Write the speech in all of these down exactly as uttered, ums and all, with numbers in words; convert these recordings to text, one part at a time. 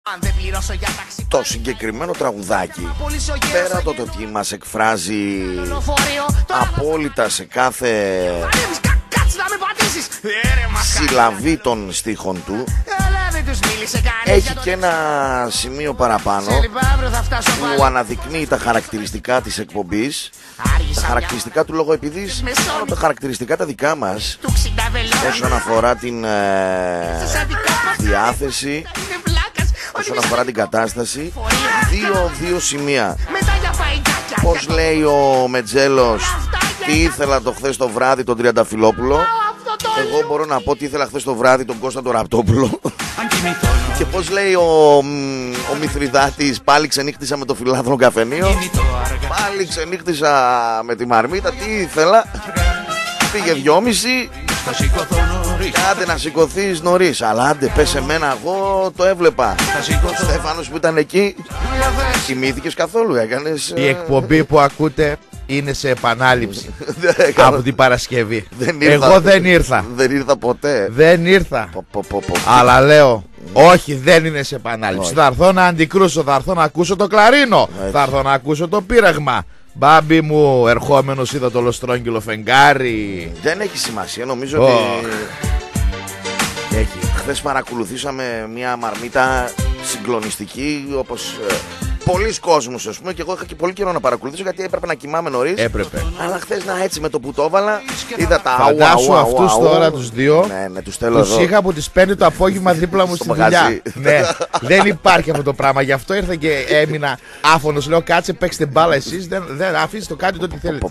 Το συγκεκριμένο τραγουδάκι, πέρα από το ότι μας εκφράζει απόλυτα σε κάθε συλλαβή των στίχων του, έχει και ένα σημείο παραπάνω που αναδεικνύει τα χαρακτηριστικά της εκπομπής, τα χαρακτηριστικά του λόγου, επειδή μόνο τα χαρακτηριστικά τα δικά μας όσον αφορά την ε, διάθεση, όσον αφορά την κατάσταση. Δύο, δύο σημεία. Πώς λέει ο Μετζέλος, τι ήθελα το χθες το βράδυ τον Τριανταφυλόπουλο, εγώ μπορώ να πω τι ήθελα χθες το βράδυ τον Κώστα τον Ραπτόπουλο. Και πώς λέει ο, ο Μηθριδάτης, πάλι ξενύχτησα με το φιλάθλο καφενείο, πάλι ξενύχτησα με τη μαρμίτα, τι ήθελα, πήγε δυόμιση. Άντε να σηκωθείς νωρίς. Αλλά άντε πες εμένα, εγώ το έβλεπα. Ο Στέφανος που ήταν εκεί, κοιμήθηκες καθόλου, έκανες? Η εκπομπή που ακούτε είναι σε επανάληψη από την Παρασκευή. Δεν ήρθα. Εγώ δεν ήρθα. Δεν ήρθα ποτέ. Δεν ήρθα. Πο, πο, πο, πο. Αλλά λέω, όχι, δεν είναι σε επανάληψη. Όχι. Θα έρθω να αντικρούσω, θα έρθω να ακούσω το κλαρίνο, έτσι. Θα έρθω να ακούσω το πείραγμα. Μπάμπι μου, ερχόμενος είδα το λοστρόγγυλο φεγγάρι. Δεν έχει σημασία, νομίζω oh. ότι έχει. Χθες παρακολουθήσαμε μια μαρμίτα συγκλονιστική, όπως ε, πολλοί κόσμος, ας πούμε, και εγώ είχα και πολύ καιρό να παρακολουθήσω γιατί έπρεπε να κοιμάμαι νωρίς. Έπρεπε. Αλλά χθες να έτσι με το που το έβαλα, είδα τα αου. Φαντάσου αυτούς τώρα τους δύο. Ναι, ναι, τους θέλω τους εδώ. είχα από τις πέντε το απόγευμα δίπλα μου στη δουλειά. Ναι, δεν υπάρχει αυτό το πράγμα. Γι' αυτό ήρθα και έμεινα άφωνος. Λέω, κάτσε, παίξτε μπάλα εσείς. Δεν, δεν αφήσεις το κάτι το τι θέλετε.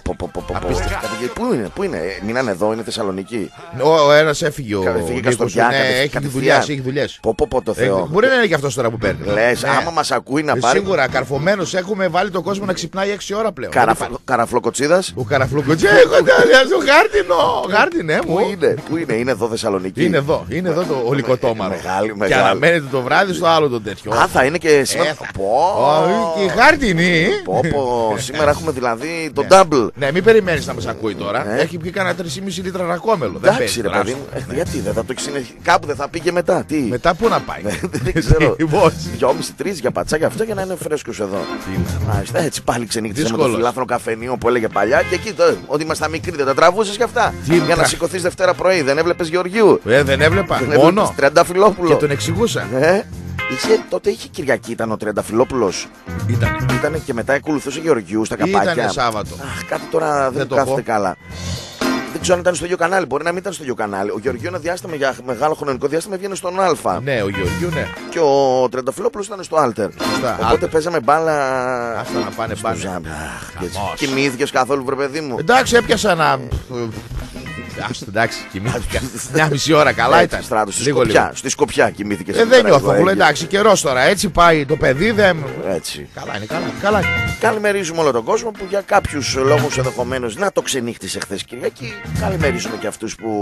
Πού είναι, πού είναι, μείνανε εδώ, είναι Θεσσαλονίκη. Ο ένας έφυγε. Έφυγε Καστοριά. Έχει δουλειές. Πω το Θεό. Μπορεί να είναι και αυτός τώρα που παίρνει. Λες, άμα μας ακούει να πάρει. Σίγουρα, καρφωμένος έχουμε βάλει τον κόσμο να ξυπνάει έξι ώρα πλέον. Καραφλοκοτσίδας. Ο Καραφλοκοτσίδας. Εγώ το χάρτινο. Χάρτινε μου. Πού είναι, πού είναι, είναι εδώ Θεσσαλονίκη. Είναι εδώ, είναι εδώ το ολικοτόμαρο. Μεγάλη, μεγάλη. Και αναμένεται το βράδυ στο άλλο το τέτοιο. Α, θα είναι και σήμερα. Και χάρτινη. Σήμερα έχουμε δηλαδή το double. Ναι, μην περιμένεις να μας ακούει τώρα. Έχει πει κανένα τρία κόμμα πέντε λίτρα ρακόμελο. Εντάξει ρε παιδί μου. Γιατί δεν θα το έχει. Κάπου δεν θα πει και μετά. Τι. Μετά πού να πάει. Δεν ξέρω. Δυόμιση τρεις για πατσάκια αυτό για να είναι φρέσκος εδώ. Μάλιστα, έτσι πάλι ξενύχτησα με το φιλάθλο καφενείο που έλεγε παλιά. Και εκεί τώρα, ότι ήμασταν μικροί, δεν τα τραβούσες κι αυτά. Για να σηκωθείς Δευτέρα πρωί, δεν έβλεπες Γεωργίου? Ε, δεν έβλεπα. Μόνο. Τριανταφυλόπουλο. Και τον εξηγούσα. Ε, είχε, τότε είχε Κυριακή, ήταν ο Τριανταφυλόπουλος. Ήτανε. Ήτανε και μετά ακολουθούσε Γεωργίου στα καπάκια. Ήτανε Σάββατο. Αχ, κάτι τώρα δεν, δεν το κάθεται καλά. Δεν ξέρω αν ήταν στο ίδιο κανάλι, μπορεί να μην ήταν στο ίδιο κανάλι. Ο Γεωργίου ένα διάστημα, για μεγάλο χρονικό διάστημα, βγαίνει στον Α. Ναι, ο Γεωργίου, ναι. Και ο Τριανταφυλόπουλος ήταν στο Alter. Σωστά. Οπότε Alter. Παίζαμε μπάλα. Αυτά να πάνε μπάλα. Κοιμήθηκες καθόλου, βρε παιδί μου? Εντάξει, έπιασα να. Άστο, εντάξει, κοιμήθηκα. Μια μισή ώρα, καλά ήταν. Στράτο, στη Σκοπιά, στη Σκοπιά κοιμήθηκες. Ε, δεν νιώθω, μου λέει εντάξει, καιρός τώρα. Έτσι πάει το παιδί, δεν. Έτσι. Καλά είναι, καλά. καλά. Καλημερίζουμε όλο τον κόσμο που για κάποιους λόγους ενδεχομένως να το ξενύχτησε χθες Κυριακή. Καλημερίζουμε και αυτούς που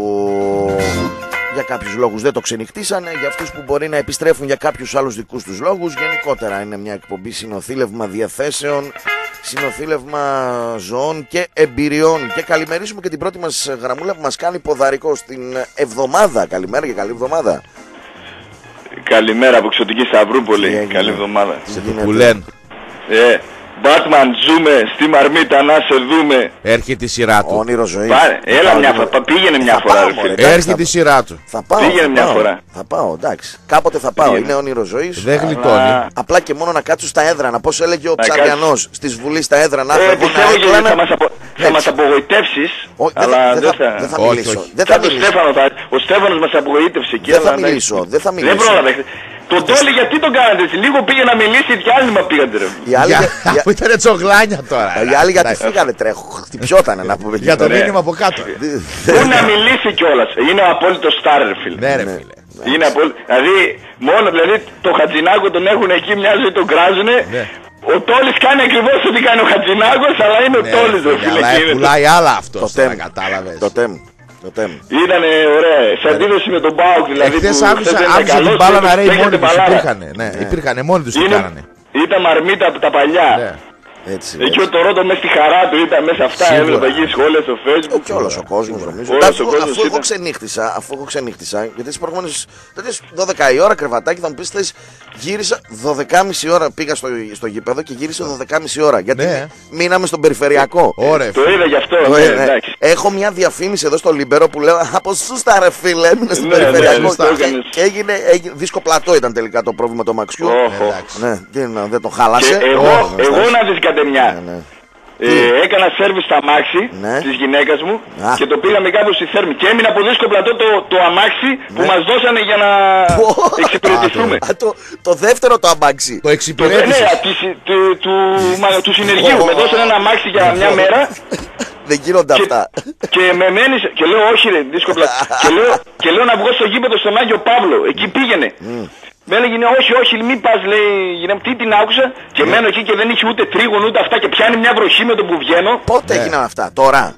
για κάποιους λόγους δεν το ξενυχτήσανε, για αυτούς που μπορεί να επιστρέφουν για κάποιους άλλους δικούς τους λόγους. Γενικότερα είναι μια εκπομπή συνοθήλευμα διαθέσεων, συνοθήλευμα ζωών και εμπειριών. Και καλημερίζουμε και την πρώτη μας γραμμούλα που μας κάνει ποδαρικό στην εβδομάδα. Καλημέρα και καλή εβδομάδα. Καλημέρα από Ξωτική Σταυρούπολη. Καλή εβδομάδα. Σε το πουλέν. Ε, Batman, ζούμε στη μαρμίτα να σε δούμε. Έρχεται η σειρά του. Όνειρο ζωής. Πάρε, έλα μια φορά, πήγαινε μια θα φορά. Πάω, μωρέ, εντάξει, έρχεται η σειρά του. Θα πάω. Πήγαινε θα μια πάω, φορά. Θα πάω, εντάξει. Κάποτε θα πάω. Πήγαινε. Είναι όνειρο ζωής. Δεν γλιτώνει. Απλά και μόνο να κάτσω στα έδρανα. Πώς έλεγε ο Ψαριανός στη Βουλή στα έδρανα. Ε, πιστεύω ότι θα μας, απο... θα μας απογοητεύσεις. Ο, αλλά δεν θα, θα... θα μιλήσω. Δεν θα μιλήσω. Στέφανο, θα... Ο Στέφανος μας απογοήτευσε εκεί. Δεν θα μιλήσω. Δεν θα μιλήσω. Δεν πρόλαβε. Τον Τόλι γιατί τον κάνατε έτσι, λίγο πήγε να μιλήσει, διάλειμμα πήγατε ρε. Οι άλλοι που ήταν τσογλάνια τώρα. Οι άλλοι γιατί φύγανε τρέχω, χτυπιότανε να πούμε. Για το μήνυμα από κάτω. Πού να μιλήσει κιόλας, είναι ο απόλυτος στάρ ρε φίλε. Ναι ρε φίλε. Είναι απόλυτο, δηλαδή μόνο δηλαδή το Χατζηνάκο τον έχουν εκεί μια ζωή τον κράζουνε. Ο Τόλης κάνει ακριβώς ό,τι κάνει ο Χατζηνάκος, αλλά είναι ο Τόλης ρε φίλε. Αλλά πουλάει άλλα αυτός, τώρα κατάλαβες. Το τέμ. Ήτανε ωραία, σε αντίθεση με τον Μπάουκ δηλαδή. Εχθές άκουσα την μπάλα να ρέει μόνοι τους, υπήρχανε, ναι, υπήρχανε μόνοι τους τι κάνανε. Ήταν μαρμίτα από τα παλιά. Έτσι, εκεί έτσι. ο Τορόντο μέσα στη χαρά του ήταν μέσα αυτά, έβλεπα εκεί σχόλια στο Facebook. Και όλος ο κόσμος νομίζω. Όλος Αφού, ο κόσμος αφού, εγώ ήταν. ξενύχτησα, αφού εγώ ξενύχτησα, γιατί τις προηγούμενες τέτοιες δώδεκα η ώρα κρεβατάκι, θα μου πεις θες, γύρισα δώδεκα και μισή ώρα, πήγα στο, στο γήπεδο και γύρισα δώδεκα και μισή ώρα. Γιατί Ναι. μείναμε στον περιφερειακό. Ωραία. Το είδα γι' αυτό, Ε, ναι, ναι. εντάξει. Έχω μια διαφήμιση εδώ στο Λιμπέρο που λέω από σούστα ρε φίλε, έμεινε στον Ναι, ναι, περιφερειακό. σωστά. και, και έγινε, έγινε δίσκο πλατό ήταν τελικά το πρόβλημα του αμαξιού. Όχο. Εντάξει. Ναι, δεν, δεν το Και χάλασε. εγώ, Ω, εγώ Στάση. να δεις κάτι μια. Ναι, ναι. Ε, έκανα σέρβις στα αμάξι Ναι. της γυναίκας μου Α. και το πήγαμε κάπου στη Θέρμη και έμεινα από δίσκο πλατό το, το αμάξι που μας δώσανε για να εξυπηρετηθούμε. Α, το, το δεύτερο το αμάξι. Το Το, ναι, εξυπηρέτησε. της, του, του, μα- του συνεργείου με δώσανε ένα αμάξι για μια μέρα Δεν γίνονται και, αυτά. και με μένεις και λέω όχι ρε δίσκο πλατό και, λέω, και λέω να βγω στο γήπεδο στον Άγιο Παύλο, εκεί πήγαινε. Με έλεγε ναι, όχι, όχι, μην πας, λέει, γυναίκα, τι την άκουσα και μένω εκεί και δεν είχε ούτε τρίγωνο ούτε αυτά και πιάνει μια βροχή με το που βγαίνω. Πότε Ναι. έγιναν αυτά, τώρα.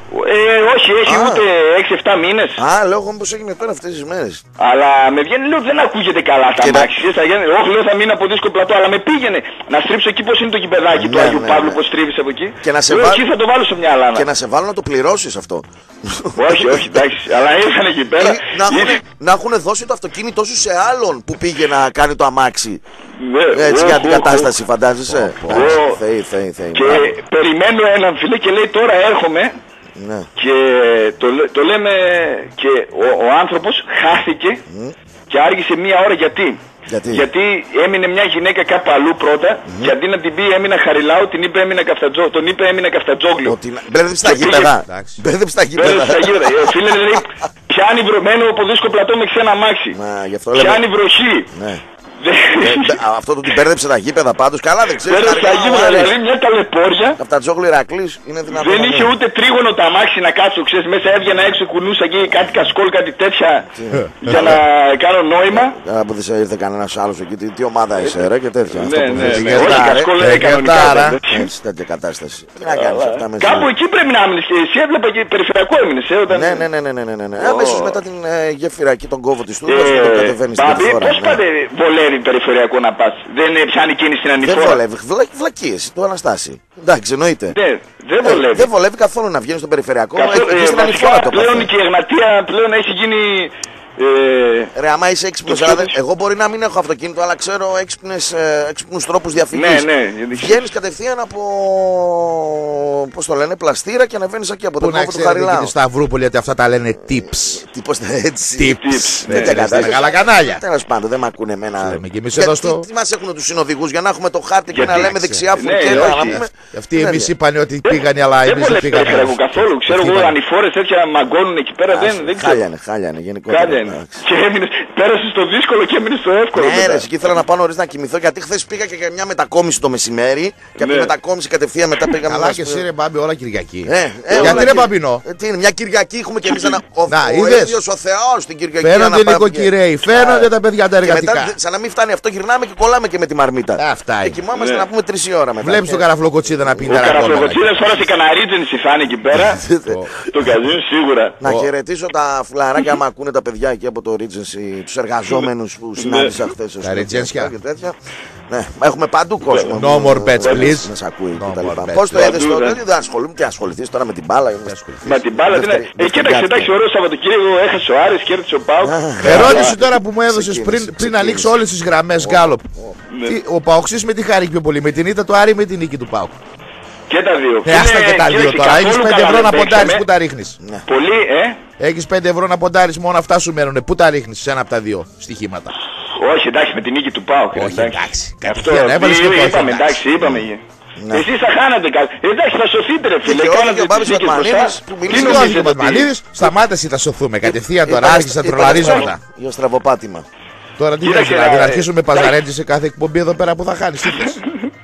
Ε, όχι, έχει Α. ούτε έξι εφτά μήνες. Α, λέω εγώ μήπως έγινε τώρα αυτές τις μέρες. Αλλά με βγαίνει, λέω, δεν ακούγεται καλά τα Και να- αμάξι. Θα γίνει- Όχι, λέω, θα μείνω από δίσκο πλατό, αλλά με πήγαινε να στρίψω εκεί πώς είναι το γηπεδάκι του Ναι, Άγιου ναι, Παύλου, ναι. πώς στρίβεις από εκεί. Και να σε Λέω, βάλ- εκεί θα το βάλω σε μια αλάνα. Και να σε βάλω να το πληρώσεις αυτό. Όχι, όχι, εντάξει. Αλλά ήρθαν εκεί πέρα. Ή να έχουν, Ήρθε- να έχουν δώσει το αυτοκίνητό σου σε άλλον που πήγε να κάνει το αμάξι. Ναι, Έτσι οχ, για οχ, αντικατάσταση, φαντάζεσαι. Ω. Εντάξει, Θεοί, θεοί, θεοί. Και περιμένω έναν φίλε και λέει τώρα έρχομαι Ναι. και το, λέ- το λέμε και ο, ο άνθρωπος χάθηκε και άργησε μία ώρα γιατί. Γιατί? έμεινε μια γυναίκα κάπου αλλού πρώτα και αντί να την πει έμεινα Χαριλάου, την είπε έμεινα Καφτατζό, τον είπε έμεινα Καφτατζόγλιο. Ότι να- μπέρδεψε τα Και πήγε- γήπεδα. Εντάξει. Μπέρδεψε τα Πέρασε γήπεδα. στα γήπεδα. Ε, Φίλε λέει, πιάνει βρωμένο από δίσκο πλατό με ξένα αμάξι. Μα, γι' αυτό λέμε. Πιάνει βροχή. Ναι. Δεν- Ε, μπε- α, Αυτό το ότι μπέρδεψε τα γήπεδα πάντως. Καλά δεν ξέρεις. Πέρασε στα γήπεδα, δηλαδή μια ταλαιπώρια. Καφτατζόγλου Ηρακλής είναι δυνατόν. Δεν να είχε μην- ούτε τρίγωνο το αμάξι να κάτσω, ξέρεις, μέσα έβγαινα έξω, κουνούσα εκεί κάτι κασκόλ, κάτι τέτοια για να κάνω νόημα. Α, που δεν σε ήρθε κανένας άλλος εκεί. Τι, τι ομάδα είσαι ρε και τέτοια. Αυτό Ναι, που ναι, θες. ναι, Γερτά, όχι ρε. κασκόλ, Ε, ε, κανονικά. γερτάρα. ήταν. Έτσι, τέτοια κατάσταση. Τι να κάνεις αυτά μέσα. Κάπου εκεί πρέπει να έμεινες και εσύ έβλεπα και περιφερειακό έμεινες, ε, όταν... Ναι, ναι, ναι, ναι, ναι, ναι, ναι, ναι. Αμέσως μετά την ε, γέφυρα εκεί τον κόβο της Ε, Τούρκας και τον κατεβαίνεις στην Μπάμπη, χώρα. πώς πάτε βολεύει περιφερειακό να πας, δεν ε, πιάνει κίνηση στην Δεν ανηφόρα. βολεύει. Βλα, βλακίες, το Αναστάση. Εντάξει, εννοείται. Ναι, δεν Ε, βολεύει. Δεν βολεύει καθόλου να βγαίνει στον περιφερειακό. Καθόλου, Εκεί ε, στην βασικά ανηφόρα το πλέον παθαίνει. και η Εγνατία πλέον έχει γίνει... Ε, Ρε, άμα είσαι έξυπνος, Το αλλά ξέρεις. δεν- εγώ μπορεί να μην έχω αυτοκίνητο, αλλά ξέρω έξυπνες, ε, έξυπνους τρόπους διαφυγής. ναι, ναι. Βγαίνεις κατευθείαν από. Πώς το λένε, πλαστήρα και ανεβαίνεις εκεί από Πού τον να κόβο του ξέρετε εκεί Χαριλάου. τη Σταυρούπολη ότι αυτά τα λένε tips. Τι πώς έτσι. Tips. Ναι, Ναι, ναι, στα ναι. καλά κανάλια. Τέλος πάντων, δεν με ακούνε εμένα. Λέμε και εμείς Γιατί εδώ στο- Τι μας έχουν τους συνοδηγούς για να έχουμε το χάρτη και Γιατί, να λέμε εντάξει. δεξιά Ναι, φουρκέλα. όχι. να πούμε- Αυτοί Ναι, εμείς ναι. είπαν ότι πήγαν, αλλά δεν εμείς δεν βολεύει πήγαμε. περιφερειακό καθόλου. Ξέρω Αυτοί εγώ είπαν. ανηφόρες τέτοια μαγκώνουν εκεί πέρα, δεν, δεν ξέρω. Χάλια είναι, χάλια είναι γενικότερα. Κάλια είναι. εντάξει. Και έμεινες, πέρασες στο δύσκολο και έμεινες στο εύκολο. Ναι, μετά. ρε, και ήθελα να πάω νωρίς να κοιμηθώ γιατί χθες πήγα και για μια μετακόμιση το μεσημέρι και από τη Ναι. μετακόμιση κατευθείαν μετά πήγαμε Καλά να και σπ- εσύ ρε Μπάμπη, όλα Κυριακή. Ε, ε, Γιατί όλα ρε Κυρ- Μπαμπινό. Ε, τι είναι, μια Κυριακή έχουμε και εμείς ένα. Ο, Να, ο είδες. ίδιος ο Θεός την Κυριακή. να Φαίνονται οι πάμε νοικοκυρέοι, και- φαίνονται Α, τα παιδιά τα και μετά, εργατικά. σαν να μην φτάνει αυτό, γυρνάμε και κολλάμε και με τη μαρμίτα. Ε, αυτά Και είναι. κοιμάμαστε Ναι. να πούμε τρεις η ώρα μετά. Βλέπεις τον καραφλοκοτσίδα να πίνει Ο ταρακόμερα. Καραφλοκοτσίδας φόρασε κανένα ρίτζενση θα είναι εκεί πέρα. Το καζίνο σίγουρα. Να χαιρετήσω τα φουλαράκια άμα ακούνε τα παιδιά εκεί από το Regency, τους εργαζόμενους που συνάντησα χθες. Τα Regency. και τέτοια. Ναι, έχουμε παντού κόσμο. No more pets, Ε, please. Μας ακούει No και τα more λοιπά. pets. Πώς το έδεσαι Παντού, τώρα, ναι. δεν ασχολούμαι, τι ασχοληθείς τώρα με την μπάλα. Μα την μπάλα δεν είναι. Δεύτερη- Ε, κοίταξε, εντάξει, ωραίο Σαββατοκύριακο έχασε ο Άρης, κέρδισε ο Πάουκ. Ερώτηση τώρα που μου έδωσες Ξεκίνησε, πριν, πριν ξεκίνησε. ανοίξω όλες τις γραμμές Γκάλοπ. Τι- Ο Παοξής με τι χάρη πιο πολύ, με την ήττα του Άρη ή με την νίκη του Πάουκ. Και τα δύο. Ε, άστα Είναι- και τα δύο κοίταξε, τώρα. Έχεις καθόλου πέντε καλά ευρώ δεν να ποντάρεις, παίξαμε. πού τα ρίχνεις. Πολύ, ε. Έχεις πέντε ευρώ να ποντάρεις, μόνο αυτά σου μένουνε. Πού τα ρίχνεις, σε ένα από τα δύο στοιχήματα. Όχι, εντάξει, με την νίκη του Πάουκ. Όχι, εντάξει. εντάξει, Αυτό κατευθείαν έβαλες και το όχι, είπαμε, εντάξει. εντάξει, είπαμε. Εσείς θα χάνατε κάτι. Εντάξει, θα σωθείτε ρε φίλε. και όχι, Κάνατε και ο Μπάμπης τις νίκες Ματμανίδης μπροστά. που Τι μιλήσει Τι Νομίζω όχι νομίζετε ο Πατμανίδης, σταμάτα εσύ θα σωθούμε κατευθείαν τώρα, Ήταν- άρχισα ήταν τρολαρίζοντα. Για στραβοπάτημα. Τώρα τι Κοίταξε, θες, δηλαδή ε, να αρχίσουμε με εντάξει. παζαρέντζι σε κάθε εκπομπή εδώ πέρα που θα χάνεις. Τι θες.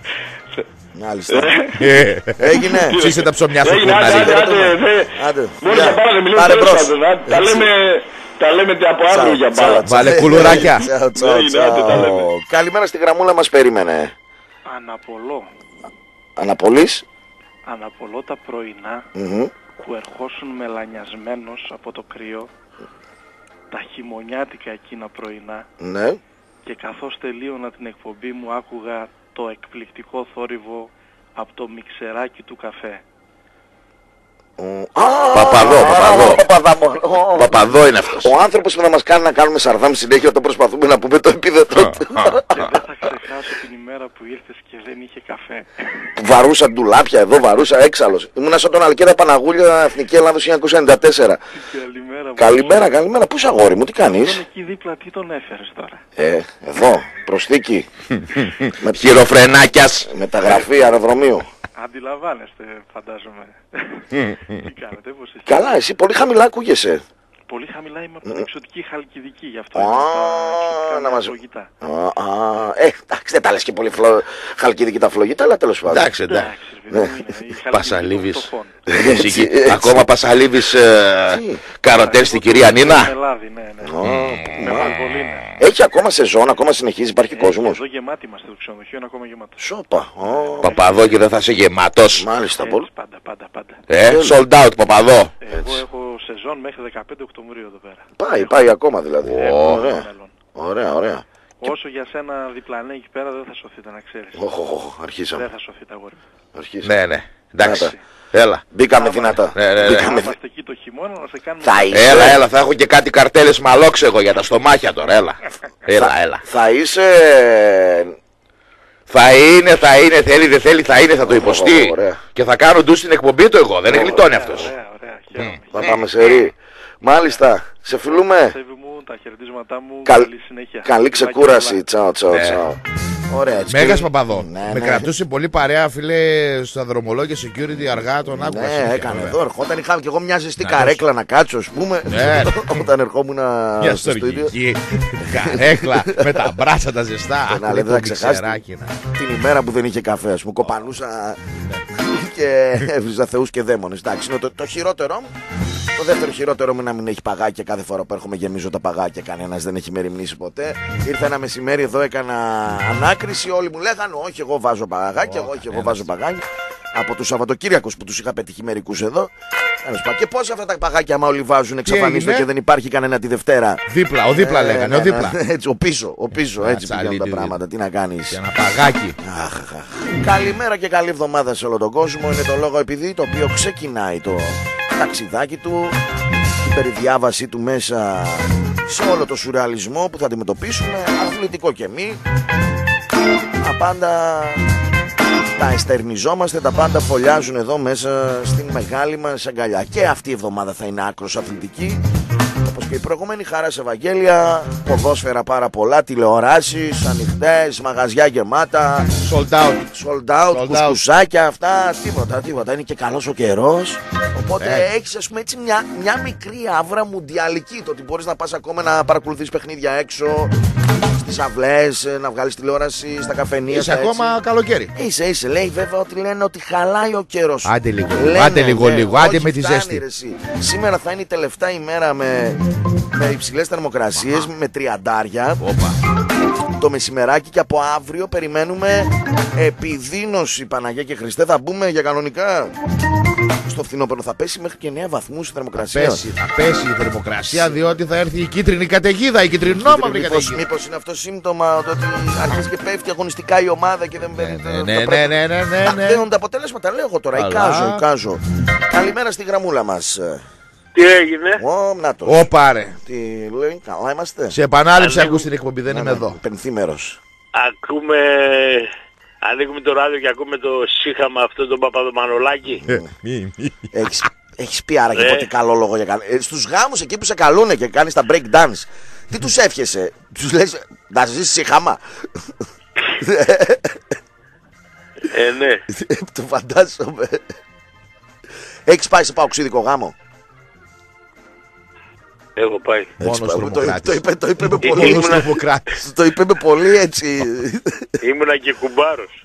Μάλιστα. Ε, Έγινε. Ψήσε τα ψωμιά σου Έγινε, που να άντε, ρίχνει. άντε, άντε, δε- Άντε. Μόνο Γεια. για πάρα δεν μιλούμε Πάρε τέλος μπρος. πάντων, α. Τα Έτσι. λέμε, τα λέμε από αύριο Τσάου, για τσάου, μπάλα. τσάου. Βάλε κουλουράκια. Τσάου, τσάου, Έγινε, άντε, τα τσάου. λέμε. Καλημέρα στη γραμμούλα μας περίμενε. Αναπολώ, Αναπολύς. αναπολώ τα πρωινά Μμμ. που ερχόσουν μελανιασμένος από το κρύο, τα χειμωνιάτικα εκείνα πρωινά, Ναι. και καθώς τελείωνα την εκπομπή μου άκουγα το εκπληκτικό θόρυβο από το μιξεράκι του καφέ. Παπαδό, Παπαδό. Παπαδό είναι αυτός. Ο άνθρωπος που θα μας κάνει να κάνουμε σαρδάμ συνέχεια όταν προσπαθούμε να πούμε το επίθετο του. Και δεν θα ξεχάσω την ημέρα που ήρθες και δεν είχε καφέ. Βαρούσα ντουλάπια εδώ, βαρούσα έξαλλος. Ήμουνα σαν τον Αλκέρα Παναγούλια, Εθνική Ελλάδος χίλια εννιακόσια ενενήντα τέσσερα. Καλημέρα. Καλημέρα, καλημέρα. Πού είσαι αγόρι μου, τι κάνεις? Τον εκεί δίπλα τι τον έφερες τώρα? Ε, εδώ, προσθήκη. Με χειροφρενάκιας. Μεταγραφή αεροδρομίου. Αντιλαμβάνεστε, φαντάζομαι. Τι κάνετε, πώς είστε? Καλά, εσύ πολύ χαμηλά ακούγεσαι. Πολύ χαμηλά είμαι από την εξωτική Χαλκιδική, γι' αυτό Α, είμαι στα εξωτικά να με μας- φλογητά. Α, α, ε, εντάξει, δεν τα λες και πολύ φλο... χαλκιδική τα φλογητά, αλλά τέλος πάντων. Εντάξει, εντάξει. Εντάξει, ρε παιδί μου, είναι η Χαλκιδική των Πασαλίβης. φτωχών. Εσύ, έτσι. ακόμα Πασαλίβης ε, Τι? καροτέρ στην κυρία Νίνα. Μελάδι, ναι, ναι. Με βαλβολίνα. Έχει ακόμα σεζόν, ακόμα συνεχίζει, υπάρχει κόσμος. Εδώ γεμάτι είμαστε, το ξενοδοχείο είναι ακόμα γεμάτο. Σόπα. Ω, Παπαδό και δεν θα είσαι γεμάτος. μάλιστα, πολύ. Έτσι, πάντα, πάντα, πάντα. Ε, sold out Παπαδό. Εγώ έχω σεζόν μέχρι δεκαπέντε Οκτωβρίου εδώ πέρα. Πάει, πάει ακόμα δηλαδή. Έχω Ωραία, μέλλον. ωραία, ωραία. Όσο για σένα διπλανέ εκεί πέρα δεν θα σωθείτε, να ξέρεις. Οχ, οχ, οχ, αρχίσαμε. Δεν θα σωθείτε, αγόρι μου. Αρχίσαμε. Ναι, ναι. Εντάξει. Δυνατά. Έλα. Μπήκαμε δυνατά. Ναι, ναι, ναι. Μπήκαμε Αν δι- είμαστε εκεί το χειμώνα να σε κάνουμε... Θα είσαι, Έλα, έλα. Θα έχω και κάτι καρτέλες μαλόξεγο για τα στομάχια τώρα. Έλα. Έλα, έλα. θα είσαι... Θα είναι, θα είναι, θέλει, δεν θέλει, θα είναι, θα το υποστεί. Ωραία. Και θα κάνω ντου στην εκπομπή του εγώ. Δεν γλιτώνει αυτός. Ωραία, ωραία, χαίρομαι. Θα πάμε σε ρί. Μάλιστα, σε φιλούμε. Σέβη μου, τα χαιρετίσματά μου, Καλ- καλή συνέχεια. Καλή Φιλάκια ξεκούραση. πολλά. Τσαο, τσαο, Ναι. τσαο. Ωραία, έτσι. Μέγας και- Παπαδό. Ναι, Με ναι. κρατούσε πολύ παρέα, φίλε, στα δρομολόγια security αργά, τον άκουγα. Ναι, συνέχεια, έκανε βέβαια. εδώ. Ερχόταν, είχα και εγώ μια ζεστή Να καρέκλα να κάτσω, α πούμε. Ναι. Όταν ερχόμουν Μια στο στούντιο. στοργική καρέκλα με τα μπράτσα τα ζεστά. Τον άλλο Άκουγε δεν θα το ξεχάσει. μιξεράκι, να. Την ημέρα που δεν είχε καφέ, α πούμε. Κοπανούσα και έβριζα θεούς και δαίμονες. Εντάξει, είναι το, το χειρότερό μου. Το δεύτερο χειρότερο μου είναι να μην έχει παγάκια. Κάθε φορά που έρχομαι γεμίζω τα παγάκια. Κανένας δεν έχει μεριμνήσει ποτέ. Ήρθα ένα μεσημέρι εδώ, έκανα ανάκριση. Όλοι μου λέγανε όχι, εγώ βάζω παγάκια. Εγώ, όχι, εγώ βάζω παγάκια. Από τους Σαββατοκύριακους που τους είχα πετύχει μερικούς εδώ. Τέλος πάντων. Και πώς αυτά τα παγάκια, άμα όλοι βάζουν, εξαφανίζονται έγινε? και δεν υπάρχει κανένα τη Δευτέρα. Δίπλα, ο δίπλα Ε, λέγανε, ναι, ο ναι, δίπλα. Έτσι, ο πίσω, ο πίσω. Α, Έτσι πηγαίνουν τα τσαλίδι. πράγματα. Τι να κάνεις. Και ένα παγάκι. Αχ, αχ, αχ. Καλημέρα και καλή εβδομάδα σε όλο τον κόσμο. Είναι το λόγο επειδή το οποίο ξεκινάει το ταξιδάκι του, την περιδιάβασή του μέσα σε όλο το σουρεαλισμό που θα αντιμετωπίσουμε, αθλητικό και μη. Τα πάντα τα εστερνιζόμαστε, τα πάντα φωλιάζουν εδώ μέσα στην μεγάλη μας αγκαλιά. Και αυτή η εβδομάδα θα είναι άκρος αθλητική. Όπως και η προηγούμενη, χαρά σε Ευαγγέλια, ποδόσφαιρα πάρα πολλά, τηλεοράσεις ανοιχτές, μαγαζιά γεμάτα, Sold out. sold out, Sold out. κουσκουσάκια, αυτά, τίποτα, τίποτα. Είναι και καλός ο καιρός. Οπότε Ε. έχεις, ας πούμε, έτσι μια, μια μικρή άβρα μουντιαλική. Το ότι μπορείς να πας ακόμα να παρακολουθείς παιχνίδια έξω, στις αυλές, να βγάλεις τηλεόραση, στα καφενεία. Είσαι στα έτσι. ακόμα καλοκαίρι. Είσαι, είσαι. Λέει βέβαια ότι λένε ότι χαλάει ο καιρός. Άντε λίγο, Λένε, άντε λίγο, ναι, λίγο, άντε όχι, με τη φτάνει, ζέστη. ρε, εσύ. Σήμερα θα είναι η τελευταία ημέρα με, με υψηλές θερμοκρασίες, με τριαντάρια. Όπα. Το μεσημεράκι και από αύριο περιμένουμε επιδείνωση. Παναγία και Χριστέ, θα μπούμε για κανονικά. Στο φθινόπωρο θα πέσει μέχρι και εννέα βαθμούς η θερμοκρασία. Πέσει, θα πέσει η θερμοκρασία διότι θα έρθει η κίτρινη καταιγίδα, η κυτρινόμαυρη Μήπως, καταιγίδα. μήπως είναι αυτό σύμπτωμα το ότι αρχίζει και πέφτει αγωνιστικά η ομάδα και δεν παίρνει. ναι, ναι, ναι, ναι, ναι, ναι, ναι. Δεν τα αποτελέσματα, λέω εγώ τώρα. Αλλά- Εικάζω, εικάζω. Καλημέρα στη γραμμούλα μας. Τι έγινε? Ω, νάτος. Όπα ρε. Τι λέει, καλά είμαστε. Σε επανάληψη Ανοίγου- ακούς την εκπομπή, δεν είμαι εδώ. Πενθήμερος. Ακούμε... Ανοίγουμε το ράδιο και ακούμε το σύχαμα αυτό τον Παπαδομανολάκη. Ε, μη, μη. Έχεις, έχεις πει άραγε Ε. ποτέ καλό λόγο για κανένα. Ε, στους γάμους εκεί που σε καλούνε και κάνεις τα break dance, τι τους εύχεσαι? Τους λες να ζήσεις χάμα. Ε, ναι. Το φαντάζομαι. Έχεις πάει σε παοξίδικο γάμο? Έχω πάει. Μόνος πάει, το, το, τρομοκράτης. είπε, το είπε με Ε, πολύ, Μόνος ήμουνα- τρομοκράτης. το είπε με πολύ έτσι. Ήμουνα και κουμπάρος.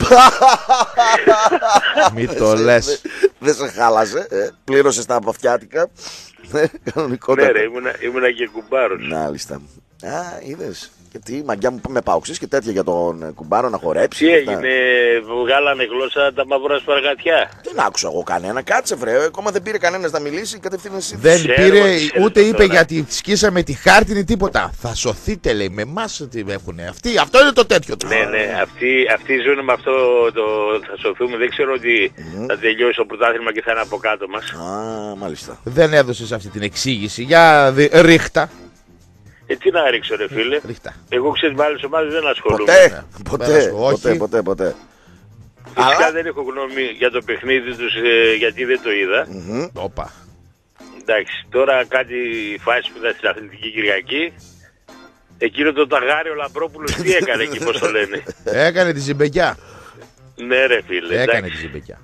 Μη το λες. Δεν σε χάλασε. Ε, πλήρωσες τα αποφτιάτικα. Ε, Ναι Κανονικότατα. ρε, ήμουνα, ήμουνα και κουμπάρος. Μάλιστα. Α, είδες. Γιατί μαγιά μου με παοξής και τέτοια για τον κουμπάρο να χορέψει. Τι έγινε, βγάλανε γλώσσα τα μαύρα σπαργατιά. Δεν άκουσα εγώ κανένα, κάτσε βρε. Ακόμα δεν πήρε κανένας να μιλήσει, κατευθείαν εσύ. Δεν Ξέρω, πήρε, ξέρω ούτε είπε τώρα. γιατί σκίσαμε τη χάρτινη τίποτα. Θα σωθείτε, λέει, με εμάς τι έχουνε. Αυτοί, αυτό είναι το τέτοιο του. Ναι, ναι, αυτοί, αυτοί ζουν με αυτό το θα σωθούμε. Δεν ξέρω ότι mm. θα τελειώσει το πρωτάθλημα και θα είναι από κάτω μας. Α, μάλιστα. Δεν έδωσες αυτή την εξήγηση. Για δι... ρίχτα. Ε, τι να ρίξω ρε φίλε. Ρίχτα. Εγώ ξέρω με άλλες ομάδες δεν ασχολούμαι. Ποτέ, ποτέ, Πέρασε, ποτέ, όχι. ποτέ, ποτέ. Φυσικά Αλλά- δεν έχω γνώμη για το παιχνίδι τους ε, γιατί δεν το είδα. Μμμ. Όπα. Εντάξει, τώρα κάτι φάση που ήταν στην Αθλητική Κυριακή. Εκείνο το ταγάρι ο Λαμπρόπουλος τι έκανε εκεί, πώς το λένε. Έκανε τη ζυμπεκιά. Ναι ρε φίλε, Έκανε εντάξει. τη ζυμπεκιά.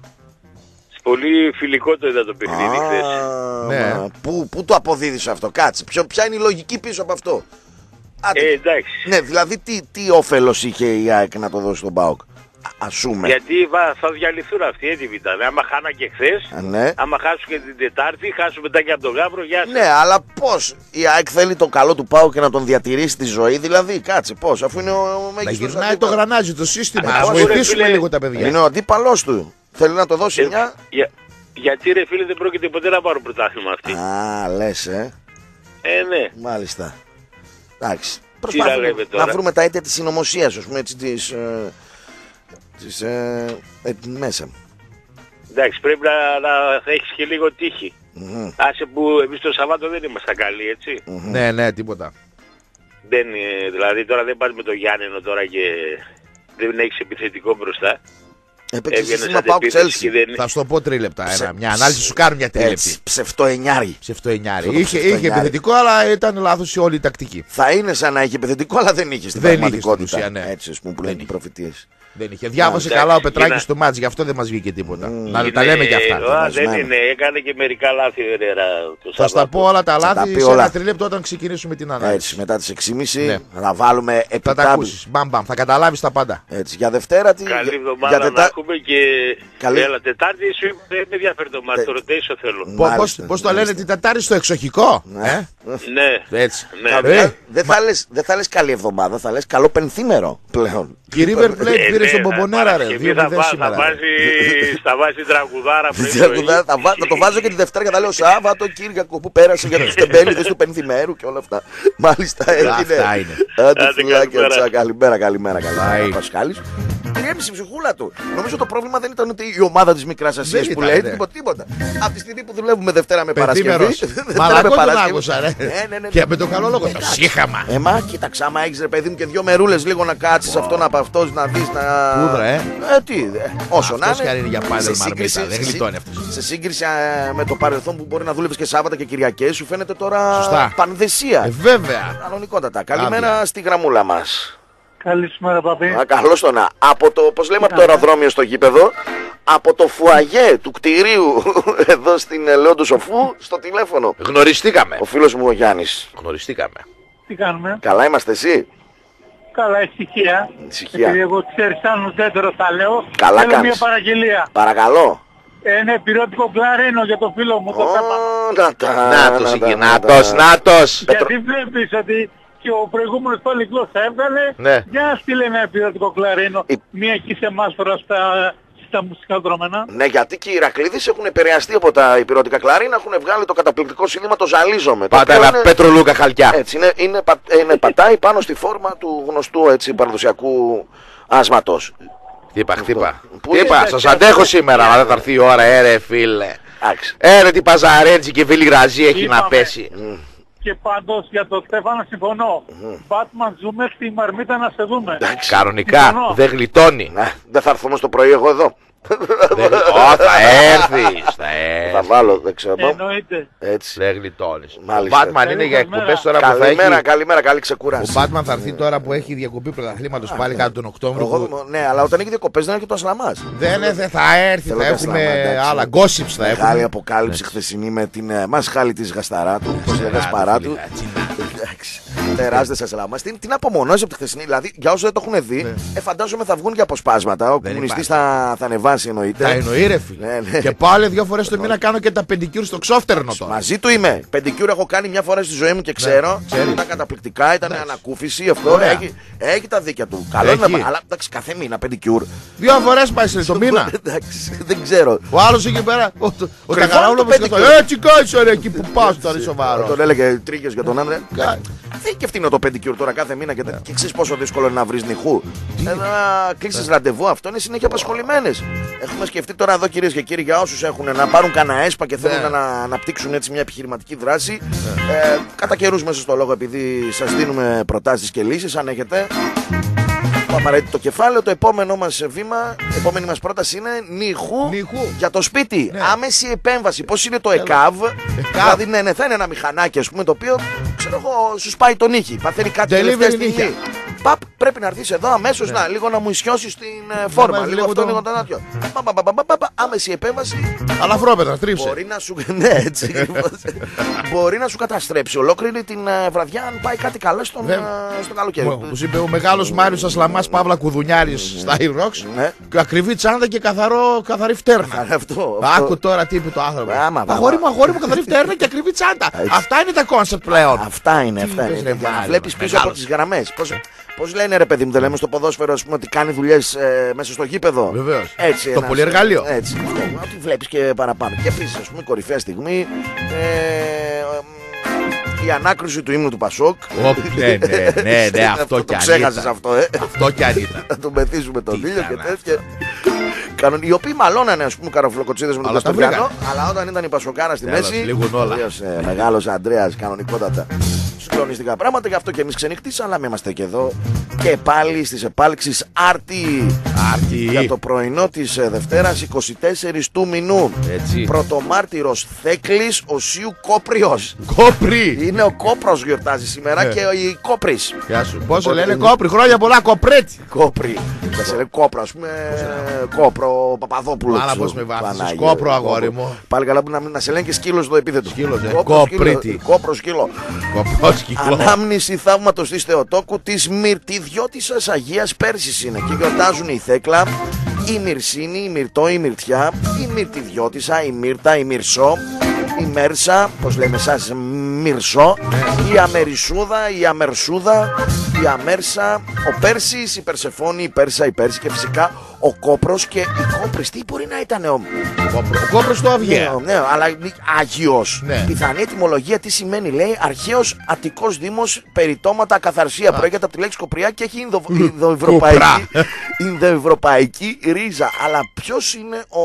Πολύ φιλικό το είδα το παιχνίδι χθες. Α, Ναι. μα, Πού, πού το αποδίδεις αυτό, κάτσε. Ποιο, ποια είναι η λογική πίσω από αυτό. Άντε. Ε, εντάξει. Ναι, δηλαδή τι, τι όφελος είχε η ΑΕΚ να το δώσει στον ΠΑΟΚ. Α- Ας πούμε. Γιατί βα- θα διαλυθούν αυτοί, έτοιμοι ήταν. Άμα χάνα και χθες, Α, ναι. άμα χάσουν και την Τετάρτη, χάσουν μετά και από τον Γάβρο, γεια σας. Ναι, αλλά πώς η ΑΕΚ θέλει το καλό του ΠΑΟΚ και να τον διατηρήσει τη ζωή, δηλαδή κάτσε πώς, αφού είναι ο, ο Να μέγιστος γυρνάει το αντίπαλος. γρανάζι, το σύστημα. Ε, Ας πώς, ρε, βοηθήσουμε φίλε. λίγο τα παιδιά. Είναι ο αντίπαλός του. Θέλει να το δώσει Ε, μια. για- γιατί ρε φίλε δεν πρόκειται ποτέ να πάρουν πρωτάθλημα αυτοί. Α, λες, ε. Ε, ναι. Μάλιστα. Εντάξει. να Προσπαθούμε λέμε τώρα. να βρούμε τα αίτια της συνωμοσίας, ας πούμε, έτσι, της, ε, της, ε, ε, μέσα. Εντάξει, πρέπει να, να θα έχεις και λίγο τύχη. Μμμ. Άσε που εμείς το Σαββάτο δεν ήμασταν καλοί, έτσι. Ναι, ναι, τίποτα. Δεν, ε, δηλαδή τώρα δεν πας με το Γιάννενο τώρα και δεν έχεις επιθετικό μπροστά. Έπαιξε Έβγαινε σύστημα σαν ΠΑΟΚ επίθεση και Τσέλσι. δεν... Θα σου το πω τρίλεπτα. Ψε- Ένα. Μια ανάλυση σου κάνουν μια τρίλεπτη. Έτσι, ψευτοενιάρι. Ψευτοενιάρι. Αυτό το Είχε, είχε ψευτοενιάρι. επιθετικό, αλλά ήταν λάθος η όλη η τακτική. Θα είναι σαν να είχε επιθετικό, αλλά δεν είχε στην Δεν είχε πραγματικότητα. στην ουσία, ναι. Έτσι, ας πούμε, που Δεν λένε οι είχε. προφητείες. Δεν είχε. Διάβασε εντάξει, καλά ο Πετράκης είναι- στο μάτς, γι' αυτό δεν μας βγήκε τίποτα. Να Είναι- τα λέμε κι αυτά. Α, δεν Διαβασμένο. είναι, έκανε και μερικά λάθη ο Ερέρα το Θα στα Σαββάτο. πω όλα τα τα λάθη πει σε όλα. ένα τρίλεπτο όταν ξεκινήσουμε την ανάλυση. Έτσι, μετά τις έξι και μισή Ναι. θα βάλουμε Θα τα επιτάπη. ακούσεις. Μπαμ, μπαμ. Θα καταλάβεις τα πάντα. Έτσι, για Δευτέρα τι. Καλή για- εβδομάδα για να έχουμε και... Καλή. Έλα, Τετάρτη σου είπε, δεν με ενδιαφέρει το μάτι, Ε, το rotation θέλω. Πο- Μάλιστα, Πώς πώς το λένε μάλιστα. την Τετάρτη στο εξοχικό. Ναι. ε? Ναι, Έτσι. ναι. Κα- Ε, Δεν θα λες- δεν θα λες καλή εβδομάδα, θα λες καλό πενθήμερο πλέον. Και η River Plate Ε, πήρε ναι, στον θα- Μπομπονέρα, ρε. Παρασκευή δύο θα, μηδέν βά- θα, σήμερα. ρε. βάζει, θα βάζει τραγουδάρα πρωί Τι πρωί. τραγουδά, θα, βά- θα το βάζω και τη Δευτέρα και θα λέω Σάββατο Κύριακο που πέρασε για τους τεμπέληδες του πενθημέρου και όλα αυτά. Μάλιστα έγινε. Αυτά είναι. Άντε Άντε, φιλάκια, καλημέρα. τσα, καλημέρα, καλημέρα, καλημέρα. Bye. Πασχάλης. Ηρέμησε η ψυχούλα του. Νομίζω το πρόβλημα δεν ήταν ότι η ομάδα της Μικράς Ασίας Δεν που ήταν, λέει ναι. τίποτα, τίποτα. Από τη στιγμή που δουλεύουμε Δευτέρα με Παρασκευή. Πενθήμερος. Δευτέρα Μαλακό με τον Παρασκευή. άκουσα, ρε. Ναι, ναι, ναι. Και με το καλό λόγο. Το σύχαμα. Ε, μα κοίταξα, άμα έχεις ρε παιδί μου και δυο μερούλες λίγο να κάτσεις αυτόν από αυτός να δεις να... Πούδρα, ε. Ε, τι, ε, όσο να Αυτός είναι. κι αν είναι για πάλι σε μαρμίτα, σύγκριση- δεν σε- γλιτώνει αυτός. Σε σύγκριση ε, με το παρελθόν που μπορεί να δούλευες και Σάββατα και Κυριακές σου φαίνεται τώρα Σωστά. πανδεσία. Ε, βέβαια. Κανονικότατα. Καλημέρα Άδεια. στη γραμμούλα μας. Καλησπέρα, παπί. Α, καλώς το να. Από το, πώς λέμε, από το αεροδρόμιο στο γήπεδο, από το φουαγέ του κτηρίου εδώ στην Ελαιό του Σοφού, στο τηλέφωνο. Γνωριστήκαμε. Ο φίλος μου ο Γιάννης. Γνωριστήκαμε. Τι κάνουμε? Καλά είμαστε εσύ? Καλά, ησυχία. Ησυχία. Επειδή εγώ ξέρεις σαν ουδέτερο θα λέω. Καλά θέλω κάνεις. μια παραγγελία. Παρακαλώ. Είναι πυρότικο κλαρίνο για το φίλο μου, το Ω, Πέπα. να τα- Νάτος να τα- εκεί, να τα- νάτος, νάτος. Γιατί βλέπεις ότι και ο προηγούμενος πάλι γλώσσα έβγαλε. Ναι. Για να στείλε ένα πυρότικο κλαρίνο. Η- Μία εκεί σε εμάς τώρα στα, στα μουσικά δρόμενα. Ναι, γιατί και οι Ηρακλήδες έχουν επηρεαστεί από τα υπηρετικά κλαρίνα, έχουν βγάλει το καταπληκτικό σύνθημα το Ζαλίζομαι. το Πάτε οποίο ένα είναι- Πέτρο Λούκα χαλκιά. Έτσι, είναι, είναι, πα- είναι, πατάει πάνω στη φόρμα του γνωστού έτσι, παραδοσιακού άσματος. Χτύπα, χτύπα. Πού Χτύπα, είναι, σας αντέχω σήμερα, αλλά δεν θα έρθει η ώρα, ε, ρε φίλε. Εντάξει. Ε, ρε, τι παζαρέτζι και βίλη γραζί έχει να Είπαμε. πέσει. Και πάντως για το Στέφανο συμφωνώ. Batman ζούμε στη μαρμίτα να σε δούμε. Κανονικά, Συμφωνώ. δεν γλιτώνει. Να, δεν θα έρθω όμως το πρωί εγώ εδώ. Δεν- Ω, θα έρθεις, θα Θα έρθεις. βάλω, δεν ξέρω. Εννοείται. Έτσι. Δεν γλιτώνεις. Ο Μάλιστα. Batman είναι για Καλημέρα. εκπομπές τώρα που θα Καλημέρα, έχει... καλημέρα, καλή Ο ξεκούραση. Batman θα έρθει τώρα που έχει διακοπή πρωταθλήματος πάλι κάτω τον Οκτώβριο. που- Εγώ, ναι, αλλά όταν έχει διακοπές δεν έχει το Ασλαμάς. Δεν είναι, δεν θα έρθει, Θέλω θα και έχουμε Ασλαμά, εντάξει. άλλα gossips θα Μεγάλη έχουμε. αποκάλυψη χθεσινή με την ε, μας χάλη της Γασταρά του, της Γασπαρά του. Εντάξει. Τεράστιες ασλάμας. Τι, τι να απομονώσει από τη χθεσινή. Δηλαδή, για όσους δεν το έχουν δει, Ναι. ε, φαντάζομαι θα βγουν και αποσπάσματα. Ο Δεν κομμουνιστής θα, θα ανεβάσει εννοείται. Τα εννοεί ρε φίλε. Ναι, ναι. Και πάλι δύο φορές το μήνα κάνω και τα πεντικιούρ στο ξόφτερνο τώρα. Μαζί του είμαι. Πεντικιούρ έχω κάνει μια φορά στη ζωή μου και ξέρω. ξέρει. Ήταν καταπληκτικά, ήταν Εντάξει. ανακούφιση. Αυτό Ωραία. έχει, έχει τα δίκια του. Καλό Έχει. είναι, αλλά εντάξει, κάθε μήνα πεντικιούρ. Δύο φορές πάει σε το μήνα. Εντάξει, δεν ξέρω. Ο άλλος εκεί πέρα. Ο, ο, ο Κρυβώνει Τακαράβουλος το και αυτό. πεντικιούρ. Έτσι κάτσε ρε εκεί που πας τώρα σοβαρό. Τον έλεγε τρίκες για τον άντρα. Κα- Δεν και φτύνω το πεντικιούρ τώρα κάθε μήνα και, Ναι. και ξέρεις πόσο δύσκολο είναι να βρεις νυχού. Να κλείσεις ραντεβού, αυτό είναι συνέχεια απασχολημένες. Έχουμε σκεφτεί τώρα εδώ κυρίες και κύριοι για όσους έχουν να πάρουν κανένα έσπα και θέλουν Ναι. να αναπτύξουν έτσι μια επιχειρηματική δράση. Ε, κατά καιρούς μέσα στο λόγο, επειδή σας δίνουμε προτάσεις και λύσεις, αν έχετε το απαραίτητο κεφάλαιο, το επόμενό μας βήμα, η επόμενη μας πρόταση είναι νυχού, Νυχού. για το σπίτι. Ναι. Άμεση επέμβαση. Πώς είναι το ΕΚΑΒ. Δηλαδή, ναι, ναι, θα είναι ένα μηχανάκι, ας πούμε, το οποίο ξέρω εγώ, σου σπάει τον ήχη. Παθαίνει κάτι Delivery τελευταία στιγμή. νύχια. Παπ, πρέπει να έρθεις εδώ αμέσως, να, λίγο να μου ισιώσεις την ε, φόρμα. βάλεις Λίγο λίγο αυτό, το- λίγο το τέτοιο. Πα, πα, πα, πα, πα, πα, Άμεση επέμβαση Αλαφρόπεδα, τρίψε. μπορεί να σου. Ναι, έτσι ακριβώς. Μπορεί να σου καταστρέψει ολόκληρη την ε, βραδιά αν πάει κάτι καλά στον, Βέβαια. ε, στο καλοκαίρι. Όπως είπε ο μεγάλος Μάριος Ασλαμάς Παύλα Κουδουνιάρης στα Irox. Ναι. Ακριβή τσάντα και καθαρό, καθαρή φτέρνα. Αυτό, αυτό. Άκου τώρα τι είπε το άνθρωπο. Άμα, άμα. Αγόρι μου, αγόρι μου, καθαρή φτέρνα και ακριβή τσάντα. Έτσι. Αυτά είναι τα κόνσεπτ πλέον. Αυτά είναι, Τι αυτά είπες, είναι. ρε, Για να Μάριο, βλέπεις πίσω μεγάλος. από τις γραμμές. Πώς, πώς λένε ρε παιδί μου, δεν λέμε στο ποδόσφαιρο ας πούμε, ότι κάνει δουλειές ε, μέσα στο γήπεδο. Βεβαίως. Έτσι, Το ένας- πολυεργαλείο. Έτσι, αυτό, ότι βλέπεις και παραπάνω. Και επίσης, ας πούμε, κορυφαία στιγμή. Ε, η ανάκριση του ύμνου του Πασόκ. Οπ, ναι, ναι, ναι, ναι, αυτό κι το αν ξέχασες ήταν. αυτό, ε. Αυτό κι αν ήταν. Να τον πεθύσουμε τον Τι ήλιο και ήταν τέτοια. Κανον... Οι οποίοι μαλώνανε, ας πούμε, καραφλοκοτσίδες με τον Αλλά τα Καστοριανό, βρήκανε. αλλά όταν ήταν η Πασοκάρα στη Τέλος, μέση. λήγουν όλα. τελείως, ε, μεγάλος Ανδρέας, κανονικότατα. Συγκλονιστικά πράγματα, γι' αυτό και εμείς ξενυχτήσαμε, είμαστε και εδώ. Και πάλι στις επάλξεις Άρτη. Άρτη. Για το πρωινό της ε, Δευτέρας εικοστή τέταρτη του μηνού. Έτσι. Πρωτομάρτυρος Θέκλης Οσίου Κόπριος. Κόπρι. Είναι ο Κόπρος γιορτάζει σήμερα Ναι. και η Κόπρης. Γεια σου. Πώς σε Οπότε λένε είναι- κόπρι, χρόνια πολλά, κοπρέτσι. Κόπρι. Θα σε λέει Κόπρο, ας πούμε. Κόπρο Παπαδόπουλο. Άρα ξέρω. πώς με βάφτισες, Πανάγια, Κόπρο, αγόρι μου. Πάλι καλά που να, να σε λένε και σκύλος το επίθετο. Σκύλος, ε. Κόπρο, Κόπριτη. σκύλο. Κόπρο σκύλο. Κοπρός κυκλό. Ανάμνηση θαύματος της Θεοτόκου της Μυρτιδιώτισσας Αγίας Πέρσης είναι. Και γιορτάζουν η Θέκλα, η Μυρσίνη, η Μυρτό, η Μυρτιά, η Μυρτιδιώτισσα, η Μύρτα, η Μυρσό, η Μέρσα, πώς λέμε εσάς, Μυρσό, η Αμερισούδα, η Αμερσούδα, η Αμέρσα, ο Πέρσης, η Περσεφόνη, η Πέρσα, η Πέρση και φυσικά ο Κόπρος και η Κόπρης. Τι μπορεί να ήταν ο... Κόπρο. Ο κόπρος του Αυγαία. Ναι, ναι, αλλά Άγιος. Ναι. Πιθανή ετυμολογία τι σημαίνει, λέει αρχαίος Αττικός Δήμος, περιτώματα, καθαρσία. Προέρχεται από τη λέξη κοπριά και έχει ινδο, ινδοευρωπαϊκή, ινδοευρωπαϊκή ρίζα. Αλλά ποιος είναι ο,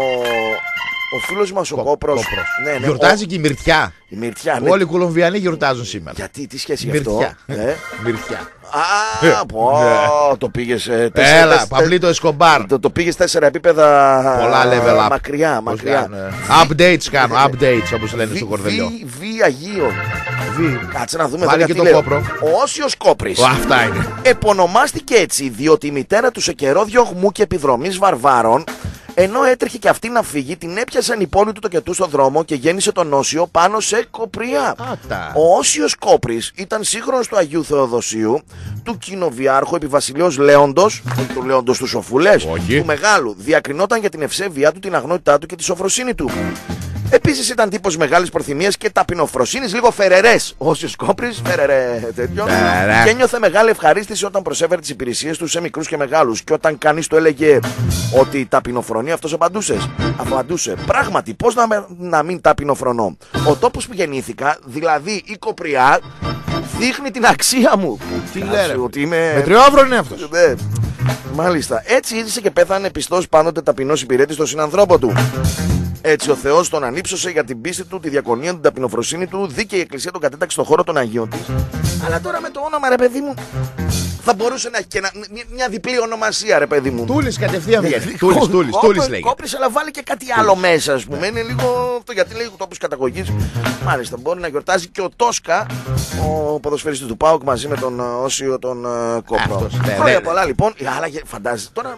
ο φίλος μας ο Κο- Κόπρος? Κόπρος. Ναι, ναι, Γιορτάζει ο- και η Μυρτιά. η Μυρτιά. Ναι. Όλοι οι Κολομβιανοί γιορτάζουν σήμερα. Γιατί, τι σχέση έχει αυτό? Μυρτιά. Ε? Μυρτιά. Α, πω, το πήγες ε, τέσσερα- Έλα, τέσσερα- Παμπλίτο Εσκομπάρ. το, το πήγες τέσσερα επίπεδα Πολλά level up. μακριά, Πώς μακριά. κάνουν, ε. Updates κάνω, updates όπως λένε στο Βι- κορδελιό. Βι, Βι Αγίων. Κάτσε να δούμε Πάλι εδώ και τι το λέει. Κόπρο. Ο Όσιος Κόπρης Ω, αυτά είναι. επωνομάστηκε έτσι διότι η μητέρα του σε καιρό διωγμού και επιδρομής βαρβάρων, ενώ έτρεχε και αυτή να φύγει, την έπιασαν οι πόλοι του το κετού στον δρόμο και γέννησε τον Όσιο πάνω σε Κοπριά. Άτα. Ο Όσιος Κόπρης ήταν σύγχρονος του Αγίου Θεοδοσίου, του κοινοβιάρχου επιβασιλέως Λέοντος, όχι του Λέοντος του Σοφούλες, Όχι. του Μεγάλου. Διακρινόταν για την ευσέβειά του, την αγνότητά του και τη σοφροσύνη του. Επίσης ήταν τύπος μεγάλης προθυμίας και ταπεινοφροσύνης, λίγο φερερές. Ο Όσιος Κόπρης, φερερέ τέτοιο. Φερερέ. Και ένιωθε μεγάλη ευχαρίστηση όταν προσέφερε τις υπηρεσίες του σε μικρούς και μεγάλους. Και όταν κανείς του έλεγε ότι ταπεινοφρονεί, αυτός απαντούσε. Απαντούσε. Πράγματι, πώς να, με- να μην ταπεινοφρονώ? Ο τόπος που γεννήθηκα, δηλαδή η Κοπριά, δείχνει την αξία μου. Τι Κάτσε, λέει, ρε. ότι είμαι... Μετριόβρο είναι αυτός. Ναι. Μάλιστα. Έτσι ήλθε και πέθανε πιστός πάντοτε ταπεινός υπηρέτης στον συνανθρώπο του. Έτσι ο Θεός τον ανύψωσε για την πίστη του, τη διακονία του, την ταπεινοφροσύνη του, δίκαιη η Εκκλησία τον κατέταξε στον χώρο των Αγίων της. Αλλά τώρα με το όνομα, ρε παιδί μου, θα μπορούσε να έχει και ένα- μια, μια διπλή ονομασία, ρε παιδί μου. Τούλης κατευθείαν. Ναι, πήγε. γιατί Τούλης, κο- Τούλης, κόπρος- Τούλης λέγεται. Κόπρης, αλλά βάλει και κάτι άλλο μέσα, ας πούμε. Είναι λίγο αυτό, γιατί λέει τόπος καταγωγής. Μάλιστα, μπορεί να γιορτάζει και ο Τόσκα, ο ποδοσφαιριστής του ΠΑΟΚ, μαζί με τον ε, Όσιο τον ε, Κόπρο. Αυτός, ναι, Χρόνια ναι. πολλά λοιπόν. Αλλά γε- φαντάζεσαι τώρα,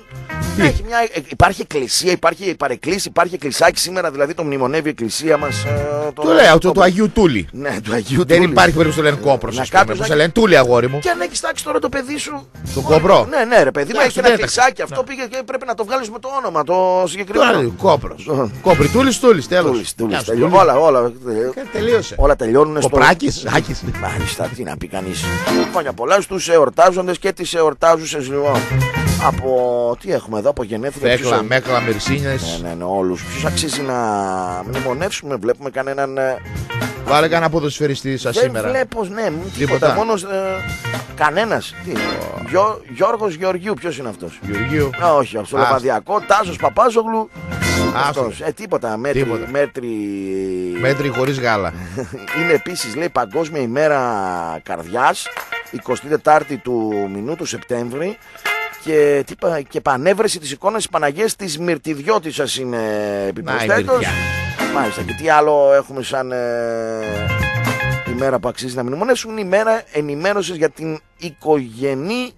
Έχει μια, υπάρχει εκκλησία, υπάρχει παρεκκλήση, υπάρχει εκκλησάκι σήμερα, δηλαδή το μνημονεύει η εκκλησία μας. Ε, το, το λέω, το, το Αγίου Τούλη. Ναι, του Αγίου Δεν Τούλη. υπάρχει περίπτωση να το λένε Κόπρος. Πώς σε λένε Τούλη, αγόρι μου. Και αν έχεις τάξει τώρα το παιδί σου. Το Κόπρο. Ναι, ναι, ρε παιδί μου, έχει ένα δεν εκκλησάκι. Αυτό πήγε και πρέπει να το βγάλεις με το όνομα, το συγκεκριμένο. Κόπρος. Κόπρη, Τούλης, Τούλης, τέλος. Όλα, όλα. Τελείωσε. Όλα τελειώνουν στο. Κοπράκης, Άκης. Μάλιστα, τι να πει κανείς. Χρόνια πολλά στους εορτάζοντες και τις εορτάζουσες λοιπόν. Από τι έχουμε εδώ, από γενέθλια. Φέκλα, Μέκλα, Μυρσίνιες. Ναι, ναι, ναι, όλους. Ποιος αξίζει να μνημονεύσουμε, βλέπουμε κανέναν. Βάλε κανένα ποδοσφαιριστή σας σήμερα. Δεν βλέπω, ναι, τίποτα. Μόνος. Ε, κανένας. Τι, Γιώ, Γιώργος Γεωργίου, ποιος είναι αυτός? Γεωργίου. Α, όχι, από το Λεβαδιακό. Τάσος Παπάζογλου. Αυτός. Ε, τίποτα. Μέτρη. Τίποτα. Μέτρη... Μέτρη χωρίς γάλα. Είναι επίσης, λέει, Παγκόσμια ημέρα καρδιάς, εικοστή τετάρτη του μηνού του Σεπτέμβρη. Και, τι, και πανέβρεση της εικόνας της Παναγίας της Μυρτιδιώτισσας είναι επιπροσθέτως. Μάλιστα, και τι άλλο έχουμε σαν ε, ημέρα που αξίζει να μνημονεύσουν? Είναι η ημέρα ενημέρωσης για την οικογενή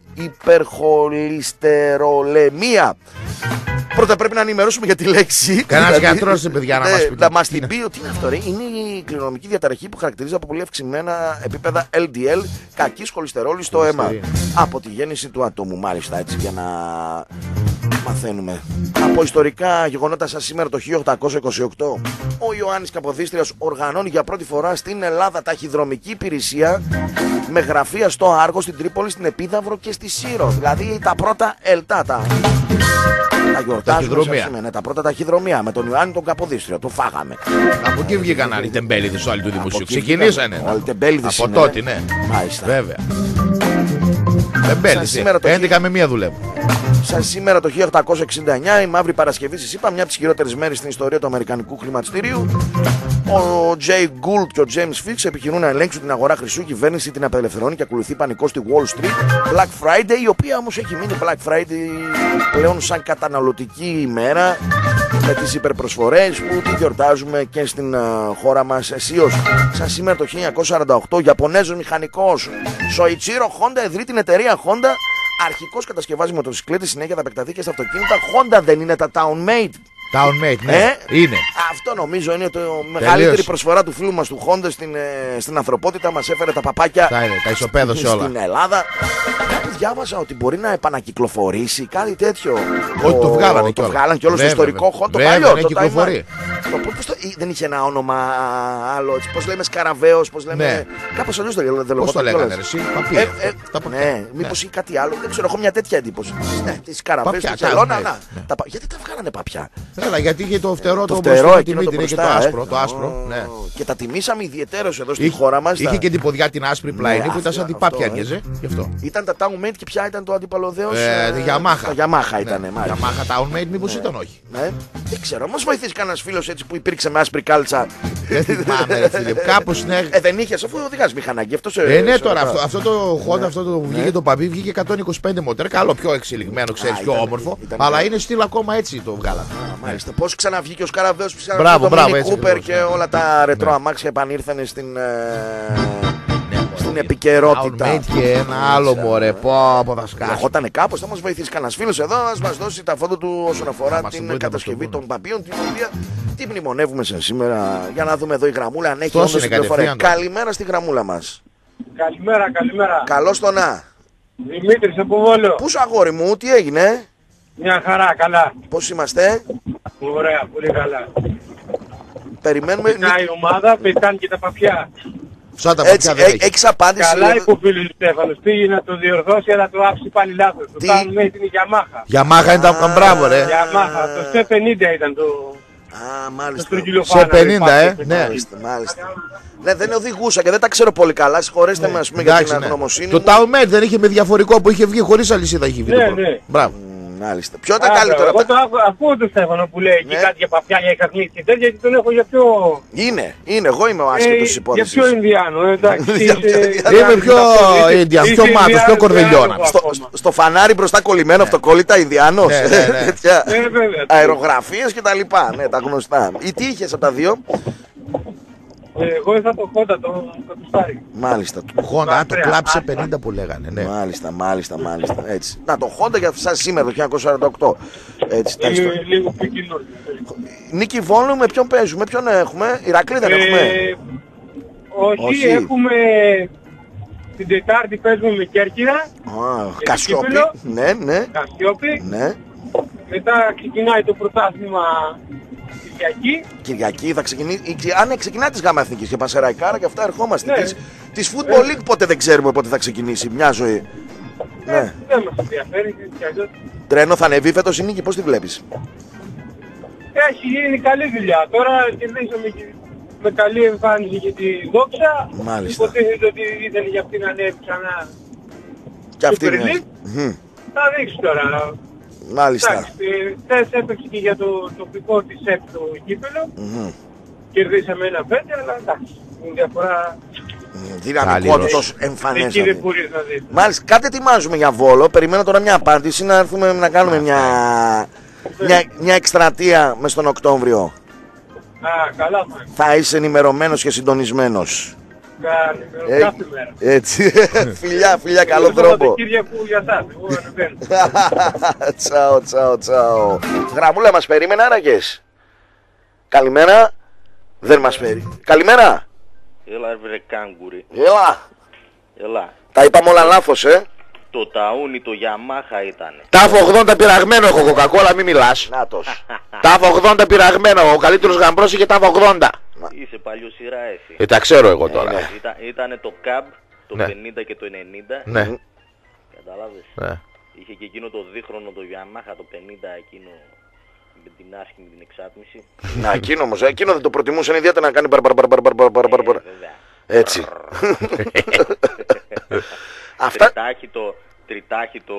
υπερχολυστερολεμία. Πρώτα πρέπει να ενημερώσουμε για τη λέξη. Κανένας γιατρός, παιδιά, να μας πει. Να μας την πει ότι είναι αυτό, ρε. Είναι η κληρονομική διαταραχή που χαρακτηρίζει από πολύ αυξημένα επίπεδα ελ ντι ελ, κακής χολυστερόλης στο αίμα. Από τη γέννηση του ατόμου, μάλιστα, έτσι, για να μαθαίνουμε. Από ιστορικά γεγονότα σας σήμερα το χίλια οκτακόσια είκοσι οκτώ, ο Ιωάννης Καποδίστριας οργανώνει για πρώτη φορά στην Ελλάδα ταχυδρομική υπηρεσία με γραφεία στο Άργο, στην Τρίπολη, στην Επίδαυρο και στη Σύρο. Δηλαδή τα πρώτα ελτά, τα, τα γιορτάζουμε σήμερα, τα πρώτα ταχυδρομεία με τον Ιωάννη τον Καποδίστριο. Το φάγαμε. Από εκεί βγήκαν άλλοι τεμπέληδες όλοι του δημοσίου. Ξεκινήσανε. Όλοι τεμπέληδες από τότε, ναι. Μάλιστα. Βέβαια. Τεμπέληδες. έντεκα με μία δουλεύω. Σαν σήμερα το χίλια οκτακόσια εξήντα εννιά, η Μαύρη Παρασκευή, σας είπα, μια από τις χειρότερες μέρες στην ιστορία του αμερικανικού χρηματιστηρίου. Ο Jay Gould και ο James Fitch επιχειρούν να ελέγξουν την αγορά χρυσού. Η κυβέρνηση την απελευθερώνει και ακολουθεί πανικό στη Wall Street. Black Friday, η οποία όμως έχει μείνει Black Friday πλέον σαν καταναλωτική ημέρα, με τις υπερπροσφορές που τη γιορτάζουμε και στην uh, χώρα μας αισίως. Σαν σήμερα το χίλια εννιακόσια σαράντα οκτώ, Ιαπωνέζος μηχανικός Soichiro Honda ιδρύει την εταιρεία Honda. Αρχικώς κατασκευάζει μοτοσυκλέτες, συνέχεια θα επεκταθεί και στα αυτοκίνητα. Honda δεν είναι τα Town Made? Town Made, ναι, ε? είναι. Αυτό νομίζω είναι το μεγαλύτερη προσφορά του φίλου μας του Honda στην, ε, στην ανθρωπότητα. Μας έφερε τα παπάκια. Τα, τα ισοπαίδωσε όλα. Στην Ελλάδα. Κάτι διάβασα ότι μπορεί να επανακυκλοφορήσει, κάτι τέτοιο. Ότι το βγάλανε το βγάλανε και όλο στο ιστορικό Honda. Το παλιό. Το κυκλοφορεί. Το, πώς το, δεν είχε ένα όνομα άλλο, πώς λέμε Σκαραβαίος, πώς λέμε. Ναι. Κάπως αλλιώς το λέγανε. Πώς το λέγανε, εσύ, παπία. Ε, ε, ναι, μήπως είχε κάτι άλλο. Δεν ξέρω, έχω μια τέτοια εντύπωση. Ναι, τις Σκαραβαίους, τη Χελώνα, να. Γιατί τα βγάλανε παπιά? Έλα, γιατί είχε το φτερό το φτερό εκείνο το μπροστά, και το άσπρο, ε? το άσπρο, ναι. Και τα τιμήσαμε ιδιαιτέρως εδώ στη χώρα μας. Είχε και την ποδιά την άσπρη πλάινη που ήταν σαν την πάπια άγγεζε. Ήταν τα Town Made και ποια ήταν το αντιπαλωδέος? Τη Yamaha. Τα Yamaha ήταν, μάλιστα. Yamaha Town Made μήπως ήταν, όχι? Δεν ξέρω, μας βοηθήσει κανένας φίλος έτσι που υπήρξε με άσπρη κάλτσα? Δεν θυμάμαι, ρε φίλε. Κάπως ναι. Ε, δεν είχες, αφού οδηγάς μηχανάκι. Ε, ναι, τώρα αυτό το Honda, αυτό το βγήκε το παπί, βγήκε εκατόν είκοσι πέντε μοτέρ. Καλό, πιο εξελιγμένο, ξέρεις, πιο όμορφο. Αλλά είναι στυλ ακόμα έτσι το βγάλα. Μάλιστα. Πώς ξαναβγήκε ο Σκαραβαίος που ξαναβγήκε το Mini Cooper και όλα τα ρετρό αμάξια επανήρθανε στην στην επικαιρότητα. Και ένα άλλο μωρέ, πω από τα σκάφη. Ερχότανε κάπως, θα μας βοηθήσει κανένας φίλος εδώ, να μας δώσει τα φόντο του όσον αφορά την κατασκευή των παπίων, την οποία τη μνημονεύουμε σε σήμερα. Για να δούμε εδώ η γραμμούλα αν έχει όντως πληροφορία. Καλημέρα στη γραμμούλα μας. Καλημέρα, καλημέρα. Καλώς το να. Δημήτρης από Βόλο. Πού σου αγόρι μου, τι έγινε? Μια χαρά, καλά. Πώς είμαστε? Ωραία, πολύ καλά. Περιμένουμε. Πετάει η ομάδα, πετάνε και τα παπιά. Σαν τα παπιά δεν έχει. Έχεις απάντηση? Καλά είπε ο φίλος Στέφανος. Πήγε να το διορθώσει, αλλά το άφησε πάλι λάθος. Το Town Made είναι Yamaha. Yamaha είναι τα μπράβο ρε. Yamaha, το σι πενήντα ήταν το... Α, μάλιστα. Σε πενήντα, ε, ναι. Μάλιστα, μάλιστα. Ναι, δεν οδηγούσα και δεν τα ξέρω πολύ καλά. Συγχωρέστε με, ας πούμε, για την αγνωμοσύνη. Το Town Made δεν είχε με διαφορικό που είχε βγει χωρίς αλυσίδα, είχε βγει. Ναι, ναι. Μπράβο. Μάλιστα. Ποιο ήταν καλύτερο? Εγώ το ακούω τον Στέφανο που λέει και κάτι για παπιά, για ικαρνίτ και τέτοια, γιατί τον έχω για πιο... Είναι, είναι, εγώ είμαι ο άσχετος της υπόθεσης. Για πιο Ινδιάνο, εντάξει. Είμαι πιο Ινδιάνο, πιο μάτος, πιο κορδελιώνα. Στο φανάρι μπροστά κολλημένο αυτοκόλλητα Ινδιάνος. Αερογραφίες και τα λοιπά, ναι, τα γνωστά. Ή τι είχες από τα δύο? Εγώ είχα το Honda, το Κατουστάρι. Μάλιστα. Το Honda, αν το κλάψε πενήντα που λέγανε, ναι. Μάλιστα, μάλιστα, μάλιστα. Έτσι. Να, το Honda για σας σήμερα το χίλια εννιακόσια σαράντα οκτώ. Έτσι, τα Είναι ιστορία. λίγο πιο καινούργιο. Νίκη Βόλου, με ποιον παίζουμε, με ποιον έχουμε, Ηρακλή δεν έχουμε. Ε, όχι, Όχι. έχουμε την Τετάρτη παίζουμε με Κέρκυρα. Α, και Κασιόπη. Κύπελλο. Ναι, ναι. Κασιόπη. Ναι. Μετά ξεκινάει το πρωτάθλημα Κυριακή. Κυριακή θα ξεκινήσει. Α, ναι, ξεκινάει τη ΓΑΜΑ Εθνικής και Πανσεραϊκάρα και αυτά ερχόμαστε. Ναι. Της, της Football League ποτέ δεν ξέρουμε πότε θα ξεκινήσει. Μια ζωή. Ε, Ναι. Δεν μας ενδιαφέρει και αλλιώς. Τρένο θα ανεβεί φέτος η Νίκη, πώς τη βλέπεις. Έχει γίνει καλή δουλειά. Τώρα κερδίσαμε και με καλή εμφάνιση και τη Δόξα. Μάλιστα. Υποτίθεται ότι ήθελε για αυτήν να ανέβει ξανά. Και αυτή Super είναι. League. Μμμ. Θα δείξει τώρα. Μάλιστα. Εντάξει, ε, χθες έπαιξε και για το τοπικό της ΕΠ το κύπελλο. Μμμ. Κερδίσαμε ένα πέντε, αλλά εντάξει. Είναι διαφορά. Δυναμικότητος Εκεί δεν εμφανές. μπορείς να δεις. Μάλιστα, κάτι ετοιμάζουμε για Βόλο. Περιμένω τώρα μια απάντηση να έρθουμε να κάνουμε μια, μια, μια εκστρατεία μες τον Οκτώβριο. Α, καλά μάλιστα. Θα είσαι ενημερωμένος και συντονισμένος. Κάθε, Ε, κάθε μέρα. Έτσι. Φιλιά, φιλιά, καλό Είναι το τρόπο. Σαββατοκύριακο για εσάς. Εγώ ανεβαίνω. Τσάω, τσάω, τσάω. Γραμμούλα, μας περίμενε άραγες. Καλημέρα. Δεν μας φέρει. Καλημέρα. Έλα βρε κάγκουρι. Έλα. Έλα. Τα είπαμε όλα λάθος, ε. Το ταούνι το Yamaha ήτανε. Τάφο ογδόντα πειραγμένο έχω, κοκακόλα, μη μιλάς. Νάτος. Τάφο ογδόντα πειραγμένο, ο καλύτερος γαμπρός είχε τάφο ογδόντα. Είσαι παλιό σειρά εσύ. Ε, τα ξέρω εγώ τώρα. ναι. Ήταν, ήτανε το Cab, το Ναι. πενήντα και το ενενήντα. Ναι, Καταλάβες. ναι. Είχε και εκείνο το δίχρονο το Yamaha το πενήντα εκείνο με την άσχημη την εξάτμιση. Να, εκείνο όμως, ε, εκείνο δεν το προτιμούσαν ιδιαίτερα να κάνει μπαρ μπαρ μπαρ μπαρ μπαρ μπαρ μπαρ μπαρ. Ε, βέβαια. Έτσι. Αυτά. Τριτάχη το, τριτάχη το,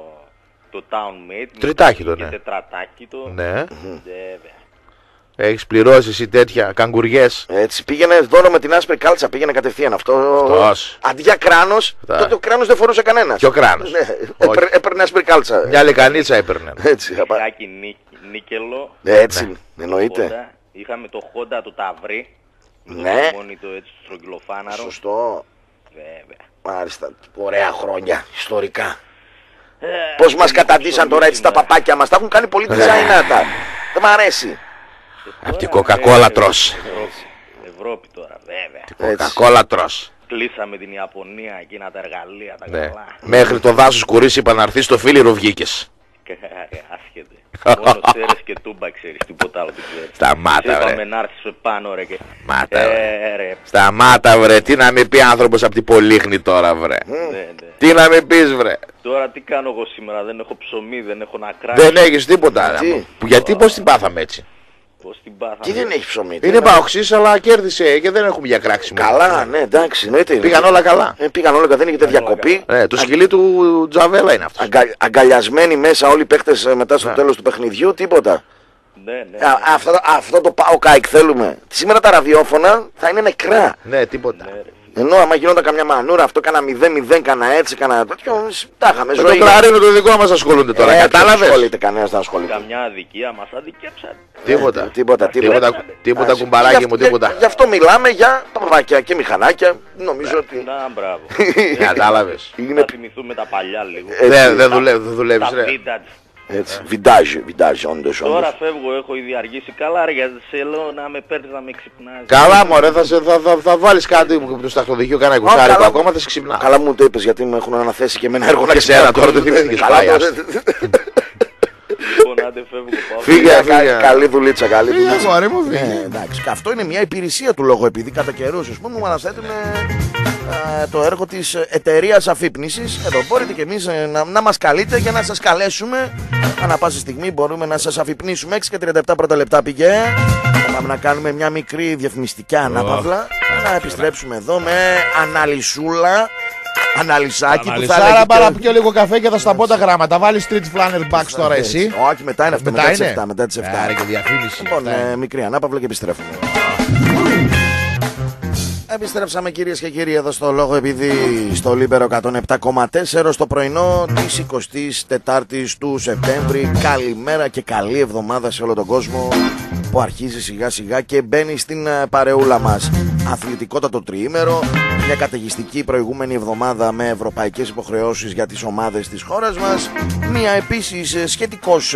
το Townmate. Τριτάχη το, και ναι. τετρατάχη το. Ναι. Βέβαια. Έχεις πληρώσει εσύ τέτοια καγκουριές. Έτσι πήγαινε δώρο με την άσπρη κάλτσα, πήγαινε κατευθείαν αυτό. Αυτός. Αντί για κράνος, Αυτά. τότε ο κράνος δεν φορούσε κανένας. Ποιο κράνος? Ναι, Όχι. έπαιρνε- έπαιρνε άσπρη κάλτσα. Μια λεκανίτσα έπαιρνε. Έτσι, απα- Λιχάκι νί, νίκελο. έτσι, εννοείται. Honda. Είχαμε το Honda το Ταυρί. Ναι. Το μόνοι το έτσι στο στρογγυλοφάναρο. Σωστό. Βέβαια. Μάλιστα. Ωραία χρόνια, ιστορικά. Ε, Πώς μας και καταντήσαν λίγο τώρα έτσι τα σήμερα. παπάκια μας. Τα έχουν κάνει πολύ designaτα. Δεν μ' αρέσει. Απ' την Τώρα, κοκακόλα ε, τρως. Ευρώπη, Ευρώπη τώρα, βέβαια. Έτσι. Κοκακόλα τρως. Κλείσαμε την Ιαπωνία, εκείνα τα εργαλεία, τα Ναι. καλά. Μέχρι το δάσος κουρίσει είπα να έρθει στο φίλιρο βγήκες. Και, ε, Άσχετε. Μόνο ξέρεις και τούμπα ξέρεις, τίποτα άλλο δεν ξέρεις. Σταμάτα, Σε βρε. είπαμε να έρθεις πάνω ρε και... Σταμάτα, ε, ρε. Σταμάτα βρε, τι να μην πει άνθρωπος από την Πολύχνη τώρα βρε. Ναι, ναι. Τι να μην πεις βρε. Τώρα τι κάνω εγώ σήμερα, δεν έχω ψωμί, δεν έχω να κράξω. Δεν έχεις τίποτα. Τι? ρε. Που- Γιατί πώς την πάθαμε έτσι. Πώς την πάθαμε. Τι δεν έχει ψωμί. τι Είναι να- παοξής αλλά κέρδισε και δεν έχουμε για κράξιμο. Καλά, ναι, εντάξει, εννοείται. Πήγαν όλα καλά. Ε, πήγαν όλα καλά, δεν έχετε διακοπή. Ναι, το σκυλί του Τζαβέλα είναι αυτός. Αγκα... Αγκαλιασμένοι μέσα όλοι οι παίχτες ε, μετά στο Ναι. τέλος του παιχνιδιού, τίποτα. Ναι, ναι. Α, αυτό, αυτό το πάω κάικ θέλουμε. Σήμερα τα ραδιόφωνα θα είναι νεκρά. Ναι, τίποτα. Ναι, ρε. Ενώ άμα γινόταν καμιά μανούρα, αυτό κάνα μηδέν μηδέν, κάνα έτσι, κάνα τέτοιο, τα είχαμε Με το ζωή. κλαρίνο το δικό μας ασχολούνται τώρα, Ε, ποιος κατάλαβες. ασχολείται, κανένας δεν ασχολείται. Καμιά αδικία μας αδικέψαν. Τίποτα. Ε, τίποτα, τίποτα. Τίποτα, τίποτα Ας- κουμπαράκι γι' μου, αυτό- τίποτα. Γι' αυτό μιλάμε για τα παπάκια και μηχανάκια. Νομίζω ότι. Να, μπράβο. Κατάλαβες. Είναι Να θυμηθούμε τα παλιά λίγο. έτσι, Δεν δεν δουλεύει, δεν δουλεύεις Τα ρε. vintage. έτσι. Βιντάζ, βιντάζ, όντως, Τώρα όντως. φεύγω, έχω ήδη αργήσει καλά ρε, γιατί θέλω να με παίρνεις να με ξυπνάς. Καλά μωρέ, θα, σε- θα, θα, θα βάλεις κάτι που το σταχτοδοχείο κάνα εικοσάρικο καλά. ακόμα θα σε ξυπνά. Καλά μου το είπες γιατί με έχουν αναθέσει και εμένα έργο να Και σένα ξυπνάω. τώρα το θυμήθηκες, Καλά, πάει, τώρα- Λοιπόν, άντε φεύγω, πάω. Φύγε, Κα- φύγε. Καλή δουλίτσα, καλή δουλίτσα. Μωρέ μου, Ε, φύγε. εντάξει, και αυτό είναι μια υπηρεσία του λόγου, επειδή κατά καιρούς ας πούμε μου αναθέτουν ε, το έργο της εταιρείας αφύπνισης. Εδώ μπορείτε και εμείς ε, να, να μας καλείτε για να σας καλέσουμε. Ανά πάσα στιγμή μπορούμε να σας αφυπνίσουμε. έξι και τριάντα επτά πρώτα λεπτά πήγε. Θα πάμε να κάνουμε μια μικρή διαφημιστική ανάπαυλα. Να επιστρέψουμε εδώ με αναλυσούλα. Αναλυσάκι που θα Άρα λέγεται... πάρα πιο λίγο καφέ και θα στα πω τα γράμματα. Βάλει street flanner back τώρα εσύ. Όχι, μετά είναι αυτό, μετά, τις εφτά, μετά τις εφτά. Άρα και διαφήμιση. Λοιπόν, Αυτά είναι. ε, μικρή ανάπαυλα και επιστρέφουμε. Επιστρέψαμε κυρίες και κύριοι εδώ στο Λόγο, επειδή στο Λίμπερο εκατόν επτά κόμμα τέσσερα στο πρωινό της εικοστής τετάρτης του Σεπτέμβρη. Καλημέρα και καλή εβδομάδα σε όλο τον κόσμο που αρχίζει σιγά σιγά και μπαίνει στην ε, παρεούλα μας. αθλητικότατο τριήμερο, μια καταιγιστική προηγούμενη εβδομάδα με ευρωπαϊκές υποχρεώσεις για τις ομάδες της χώρας μας, μια επίσης σχετικώς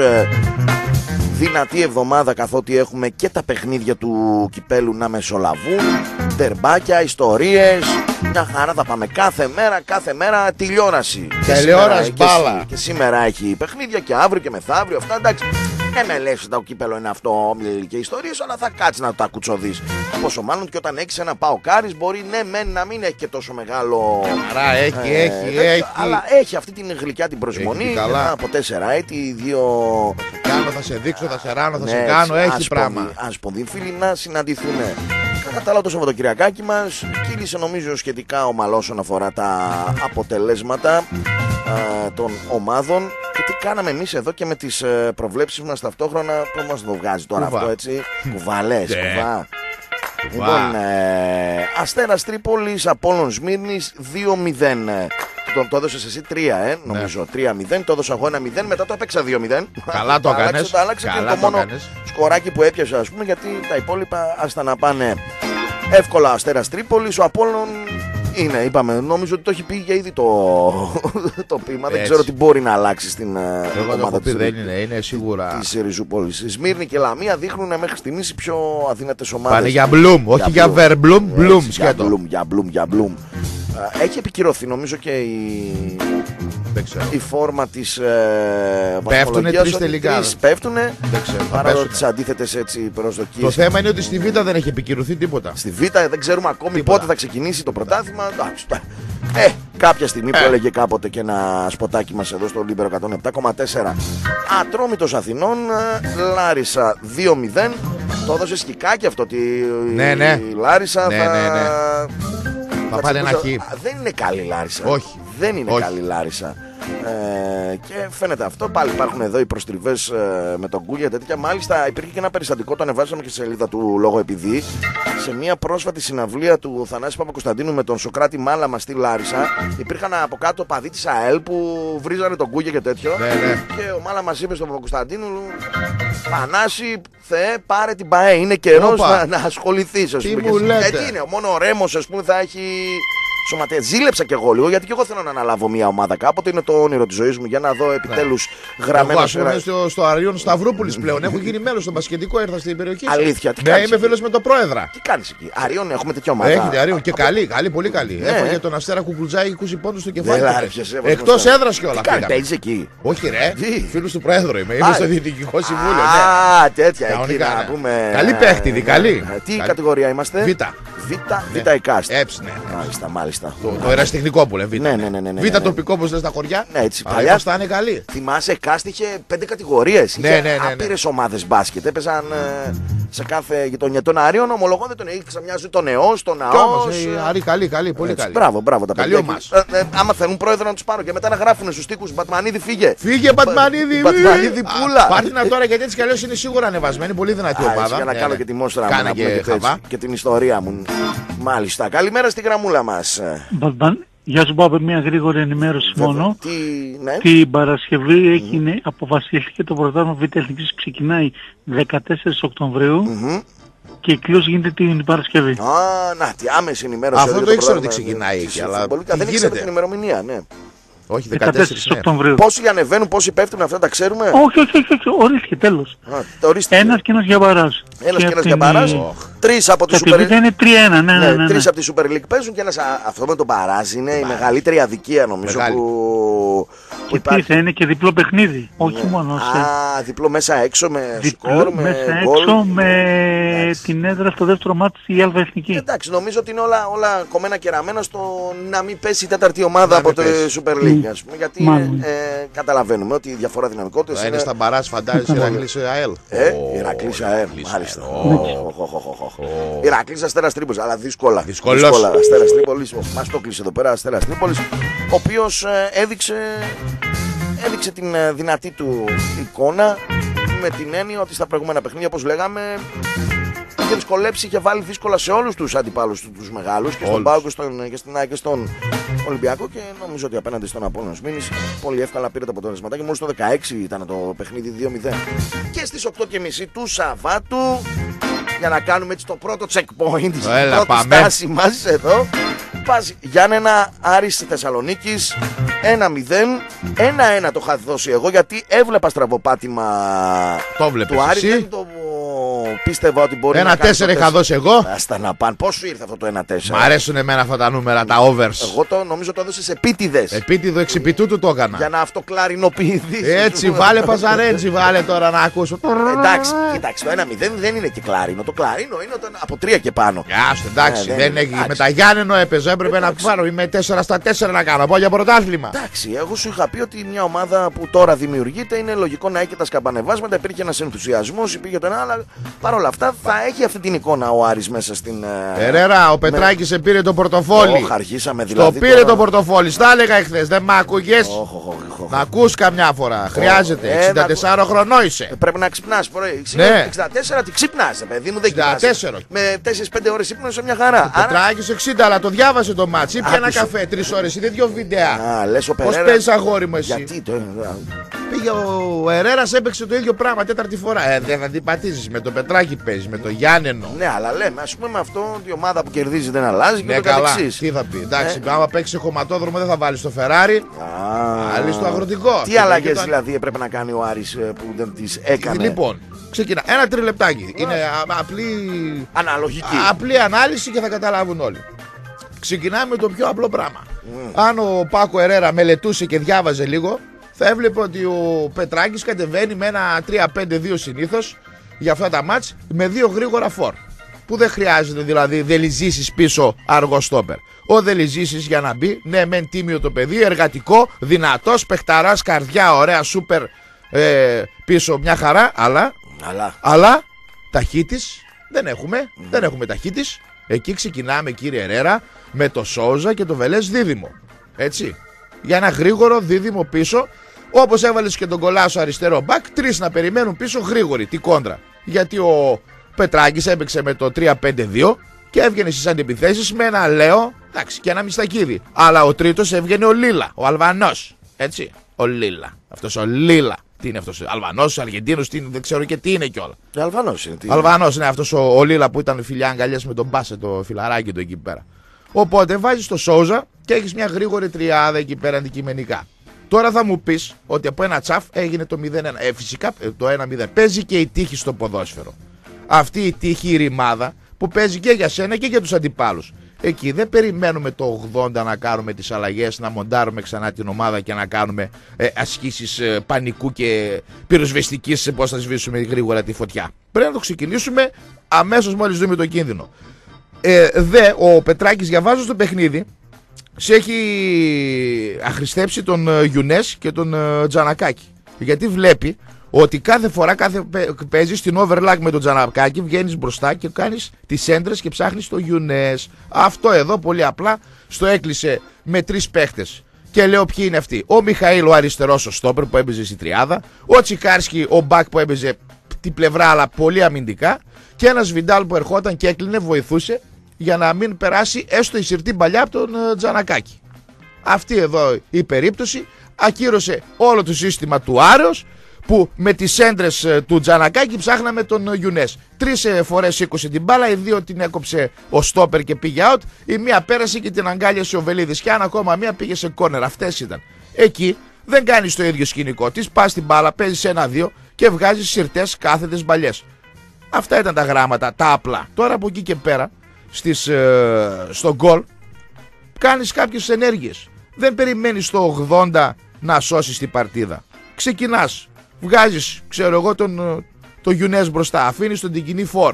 δυνατή εβδομάδα, καθότι έχουμε και τα παιχνίδια του κυπέλου να μεσολαβούν, τερμπάκια, ιστορίες, μια χαρά θα πάμε κάθε μέρα, κάθε μέρα τηλεόραση. Τηλεόραση μπάλα. Και σήμερα έχει παιχνίδια και αύριο και μεθαύριο, αυτά εντάξει. Δεν με λες το κύπελο είναι αυτό, όμιλοι και ιστορίες, αλλά θα κάτσει να τα κουτσοδείς. Πόσο μάλλον και όταν έχεις ένα ΠΑΟΚάρις, μπορεί ναι, μεν να μην έχει και τόσο μεγάλο. Άρα έχει, ε, έχει, ε, έχει. Αλλά έχει αυτή την γλυκιά την προσμονή. Καλά. Από τέσσερα έτη, δύο. Κάνω, θα σε δείξω, θα σε ράνω, θα Ναι, σε κάνω, έτσι, έχει πράγμα. Ασπονδύφιλοι να συναντηθούν. Κατά τα άλλα, το Σαββατοκυριακάκι μας κύλησε νομίζω σχετικά ομαλό όσον αφορά τα αποτελέσματα α, των ομάδων. Και τι κάναμε εμείς εδώ και με τις ε, προβλέψεις μας ταυτόχρονα, που μας το βγάζει τώρα Κουβά. αυτό έτσι. Κουβαλές, Ναι. κουβά. Λοιπόν, ε, Αστέρας Τρίπολης, Απόλλων Σμύρνης δύο μηδέν. Το, το έδωσες εσύ τρία, ε, νομίζω. Ναι. τρία μηδέν, το έδωσα εγώ ένα μηδέν, μετά το έπαιξα δύο μηδέν. Καλά το άλλαξε, έκανες. Το άλλαξε και Καλά είναι το το μόνο έκανες. σκοράκι που έπιασα, ας πούμε, γιατί τα υπόλοιπα άστα να πάνε εύκολα. Αστέρας Τρίπολης, ο Απόλλων είναι, είπαμε, νομίζω ότι το έχει πει για ήδη το, το ποίημα. Δεν Έτσι. ξέρω τι μπορεί να αλλάξει στην ε, Εγώ το έχω ομάδα πει, της, δεν είναι, είναι σίγουρα. της Ριζούπολης. Η Σμύρνη και η Λαμία δείχνουν μέχρι στιγμής οι πιο αδύνατες ομάδες. Πάνε για Bloom, όχι για Bloom. Verblum, Bloom Έτσι, για σκέτο. Bloom, για Bloom, για Bloom. Ε, Έχει επικυρωθεί νομίζω και η, Δεν ξέρω. η φόρμα της ε, Πέφτουνε βαθμολογίας, τρεις ότι τελικά. τρεις πέφτουνε Δεν ξέρω, θα παρά πέσουνε. τις αντίθετες έτσι Το προσδοκίες. θέμα είναι ότι στη Β' δεν έχει επικυρωθεί τίποτα. Στη Β' δεν ξέρουμε ακόμη Τίποτα. πότε θα ξεκινήσει το πρωτάθλημα. Εντάξει, Ε, κάποια στιγμή που Ε. έλεγε κάποτε και ένα σποτάκι μας εδώ στο Λίμπερο εκατόν επτά κόμμα τέσσερα. Ατρόμητος Αθηνών, ε, Λάρισα δύο μηδέν. Το έδωσε σκικάκι αυτό ότι Ναι, ναι. η Λάρισα Ναι, θα... ναι, ναι. Θα πάρει ένα τσιμπούσα- χ. Α, Δεν είναι καλή η Λάρισα. Όχι. Δεν είναι Όχι. καλή η Λάρισα. Ε, και φαίνεται αυτό. Πάλι υπάρχουν εδώ οι προστριβές ε, με τον Κούλια τέτοια. Μάλιστα υπήρχε και ένα περιστατικό, το ανεβάσαμε και στη σελίδα του Λόγο Επειδή. Σε μια πρόσφατη συναυλία του Θανάση Παπακοσταντίνου με τον Σοκράτη Μάλαμα στη Λάρισα, υπήρχαν από κάτω παδί της ΑΕΛ που βρίζανε τον Κούλια και τέτοιο. Ναι, ναι. Και ο Μάλαμας είπε στον Παπακοσταντίνου, Θανάση, Θεέ, πάρε την ΠΑΕ. Είναι καιρός Όπα. να, να ασχοληθείς. ας Τι πούμε. μου Και- λέτε. Ε, τι είναι, μόνο ο Ρέμος, ας πούμε, θα έχει. Σωματεία. Ζήλεψα κι εγώ λίγο, γιατί και εγώ θέλω να αναλάβω μια ομάδα κάποτε. Είναι το όνειρο της ζωής μου για να δω επιτέλους γραμμένο. Εγώ, ας πούμε, στο, στο Αριόν Σταυρούπολης πλέον έχω γίνει μέλος στο μπασκετικό, ήρθα στην περιοχή σας. Αλήθεια, τι Ναι, κάνεις είμαι εκεί? φίλος με τον πρόεδρα. Τι κάνεις εκεί, Αριών, έχουμε τέτοια ομάδα. Έχετε Αριόν και καλή, καλή, πολύ καλή. Ναι. Έφαγε τον Αστέρα Κουκουλτζάκη είκοσι πόντους στο κεφάλι. Δεν του. άρεψες, ε, Εκτός βασικά. έδρας κιόλα. Τι κάνεις, παίζεις εκεί. Όχι, ρε. Τι? Φίλος του πρόεδρου είμαι. Είμαι Α, στο Διοικητικό Συμβούλιο. Ναι. Α, τέτοια εκεί Κανονικά, να ναι. πούμε. Καλή παίχτηδη, καλή. Ε, Τι Καλή. κατηγορία είμαστε? Β. Β, Ναι. Β εκάστ. Έψ, ναι. Μάλιστα, μάλιστα. Το, το ερασιτεχνικό που λέμε. Β. Ναι, ναι, ναι, ναι, ναι, Β ναι. τοπικό όπως λες στα χωριά. Ναι, έτσι, Αλλά παλιά. είμαστε είναι καλή. Θυμάσαι, Εκάστ είχε πέντε κατηγορίες. Ναι, Είχε ναι, ναι, ναι. άπειρες ομάδες μπάσκετ. Έπαιζαν ε, σε κάθε γειτονιά. Τον Αριών ομολογώ δεν τον είχε. Μοιάζει τον ΕΟΣ, τον Κι όμως, ΑΟΣ. ε, Άρη, καλή, καλή, πολύ Έτσι, καλή. Μπράβο, μπράβο τα Καλή παιδιά. ομάδα. Ε, ε, άμα θέλουν πρόεδρο να τους πάρω και μετά να γράφουν στους τοίχους Μπατμανίδη φύγε. Φύγε Μπατμανίδη! Μπατμανίδη, Α, πουλα. Πάρτε να τώρα γιατί έτσι κι αλλιώς είναι σίγουρα ανεβασμένη. Πολύ δυνατή Α, έτσι, ομάδα. για να Ναι, κάνω ναι. και τη μόστρα μου. Κάνα να πούμε και και, το έτσι, χαβά. και την ιστορία μου. Μάλιστα. Καλημέρα στη γραμμούλα μας. Μπατμαν- Γεια σου Πάπε, μια γρήγορη ενημέρωση μόνο. Τι, ναι. Την Παρασκευή έγινε, αποφασίστηκε το πρωτάθλημα Β' Εθνικής ξεκινάει δεκατέσσερις Οκτωβρίου Μμμ. και η κλήρωση γίνεται την Παρασκευή. Α, να, τι άμεση ενημέρωση. Αυτό εδώ το για ήξερα πρόγραμμα ότι ξεκινάει της εκεί, αλλά Φουτμπολίκα. τι Δεν ήξερα γίνεται? την ημερομηνία, ναι. Όχι, δεκατέσσερις δεκατέσσερις. ναι. Οκτωβρίου. Πόσοι ανεβαίνουν, πόσοι πέφτουν, αυτά τα ξέρουμε. Όχι, όχι, όχι, όχι, ορίστε, τέλος. Α, το ορίστε. Ένας και ένας γιαμπαράς. Ένας και ένας από την- γιαμπαράς. Τρεις από τη Και τη Super Β' είναι τρία ένα, ναι, ναι, Ναι, ναι. ναι. τρεις από τη Super League παίζουν και ένας, α, αυτό με τον Παράζ είναι η μεγαλύτερη αδικία νομίζω Μεγάλη. που, που Και τι θα είναι και διπλό παιχνίδι, όχι Ναι. μόνο σε Α, διπλό μέσα έξω με διπλό, σκορ, με μέσα γκολ. έξω με Εντάξει. την έδρα στο δεύτερο μάτι η Α' Εθνική. Εντάξει, νομίζω ότι είναι όλα, όλα κομμένα και ραμμένα στο να μην πέσει η τέταρτη ομάδα Να από μην τη πέσει. Super League, ας πούμε, γιατί Μάλλον. ε, καταλαβαίνουμε ότι η διαφορά δυναμικότητας Θα είναι είναι... στα μπαράς φαντάζεσαι Ηρακλής ΑΕΛ. Ε, Ω, Ηρακλής ΑΕΛ, Ηρακλής μάλιστα. ΑΕΛ. Ω. Οχ, οχ, οχ, οχ. Ηρακλής Αστέρας Τρίπολης, αλλά δύσκολα. Δύσκολος. Δύσκολα. Αστέρας Τρίπολης, μας το κλείσε εδώ πέρα, Αστέρας Τρίπολης, ο οποίος ε, έδειξε, έδειξε την ε, δυνατή του εικόνα, με την έννοια ότι στα προηγούμενα παιχνίδια, όπως λέγαμε, είχε δυσκολέψει, είχε βάλει δύσκολα σε όλους τους αντιπάλους του, τους μεγάλους, και στον Όλους. ΠΑΟΚ και, στον, και στην ΑΕΚ και στον Ολυμπιακό, και νομίζω ότι απέναντι στον Απόλλωνα Σμήνης πολύ εύκολα πήρε το αποτέλεσμα. Και μόλις το δεκαέξι ήταν το παιχνίδι δύο μηδέν. Και στις οκτώ και μισή του Σαββάτου Για να κάνουμε έτσι το πρώτο checkpoint, την Έλα, πρώτη πάμε. στάση μας εδώ. Πας Γιάννενα, Άρης Θεσσαλονίκης, ένα μηδέν, ένα ένα το είχα δώσει εγώ, γιατί έβλεπα στραβοπάτημα Το βλέπεις του Άρη, εσύ. δεν το πίστευα ότι μπορεί Ένα να κάνει τέσσερα το είχα δώσει εγώ. Άστα να πάνε, πώς σου ήρθε αυτό το ένα τέσσερα? Μ' αρέσουν εμένα αυτά τα νούμερα, τα overs. Εγώ το νομίζω το έδωσες επίτηδες. Επίτηδο εξυπητού του το έκανα. Για να αυτοκλαρινοποιηθείς. Έτσι, βάλε παζαρέτζι, βάλε τώρα να ακούσω. Εντάξει, κοίταξε, το ένα μηδέν δεν είναι και κλάρινο. Το κλάρινο είναι όταν από τρία και πάνω. Άστο, εντάξει, Ναι, δεν δεν- έχει. εντάξει. Με τα Γιάννενο έπαιζε, έπρεπε να Εντάξει. πάρω. Είμαι τέσσερα στα τέσσερα να κάνω. Πάω για πρωτάθλημα. Εντάξει, εγώ σου είχα πει ότι μια ομάδα που τώρα δημιουργείται είναι λογικό να έχει και τα σκαμπανεβάσματα. Υπήρχε ένας ενθουσιασμός, υπήρχε το ένα, αλλά παρόλα αυτά θα έχει αυτή την εικόνα ο Άρης μέσα στην. ε, Ερέρα, ο Πετράκης σε πήρε το πορτοφόλι. Όχ, αρχίσαμε Το δηλαδή. πήρε τώρα- το πορτοφόλι. Στα έλεγα εχθές, δεν μ' άκουγες. Όχ, όχ, όχ, όχ. Να ακούς καμιά φορά. Χρειάζεται. Ε, εξήντα να- τέσσερα χρονών είσαι. Ε, Πρέπει να ξυπνάς πρωί. Ναι. εξήντα τέσσερα τι ξυπνάς, παιδί μου, δεν εξήντα τέσσερα. κοιμάσαι. Με τέσσερις πέντε ώρες ύπνο σε μια χαρά. Άρα- Πετράκης εξήντα, αλλά το διάβασε το μάτσι. Ήπια ένα Άκουσε. καφέ τρεις ώρες. Είδε δύο βιντεά. Α, λες ο Πώς Περέρα. παίζεις αγόρι μου εσύ? Γιατί το. Πήγε ο Ερέρας, έπαιξε το ίδιο πράγμα τέταρτη φορά. Ε, δεν αντιπατήσεις. Με το Πετράκη παίζει, με το Γιάννενο. Ναι, αλλά λέμε, ας πούμε με αυτό ότι η ομάδα που κερδίζει δεν αλλάζει και Ναι, το καλά. καθεξής. Τι θα πει. Εντάξει, Ε. άμα παίξει χωματόδρομο δεν θα βάλει το Ferrari. Α, Άλλη στο αγροτικό. Τι Και αλλαγές το- δηλαδή έπρεπε να κάνει ο Άρης ε, που δεν τις έκανε? Λοιπόν, ξεκινά. Ένα τριλεπτάκι. Είναι α- απλή, Αναλογική. απλή ανάλυση και θα καταλάβουν όλοι. Ξεκινάμε με το πιο απλό πράγμα. Αν ο Πάκο Ερέρα μελετούσε και διάβαζε λίγο, θα έβλεπε ότι ο Πετράκης κατεβαίνει με ένα τρία πέντε δύο συνήθως για αυτά τα μάτς με δύο γρήγορα φορ. Που δεν χρειάζεται δηλαδή δελιζήσεις πίσω αργό στόπερ. Ο δελιζήσεις για να μπει, ναι μεν τίμιο το παιδί, εργατικό, δυνατός, παιχταράς, καρδιά, ωραία, σούπερ ε, πίσω μια χαρά, αλλά, Αλλά αλλά ταχύτης δεν έχουμε, δεν έχουμε ταχύτης. Εκεί ξεκινάμε κύριε Ερέρα με το Σόουζα και το Βελές δίδυμο. Έτσι. Για ένα γρήγορο δίδυμο πίσω. Όπως έβαλες και τον Κολάσο αριστερό μπακ, τρεις να περιμένουν πίσω γρήγορη τη κόντρα. Γιατί ο Πετράκης έπαιξε με το τρία πέντε δύο και έβγαινε στις αντιπιθέσεις με ένα Λέο, εντάξει, και ένα Μιστακίδη. Αλλά ο τρίτος έβγαινε ο Λίλα, ο Αλβανός. Έτσι. Ο Λίλα. Αυτός ο Λίλα. Τι είναι αυτός, Αλβανός, Αργεντίνος, τι είναι, δεν ξέρω και τι είναι κιόλα. Αλβανός είναι. τι- Αλβανός είναι αυτός ο, ο Λίλα που ήταν φιλιά αγκαλιές με τον Μπάσε, το φιλαράκι του εκεί πέρα. Οπότε βάζεις το Σόουζα και έχεις μια γρήγορη τριάδα εκεί πέρα αντικειμενικά. Τώρα θα μου πεις ότι από ένα τσαφ έγινε το μηδέν ένα. Ε, φυσικά ε, το ένα μηδέν. Παίζει και η τύχη στο ποδόσφαιρο. Αυτή η τύχη, η ρημάδα που παίζει και για σένα και για τους αντιπάλους. Εκεί δεν περιμένουμε το ογδόντα να κάνουμε τις αλλαγές, να μοντάρουμε ξανά την ομάδα και να κάνουμε ε, ασκήσεις ε, πανικού και πυροσβεστικής σε πώς θα σβήσουμε γρήγορα τη φωτιά. Πρέπει να το ξεκινήσουμε αμέσως μόλις δούμε το κίνδυνο. Ε, δε, ο Πετράκης διαβάζοντας το παιχνίδι σε έχει αχρηστέψει τον ε, Γιουνές και τον ε, Τζανακάκη. Γιατί βλέπει ότι κάθε φορά κάθε παίζεις στην overlap με τον Τζανακάκη, βγαίνεις μπροστά και κάνεις τις έντρες και ψάχνεις το Γιουνές. Αυτό εδώ πολύ απλά στο έκλεισε με τρεις παίχτες. Και λέω ποιοι είναι αυτοί. Ο Μιχαήλ ο αριστερός ο στόπερ που έπαιζε στη τριάδα, ο Τσικάρσκι ο μπακ που έπαιζε την πλευρά αλλά πολύ αμυντικά και ένας Βιντάλ που ερχόταν και έκλεινε, βοηθούσε για να μην περάσει έστω η συρτή παλιά από τον uh, Τζανακάκη. Αυτή εδώ η περίπτωση ακύρωσε όλο το σύστημα του Άρεος που με τις έντρες uh, του Τζανακάκη ψάχναμε τον uh, Γιουνές. Τρεις uh, φορές σήκωσε την μπάλα, οι δύο την έκοψε ο στόπερ και πήγε out, η μία πέρασε και την αγκάλιασε ο Βελίδης και αν ακόμα μία πήγε σε κόρνερ. Αυτές ήταν. Εκεί δεν κάνεις το ίδιο σκηνικό της, πας την μπάλα, παίζεις ένα-δύο και βγάζεις συρτές κάθετες μπαλιές. Αυτά ήταν τα γράμματα, τα απλά. Τώρα από εκεί και πέρα στις, ε, στο γκολ κάνεις κάποιες ενέργειες. Δεν περιμένεις το ογδόντα να σώσεις την παρτίδα. Ξεκινάς, βγάζεις ξέρω εγώ τον, το Γιουνές μπροστά, αφήνεις τον την κοινή φορ.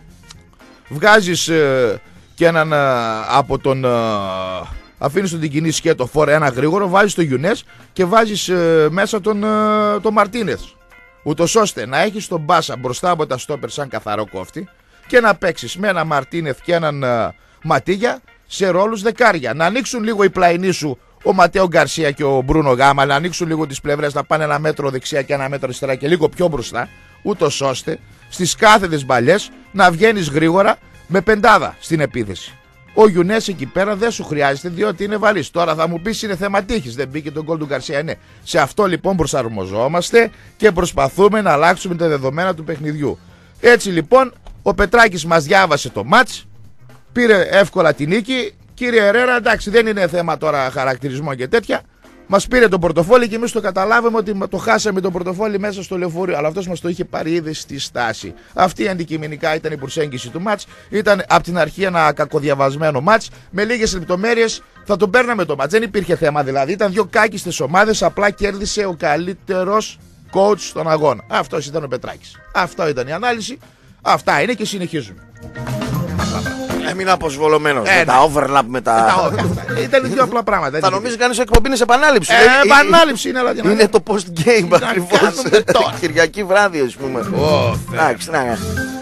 Βγάζεις ε, και έναν ε, από τον... Ε, αφήνεις τον την κοινή σκέτο φορ ένα γρήγορο, βάζεις το Γιουνές και βάζεις ε, μέσα τον, ε, τον Μαρτίνεθ. Ούτως ώστε να έχεις τον Μπάσα μπροστά από τα στόπερ σαν καθαρό κόφτη και να παίξεις με έναν Μαρτίνεθ και έναν uh, Ματίγια σε ρόλους δεκάρια. Να ανοίξουν λίγο οι πλαϊνοί σου ο Ματέο Γκαρσία και ο Μπρούνο Γάμα, να ανοίξουν λίγο τις πλευρές, να πάνε ένα μέτρο δεξιά και ένα μέτρο αριστερά και λίγο πιο μπροστά, ούτως ώστε στις κάθετες μπαλιές να βγαίνεις γρήγορα με πεντάδα στην επίθεση. Ο Γιουνές εκεί πέρα δεν σου χρειάζεται διότι είναι βαλής. Τώρα θα μου πεις είναι θέμα τύχης, δεν μπήκε τον γκολ του Γκαρσία. Ναι, σε αυτό λοιπόν προσαρμοζόμαστε και προσπαθούμε να αλλάξουμε τα δεδομένα του παιχνιδιού. Έτσι λοιπόν Ο Πετράκης μας διάβασε το μάτς, πήρε εύκολα την νίκη. Κύριε Ερέρα, εντάξει, δεν είναι θέμα τώρα χαρακτηρισμό και τέτοια. Μας πήρε το πορτοφόλι και εμείς το καταλάβαμε ότι το χάσαμε το πορτοφόλι μέσα στο λεωφορείο. Αλλά αυτός μας το είχε πάρει ήδη στη στάση. Αυτή αντικειμενικά ήταν η προσέγγιση του μάτς. Ήταν από την αρχή ένα κακοδιαβασμένο μάτς. Με λίγες λεπτομέρειες θα τον παίρναμε το μάτς. Δεν υπήρχε θέμα δηλαδή. Ήταν δύο κάκιστες ομάδες. Απλά κέρδισε ο καλύτερος coach στον αγώνα. Αυτός ήταν ο Πετράκης. Αυτό ήταν η ανάλυση. Αυτά είναι και συνεχίζουμε. Έμεινα αποσβολωμένος ε, με τα overlap, με τα... Ε, ήταν δύο απλά πράγματα. Θα νομίζει κανείς εκπομπή είναι σε επανάληψη. Ε, επανάληψη είναι, αλλά είναι το post-game ακριβώς. Κυριακή βράδυ, ας πούμε. Εντάξει, ναι.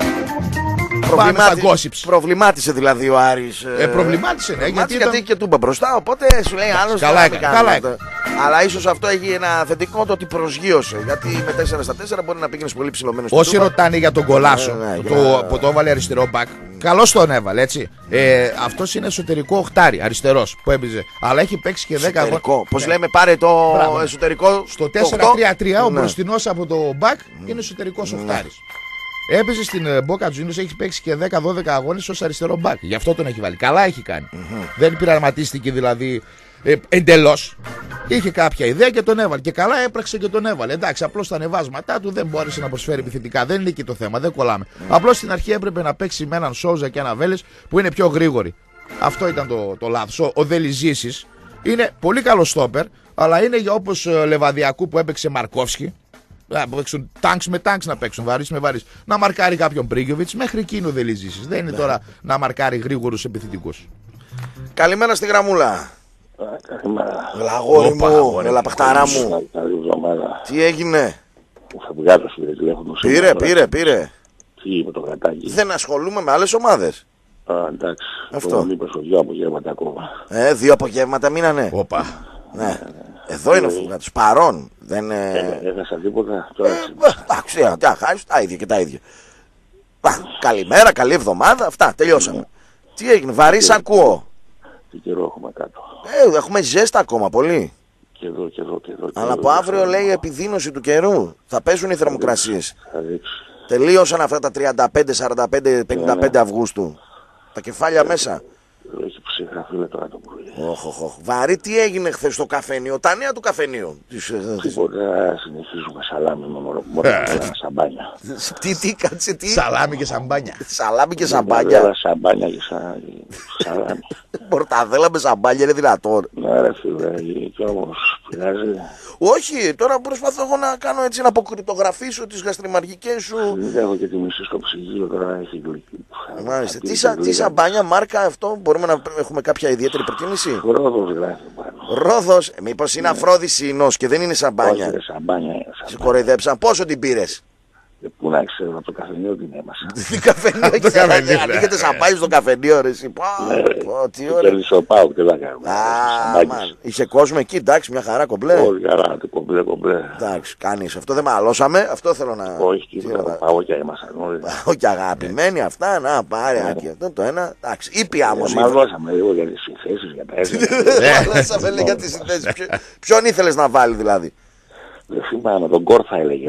Προβλημάτισε δηλαδή ο Άρης. Ε, προβλημάτισε, ναι. Γιατί, γιατί ήταν... και τούμπα μπροστά, οπότε σου λέει άλλος. Καλά έκανε, καλά έκανε. Αλλά ίσως αυτό έχει ένα θετικό, το ότι προσγείωσε. Γιατί με τέσσερα στα τέσσερα μπορεί να πήγαινε πολύ ψηλωμένος. Όσοι ρωτάνε για τον Κολάσο, ε, ναι, που, για... το, που το έβαλε αριστερό μπακ, καλώς τον έβαλε, έτσι. Ε, αυτός είναι εσωτερικό οχτάρι, αριστερός που έπαιζε. Αλλά έχει παίξει και δέκα αγώνες. Πώς λέμε, πάρε το Μπράβο. Εσωτερικό. Στο τέσσερα τρία τρία ο μπροστινός από το μπακ είναι εσωτερικός οχτάρις. Έπαιζε στην Boca Juniors, έχει παίξει και δέκα δώδεκα αγώνες ως αριστερό μπακ. Γι' αυτό τον έχει βάλει. Καλά έχει κάνει. Mm-hmm. Δεν πειραματίστηκε δηλαδή ε, εντελώς. Είχε κάποια ιδέα και τον έβαλε. Και καλά έπραξε και τον έβαλε. Εντάξει, απλώς τα ανεβάσματά του δεν μπόρεσε να προσφέρει επιθετικά. Δεν είναι εκεί το θέμα, δεν κολλάμε. Mm-hmm. Απλώς στην αρχή έπρεπε να παίξει με έναν Σόουζα και ένα Βέλες που είναι πιο γρήγοροι. Αυτό ήταν το, το λάθος. Ο, ο Δελιζήσης είναι πολύ καλό στόπερ, αλλά είναι όπως Λεβαδιακού που έπαιξε Μαρκόφσκι. Να παίξουν τάγκς με τάγκς, να παίξουν βαρύς με βαρύς. Να μαρκάρει κάποιον Πρίγκοβιτς, μέχρι εκείνο δεν λυζήσεις. Δεν είναι ναι. τώρα να μαρκάρει γρήγορους επιθετικούς. Καλημέρα στη γραμμούλα. Καλημέρα. Λαγόρι μου, έλα παχταρά μου. Καλή εβδομάδα. Τι έγινε? Μου θα βγάλω σου τηλέφωνο. Πήρε, πήρε, πήρε. Τι είπε το κρατάκι. Δεν ασχολούμαι με άλλες ομάδες. Α, εντάξει. Αυτό. Μου είπες δύο απογεύματα ακόμα. Ε, δύο απογεύματα μείνανε. Όπα. Ναι. Εδώ είναι ο Φουγάτος, παρόν. Δεν έχασα τίποτα. Εντάξει, τι αχάριστο, τα ίδια και τα ίδια. Καλημέρα, καλή εβδομάδα, αυτά, τελειώσαμε. Τι έγινε, βαρύς ακούω. Τι καιρό έχουμε κάτω. Ε, έχουμε ζέστα ακόμα πολύ. Και εδώ, και εδώ, και εδώ. Αλλά από αύριο λέει επιδείνωση του καιρού. Θα πέσουν οι θερμοκρασίες. Τελείωσαν αυτά τα τριάντα πέντε, σαράντα πέντε, πενήντα πέντε Αυγούστου. Τα κεφάλια μέσα. Έχει ψυχά, φίλε, τώρα το πρωί. Οχ, οχ, οχ. Βαρύ, τι έγινε χθες στο καφενείο, τα νέα του καφενείου. Τίποτα, συνεχίζουμε σαλάμι με μόνο σαμπάνια. Τι, τι, κάτσε, τι. Σαλάμι και σαμπάνια. Σαλάμι και σαμπάνια. Σαμπάνια και σαλάμι. Μορταδέλα με σαμπάνια είναι δυνατόν. Ναι, ρε φίλε, και όμως πειράζει. Όχι, τώρα προσπαθώ εγώ να κάνω έτσι να αποκρυπτογραφήσω τις γαστριμαργικές σου. Δεν έχω και τη μισή στο ψυγείο, τώρα έχει γλυκή. Μάλιστα. Τι, σα, τι σαμπάνια, μάρκα αυτό, μπορούμε να έχουμε κάποια ιδιαίτερη προτίμηση? Ρόδος γράφει πάνω. Ρόδος, ε, μήπως είναι ναι. Αφρόδισινος και δεν είναι σαμπάνια? Όχι, σαμπάνια. Σε κοροϊδέψαν, πόσο την πήρες? Πού να ξέρω, από το καφενείο την έμασα. Τι καφενείο, ξέρετε, ανοίγεται σαμπάνι στο καφενείο, ρε εσύ. Πω, τι ωραία. Και ο Πάου και τα κάνουμε. Είχε κόσμο εκεί, εντάξει, μια χαρά κομπλέ. Όχι, χαρά, κομπλέ, κομπλέ. Εντάξει, κάνεις, αυτό δεν μαλώσαμε, αυτό θέλω να... Όχι, τίποτα, πάω και έμασαν όλοι. Πάω και αγαπημένοι αυτά, να πάρε, άκη, αυτό το ένα, εντάξει, ήπια όμως. Μαλώσαμε λίγο για τις συνθέσεις, για τα έργα. Μαλώσαμε λίγο για τις συνθέσεις, ποιον ήθελες να βάλει δηλαδή? Δεν θυμάμαι, τον Κόρθα έλεγε.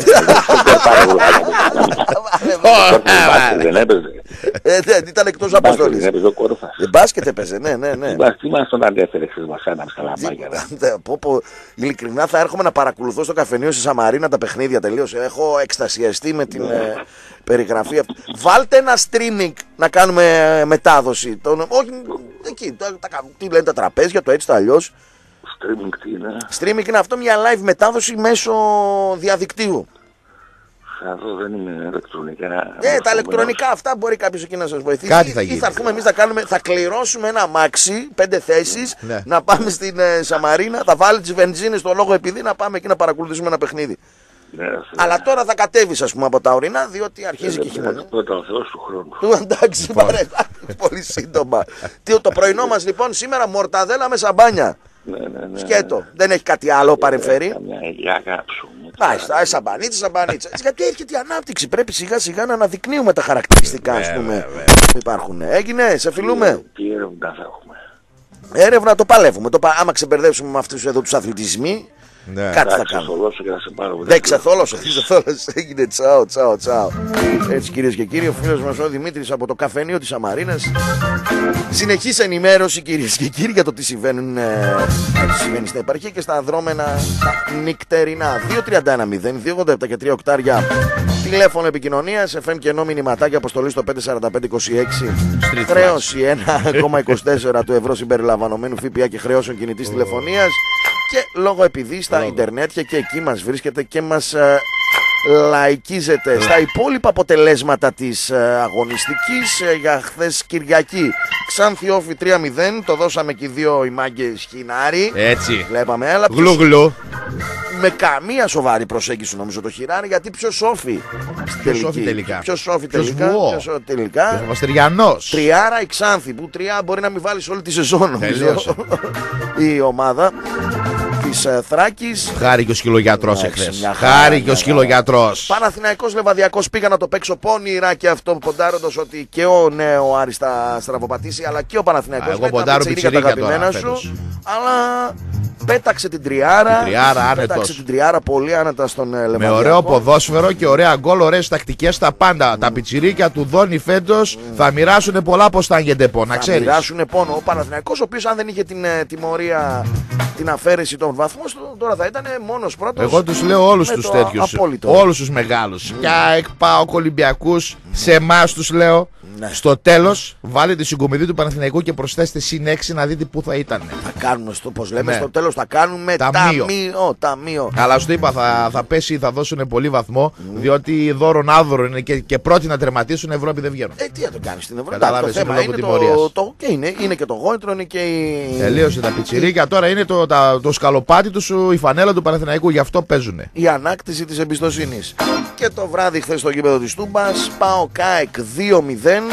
Δεν έπαιζε. Ήταν εκτός αποστολής. Δεν έπαιζε ο Κόρθας. Μπάσκετ έπαιζε, ναι, ναι, ναι. Τι μας τον αντέφερε χθες βασάνα στα λαμπάκια. Ειλικρινά θα έρχομαι να παρακολουθώ στο καφενείο στη Σαμαρίνα τα παιχνίδια τελείως. Έχω εκστασιαστεί με την περιγραφή αυτή. Βάλτε ένα streaming να κάνουμε μετάδοση. Όχι, εκεί, τι λένε τα τραπέζια, το έτσι το αλλιώς. Streaming τι είναι? Streaming είναι αυτό, μια live μετάδοση μέσω διαδικτύου. Αυτό δεν είναι ηλεκτρονικά. Ναι, τα ηλεκτρονικά αυτά μπορεί κάποιος εκεί να σας βοηθήσει. Κάτι θα γίνει. Ή θα έρθουμε εμείς να κάνουμε, θα κληρώσουμε ένα αμάξι, πέντε θέσεις, ναι. να πάμε στην ε, Σαμαρίνα, θα βάλει τις βενζίνες στο λόγο επειδή να πάμε εκεί να παρακολουθήσουμε ένα παιχνίδι. Ναι, αλλά τώρα θα κατέβεις ας πούμε από τα ορεινά, διότι αρχίζει ναι, και χειμώνα. Πρώτα ο Θεός του χρόνου. Του εντάξει, παρέ, πολύ σύντομα. Τι, το πρωινό μας λοιπόν σήμερα μορταδέλα με σαμπάνια. Ναι, ναι, ναι. Σκέτο. Δεν έχει κάτι άλλο παρεμφέρει. Μια ηλιάκα ψωμί. Μάλιστα, σαμπανίτσα, σαμπανίτσα. Γιατί έρχεται η ανάπτυξη. Πρέπει σιγά σιγά να αναδεικνύουμε τα χαρακτηριστικά ας πούμε, που υπάρχουν. Έγινε, σε φιλούμε. Τι έρευνα θα έχουμε? Έρευνα το παλεύουμε. Το, άμα ξεμπερδέψουμε με αυτούς εδώ τους αθλητισμοί, Ναι. Κάτι θα κάνω. Ξεθολώσω και θα σε πάρω μετά. Δεν ξεθόλωσε, ξεθόλωσε. Έγινε τσάω, τσάω, τσάω. Έτσι κυρίες και κύριοι, ο φίλος μας ο Δημήτρης από το καφενείο της Σαμαρίνας. Συνεχής ενημέρωση κυρίες και κύριοι για το τι συμβαίνουν, ε, τι συμβαίνει στην επαρχία και στα δρόμενα τα νυχτερινά. δύο τριάντα ένα μηδέν, δύο ογδόντα επτά και τρία οκτάρια. Τηλέφωνο επικοινωνίας, εφ εμ και ενώ μηνυματάκια, αποστολή στο πέντε τέσσερα πέντε είκοσι έξι. Χρέωση ένα κόμμα είκοσι τέσσερα του ευρώ συμπεριλαμβανομένου ΦΠΑ και χρεώσεων κινητής τηλεφωνίας. Και λόγω επειδή στα ιντερνέτια και εκεί μας βρίσκεται και μας ε, λαϊκίζεται στα υπόλοιπα αποτελέσματα της ε, αγωνιστικής ε, για χθες Κυριακή. Ξάνθη Όφη τρία μηδέν, το δώσαμε και οι δύο οι μάγκες Χινάρι. Έτσι. Βλέπαμε, αλλά γλου γλου. Με καμία σοβαρή προσέγγιση νομίζω το Χινάρι, γιατί ποιος Όφη Ποιος Όφη τελικά. Ποιος Όφη τελικά. Ποιος τελικά. Μαστριανός. Τριάρα η Ξάνθη, που τρία μπορεί να μην βάλει σε όλη τη σεζόν Τελείωσε. η ομάδα της uh, Θράκης. Χάρη και ο σκυλογιατρός εχθές. Χάρη και ο σκυλογιατρός. Παναθηναϊκός Λεβαδιακός, πήγα να το παίξω πόνιρα και αυτό, ποντάροντας ότι και ο νέο Άρης θα στραβοπατήσει, αλλά και ο Παναθηναϊκός. Εγώ ποντάρω πιτσιρίκα τώρα φέτος. Αλλά πέταξε την τριάρα. Την τριάρα πέταξε την τριάρα πολύ άνετα στον Λεβαδιακό. Με ωραίο ποδόσφαιρο και ωραία γκολ, ωραίες τακτικές στα πάντα. Mm. Τα πιτσιρίκια του Δόνη φέτος mm. θα μοιράσουν πολλά ποστάγγεντε πόνο, να ξέρεις. Θα μοιράσουν πόνο. Ο Παναθηναϊκός, ο οποίος αν δεν είχε την ε, τιμωρία, την αφαίρεση των βαθμών, τώρα θα ήταν μόνος πρώτος. Εγώ τους λέω όλους τους τέτοιους. Όλους τους μεγάλους. Mm. Και ΑΕΚ, ΠΑΟΚ, Ολυμπιακούς, mm. σε εμάς τους λέω. Ναι. Στο τέλος, βάλετε τη συγκομιδή του Παναθηναϊκού και προσθέστε συν έξι να δείτε πού θα ήταν. Θα κάνουμε, στο, πώς λέμε, ναι. στο τέλος θα κάνουμε ταμείο. ταμείο, ταμείο. Αλλά σου το είπα, θα, θα πέσει, θα δώσουν πολύ βαθμό, mm. διότι δώρον άδωρο είναι και, και πρώτοι να τερματίσουν, Ευρώπη δεν βγαίνουν. Ε, τι θα το κάνεις στην Ευρώπη. Κατάλαβες, είναι λόγω τιμωρίας. Το, το, και είναι, είναι και το γόητρο, είναι και η... Τελείωσε τα πιτσιρίκια, τώρα είναι το, τα, το σκαλοπάτι τους, η φανέλα του Παναθηναϊκού, γι' αυτό παίζουν. Η ανάκτηση της εμπιστοσύνης. Και το βράδυ χθες στο γήπεδο της Τούμπας, πάω ΚΑΕΚ δύο μηδέν.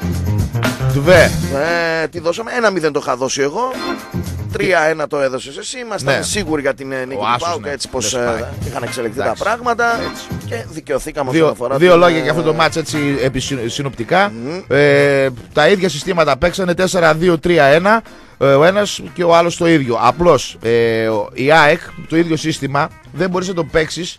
Τουβέ. Ε, τι δώσαμε, ένα μηδέν το είχα δώσει εγώ. τρία ένα το έδωσες εσύ. Ήμασταν ναι. σίγουροι για την νίκη του ΠΑΟΚ, ναι. έτσι πως ε, είχαν εξελιχθεί εντάξει. τα πράγματα έτσι. Και δικαιωθήκαμε δύο, όσον αφορά. Δύο την, λόγια για αυτό το μάτς έτσι συνοπτικά. Mm. Ε, τα ίδια συστήματα παίξανε τέσσερα δύο τρία ένα. Ο ένας και ο άλλος το ίδιο. Απλώς ε, η ΑΕΚ, το ίδιο σύστημα, δεν μπορείς να το παίξεις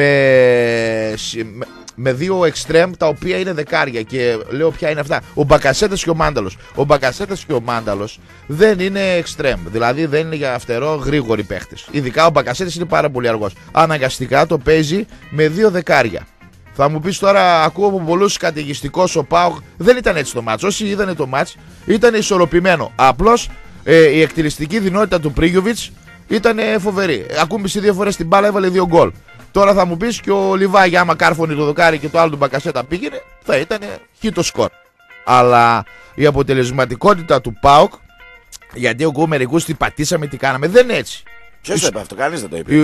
με, με, με δύο εξτρέμ τα οποία είναι δεκάρια. Και λέω ποια είναι αυτά. Ο Μπακασέτας και ο Μάνταλος. Ο Μπακασέτας και ο Μάνταλος δεν είναι εξτρέμ. Δηλαδή δεν είναι για φτερό γρήγοροι παίχτες. Ειδικά ο Μπακασέτας είναι πάρα πολύ αργός. Αναγκαστικά το παίζει με δύο δεκάρια. Θα μου πεις τώρα, ακούω από πολλούς καταιγιστικός ο ΠΑΟΚ. Δεν ήταν έτσι το μάτς. Όσοι είδανε το μάτς ήταν ισορροπημένο. Απλώς ε, η εκτελεστική δυνότητα του Πρίγιοβιτς ήταν ε, φοβερή. Ακούμπησε δύο φορές την μπάλα, έβαλε δύο γκολ. Τώρα θα μου πεις και ο Λιβάγια, άμα κάρφωνε το δοκάρι και το άλλο του Μπακασέτα πήγαινε, θα ήταν χι το σκορ. Αλλά η αποτελεσματικότητα του ΠΑΟΚ, γιατί ακούω μερικούς τι πατήσαμε, τι κάναμε, δεν είναι έτσι. Ποιος το είπε αυτό, κανείς δεν το είπε.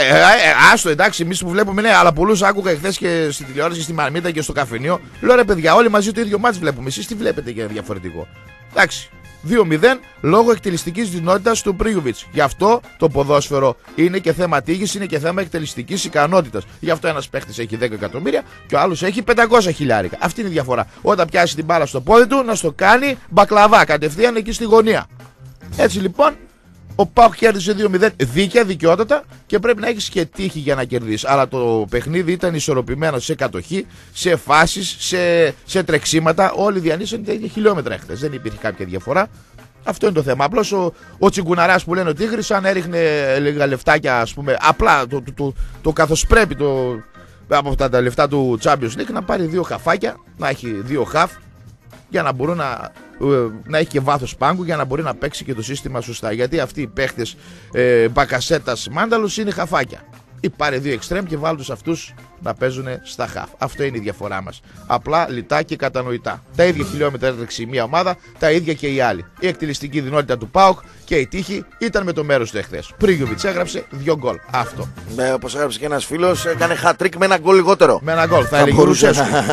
Άστο, εντάξει, εμείς που βλέπουμε, ναι, αλλά πολλούς άκουγα εχθές και στην τηλεόραση, στη Μαρμίτα και στο καφενείο. Λέω ρε παιδιά, όλοι μαζί το ίδιο μάτς βλέπουμε. Εσείς τι βλέπετε για διαφορετικό. Εντάξει, δύο μηδέν λόγω εκτελεστικής δυνότητας του Πρίγιοβιτς. Γι' αυτό το ποδόσφαιρο είναι και θέμα τύχης, είναι και θέμα εκτελεστικής ικανότητας. Γι' αυτό ένας παίχτης έχει δέκα εκατομμύρια και ο άλλος έχει πεντακόσια χιλιάρικα. Αυτή είναι η διαφορά. Όταν πιάσει την μπάλα στο πόδι του, να στο κάνει μπακλαβά κατευθείαν εκεί στη γωνία. Έτσι λοιπόν. Ο ΠΑΟΚ κέρδισε δύο μηδέν δίκαια, δικαιότατα και πρέπει να έχεις και τύχη για να κερδίσεις. Αλλά το παιχνίδι ήταν ισορροπημένο σε κατοχή, σε φάσεις, σε, σε τρεξίματα. Όλοι διανύσαν τα ίδια χιλιόμετρα χθες. Δεν υπήρχε κάποια διαφορά. Αυτό είναι το θέμα. Απλώς ο, ο τσιγκουναράς που λένε ο Τίγρης, αν έριχνε λίγα λεφτάκια, ας πούμε, απλά το, το, το, το καθώς πρέπει το, από αυτά τα λεφτά του Champions League, να πάρει δύο χαφάκια, να έχει δύο χαφ, για να μπορούν να, να έχει και βάθος πάγκου για να μπορεί να παίξει και το σύστημα σωστά. Γιατί αυτοί οι παίχτες ε, Μπακασέτας, Μάνταλος είναι χαφάκια. Ή πάρε δύο εξτρέμ και βάλουν τους αυτούς να παίζουν στα χαφ. Αυτό είναι η διαφορά μας. Απλά λιτά και κατανοητά. Τα ίδια χιλιόμετρα έτρεξε μια ομάδα, τα ίδια και η άλλη. Η εκτελεστική δυνότητα του ΠΑΟΚ και η τύχη ήταν με το μέρος του εχθές. Πρίγιοβιτς έγραψε δύο γκολ. Αυτό. Ναι, όπως έγραψε και ένας φίλος, έκανε hat-trick με ένα γκολ λιγότερο. Με ένα γκολ. Θα, θα έλεγε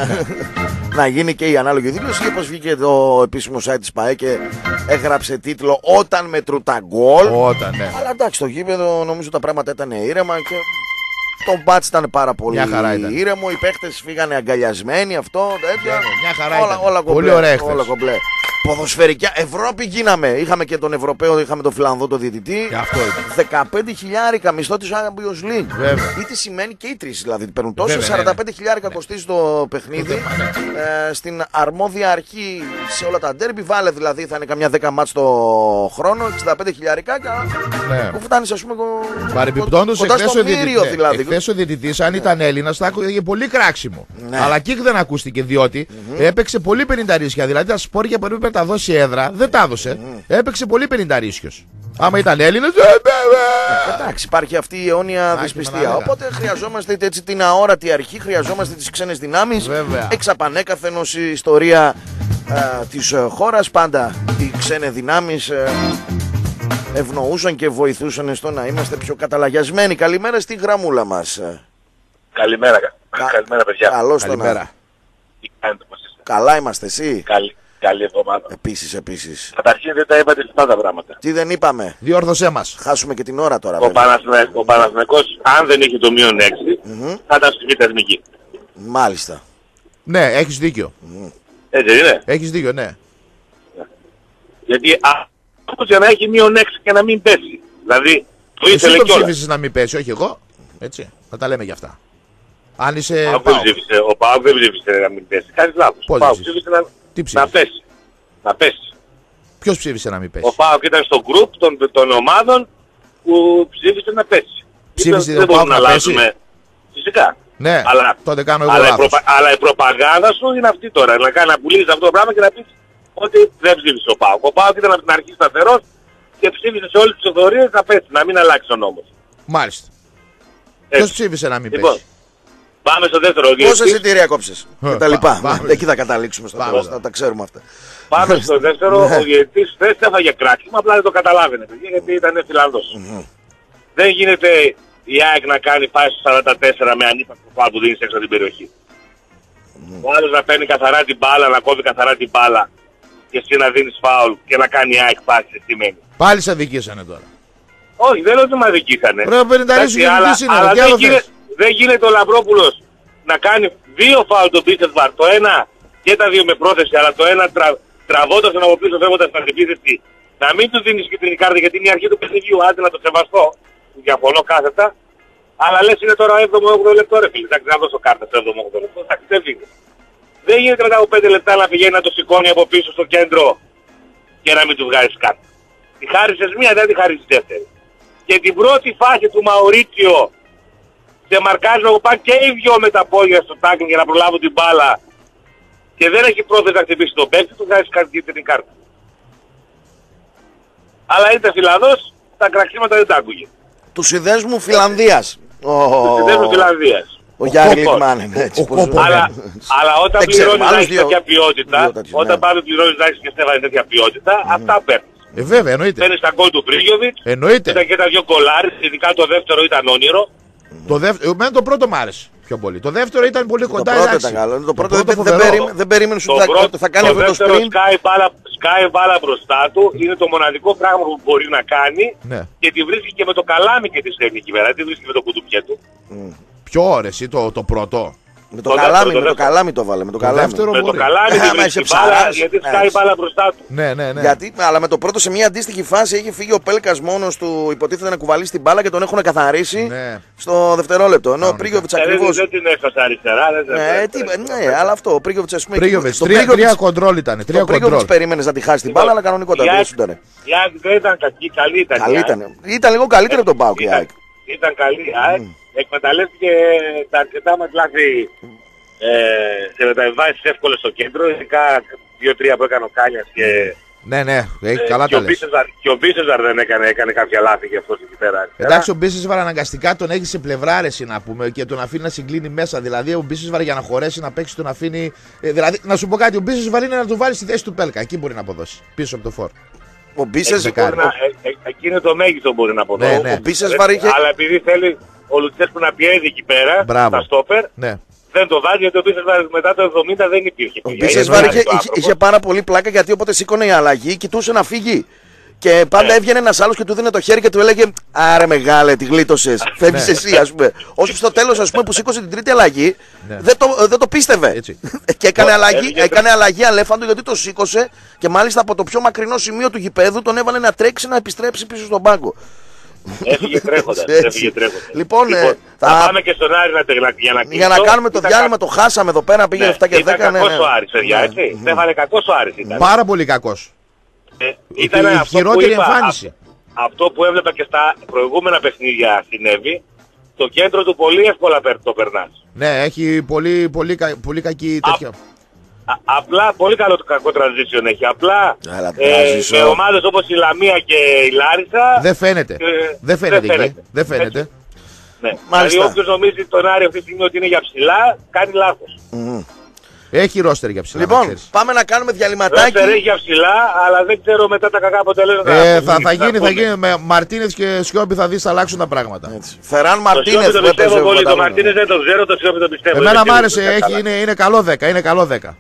να... να γίνει και η ανάλογη δήλωση. Και όπως βγήκε το επίσημο site της ΠΑΕ και έγραψε τίτλο «Όταν μετρούν τα γκολ». Όταν, ναι. Αλλά εντάξει, στο γήπεδο νομίζω τα πράγματα ήταν ήρεμα και το μπάτς ήταν πάρα πολύ ήρεμο. Οι παίχτες φύγανε αγκαλιασμένοι, αυτό, τέτοια. Yeah, μια χαρά όλα, ήταν. όλα κομπλέ, πολύ ωραία όλα κομπλέ. Ποδοσφαιρικά, Ευρώπη γίναμε. Είχαμε και τον Ευρωπαίο, είχαμε τον Φιλανδό, τον διαιτητή. Και αυτό ήταν. δεκαπέντε χιλιάρικα μισθό τη Champions League. Βέβαια. Ή τι σημαίνει και οι τρει δηλαδή. Παίρνουν τόσο. Βέβαια, σαράντα πέντε ναι, χιλιάρικα ναι. κοστίζει το παιχνίδι. Ε, στην αρμόδια αρχή σε όλα τα ντέρμπι. Βάλε δηλαδή, θα είναι καμιά δέκα μάτς το χρόνο. εξήντα πέντε χιλιάρικα. Ναι. Που φτάνει, α πούμε. Παρεμπιπτόντως, κοντά εχθές στο ο μύριο διαιτητής, δηλαδή. ναι, εχθές ο διαιτητής, αν ήταν Έλληνας, θα άκουγε πολύ κράξιμο. Ναι. Αλλά και δεν ακούστηκε, διότι mm-hmm. έπαιξε πολύ πενηνταρίσια. Δηλαδή τα σπόρια που έπρεπε να τα δώσει έδρα, δεν τα έδωσε. Mm-hmm. Έπαιξε πολύ πενηνταρίσιος. Άμα ήταν Έλληνας. Εντάξει, υπάρχει αυτή η αιώνια δυσπιστία. Οπότε χρειαζόμαστε έτσι την αόρατη αρχή, χρειαζόμαστε τις ξένες δυνάμεις. Εξ απανέκαθεν ως η ιστορία ε, της ε, χώρας, πάντα οι ξένες δυνάμεις ε, ευνοούσαν και βοηθούσαν στο να είμαστε πιο καταλαγιασμένοι. Καλημέρα στη γραμμούλα μας. Καλημέρα. Κα... Καλημέρα, παιδιά. Καλώς τον να. Τι κάνετε, πώς είστε? Καλά είμαστε, εσύ? Καλή, καλή εβδομάδα. Επίσης, επίσης. Καταρχήν δεν τα είπατε σωστά τα πράγματα. Τι δεν είπαμε? Διόρθωσέ μας. Χάσουμε και την ώρα τώρα. Ο, Παναθηνα... ο Παναθηναϊκός, αν δεν είχε το μείον έξι, mm-hmm. θα ήταν στη Β' Εθνική. Μάλιστα. Ναι, έχεις δίκιο. Mm. Έτσι είναι. Έχεις δίκιο, ναι. Γιατί αυτό για να έχει μείον έξι και να μην πέσει. Δηλαδή, το ήθελε εσύ το κιόλας. ψήφισες να μην πέσει, όχι εγώ. Έτσι, θα τα λέμε γι' αυτά. Αν είσαι Ο Πάοκ δεν ψήφισε να μην πέσει. Κάνεις λάθος. Ο Πάοκ ψήφισε να, να πέσει. Να πέσει. Ποιος ψήφισε να μην πέσει? Ο Πάοκ ήταν στο γκρουπ των, των ομάδων που ψήφισε να πέσει. Ψήφισε δεν ο Πάοκ να πέσει. Φυσικά. Ναι, αλλά, τότε κάνω εγώ αλλά, λάθος. η προπα, αλλά η προπαγάνδα σου είναι αυτή τώρα. Να, κάνει, να πουλήσεις αυτό το πράγμα και να πεις ότι δεν ψήφισε ο Πάοκ. Ο Πάοκ ήταν από την αρχή σταθερός και ψήφισε σε όλες τις οδορίες να πέσει, να μην αλλάξει ο νόμος. Μάλιστα. Ποιος ψήφισε να μην λοιπόν, πέσει? Πάμε στο δεύτερο γύρο. Πόσα εισιτήρια κόψες και τα λοιπά. Εκεί θα καταλήξουμε στο τέλος, θα τα ξέρουμε αυτά. Πάμε στο δεύτερο. Ο διαιτητής δεν έφαγε κράξιμο, απλά δεν το καταλάβαινε. Γιατί ήταν Φιλανδός. Δεν γίνεται η ΑΕΚ να κάνει πάση στο σαράντα τέσσερα με ανύπαρκτο φάουλ που δίνει έξω από την περιοχή. Ο άλλος να παίρνει καθαρά την μπάλα, να κόβει καθαρά την μπάλα και εσύ να δίνεις φάουλ και να κάνει η ΑΕΚ πάση στη μένη. Πάλι σε αδικήσανε τώρα. Όχι, δεν λέω ότι με αδικήσανε. Πρέπει να πενηνταρίσει και αλλά, είναι, αλλά δεν, γίνεται, δεν γίνεται ο Λαμπρόπουλος να κάνει δύο φάουλ τον Μπίσεσβαρ. Το ένα και τα δύο με πρόθεση, αλλά το ένα τρα, τραβώντας τον από πίσω φεύγοντας στην αντιπίθεση. Να μην του δίνεις κίτρινη κάρτα γιατί είναι η αρχή του παιχνιδιού. Άντε να το σεβαστώ. Διαφωνώ κάθετα. Αλλά λες είναι τώρα έβδομο όγδοο λεπτό ρε φίλε. Εντάξει, να δώσω κάρτα στο έβδομο όγδοο λεπτό. Εντάξει, δεν φύγει. Δεν γίνεται τριάντα πέντε λεπτά να πηγαίνει να το σηκώνει από πίσω στο κέντρο και να μην του βγάζεις κάρτα. Τη χάρισες μία, δεν τη χάρισες δεύτερη. Και την πρώτη φάση του Μαουρίτσιο σε μαρκάζει να πάνε και οι δυο με τα πόδια στο τάκλινγκ για να προλάβουν την μπάλα και δεν έχει πρόθεση να χτυπήσει τον παίκτη, του βγάζεις κίτρινη κάρτα. Αλλά είτε Φιλανδός, τα κραξίματα δεν τα άκουγε. Του συνδέσμου Φιλανδίας. Του συνδέσμου Φιλανδίας. Ο Γιάννη Λικμάνεν, έτσι. Αλλά, αλλά όταν πληρώνεις να έχεις τέτοια ποιότητα, όταν πάμε πληρώνεις να έχεις και Στέφανε τέτοια ποιότητα, αυτά παίρνεις. Ε, βέβαια, εννοείται. Παίρνεις τα γκολ του Πρίγιοβιτς, εννοείται. Ήταν και τα δυο κολάρες, ειδικά το δεύτερο ήταν όνειρο. Το δεύτερο, εμένα το πρώτο μ' άρεσε πιο πολύ. Το δεύτερο ήταν πολύ κοντά. Το πρώτο ήταν καλό. Το, το πρώτο, πρώτο δεν, δεν, δεν περίμενε σου θα, θα κάνει αυτό το sprint. Το δεύτερο σκάει μπάλα μπροστά του, είναι το μοναδικό πράγμα που μπορεί να κάνει ναι. Και τη βρίσκει και με το καλάμι και τη στέλνει εκεί πέρα, τη βρίσκει με το κουτουπιέ του. Mm. Πιο ώρες ή το, το πρώτο. Με το, το καλάμι, δεύτερο, με το καλάμι το βάλε. Με το, το καλάμι. Δεύτερο, με το καλάμι τη βρίσκει μπάλα, γιατί σκάει μπάλα μπροστά του. Ναι, ναι, ναι. Γιατί, αλλά με το πρώτο σε μια αντίστοιχη φάση έχει φύγει ο Πέλκας μόνος του, υποτίθεται να κουβαλήσει την μπάλα και τον έχουν καθαρίσει ναι. Στο δευτερόλεπτο. Ενώ ο Πρίγιοβιτς ακριβώς. Δεν την έφτασε αριστερά. Ναι, αλλά αυτό ο Πρίγιοβιτς ας πούμε. Τρία κοντρόλ ήταν. Ο Πρίγιοβιτς περίμενε να τη χάσει την μπάλα, αλλά κανονικότατα. Η ΑΕΚ δεν ήταν κακή, καλή ήταν. Ήταν λίγο καλύτερη από τον ΠΑΟΚ. Ήταν καλή. Εκμεταλλεύτηκε τα αρκετά μας λάθη ε, σε μεταβιβάσεις εύκολες στο κέντρο, ειδικά δύο τρία που έκανε ο Κάνιας και... Ναι, ναι, έχει ε, καλά και τα ο λες. Και ο Μπίσεσβαρ δεν έκανε, έκανε κάποια λάθη και αυτός εκεί πέρα. Εντάξει, ο Μπίσεσβαρ αναγκαστικά τον έχει σε πλευράρεση να πούμε και τον αφήνει να συγκλίνει μέσα. Δηλαδή ο Μπίσεσβαρ για να χωρέσει να παίξει τον αφήνει... Ε, δηλαδή, να σου πω κάτι, ο Μπίσεσβαρ είναι να του βάλει στη θέση του Πέλκα, εκεί μπορεί να αποδώσει, πίσω από το φόρ. Ο Μπίσεσβαρ... Εκεί είναι το μέγιστο μπορεί να αποδώσει. Ναι, ναι. Ο Μπίσεσβαρ είχε... Αλλά επειδή θέλει ο Λουτσέσκου να πιέζει εκεί πέρα, μπράβο. Τα στόπερ, ναι. Δεν το βάζει γιατί ο Μπίσεσβαρ μετά το εβδομήντα δεν υπήρχε. Ο Μπίσεσβαρ είχε, είχε, είχε πάρα πολύ πλάκα γιατί όποτε σήκωνε η αλλαγή κοιτούσε να φύγει. Και πάντα έβγαινε ένας άλλος και του δίνε το χέρι και του έλεγε άρε μεγάλε, τη γλίτωσες. Φεύγεις εσύ, ας πούμε. Όσο στο τέλος, ας πούμε, που σήκωσε την τρίτη αλλαγή, δεν το, δεν το πίστευε. Και έκανε αλλαγή, έκανε αλλαγή αλέφαντο γιατί το σήκωσε και μάλιστα από το πιο μακρινό σημείο του γηπέδου τον έβαλε να τρέξει να επιστρέψει πίσω στον πάγκο. Έφυγε τρέχοντας. Έφυγε τρέχοντας. Λοιπόν, λοιπόν ε, θα, θα πάμε και στον Άρη να τελα... για να Για να κάνουμε το διάλειμμα, κα... το χάσαμε εδώ πέρα, πήγε ναι, επτά και δέκα. Ήταν κακός ο Άρης, παιδιά, έτσι. Δεν φάνε κακός ο Άρης. Πάρα πολύ κακός. Ε, ήταν η χειρότερη εμφάνιση. Α, αυτό που έβλεπα και στα προηγούμενα παιχνίδια συνέβη. Το κέντρο του πολύ εύκολα το περνάς. Ναι, έχει πολύ, πολύ, πολύ κακή τέτοια. Α, απλά πολύ καλό το κακό transition έχει. Απλά ε, με ομάδες όπως η Λαμία και η Λάρισα. Δεν φαίνεται. Ε, δεν φαίνεται. Δεν φαίνεται. Δεν φαίνεται. Ναι. Δηλαδή όποιος νομίζει τον Άρη αυτή τη στιγμή ότι είναι για ψηλά, κάνει λάθος. Mm. Έχει ρόστερ για ψηλά. Λοιπόν, πάμε να κάνουμε διαλυματάκι. Ρόστερ έχει για ψηλά, αλλά δεν ξέρω μετά τα κακά αποτελέσματα. Ε, θα, θα, γίνει, θα γίνει με Μαρτίνεθ και Σιώπη, θα δεις θα αλλάξουν τα πράγματα. Έτσι. Φεράν Μαρτίνεθ. Το Σιώπη το πιστεύω πολύ. Το Μαρτίνεθ δεν το ξέρω, το Σιώπη το πιστεύω. Εμένα μ' άρεσε, έχει, είναι, είναι καλό δέκα. Είναι καλό δέκα.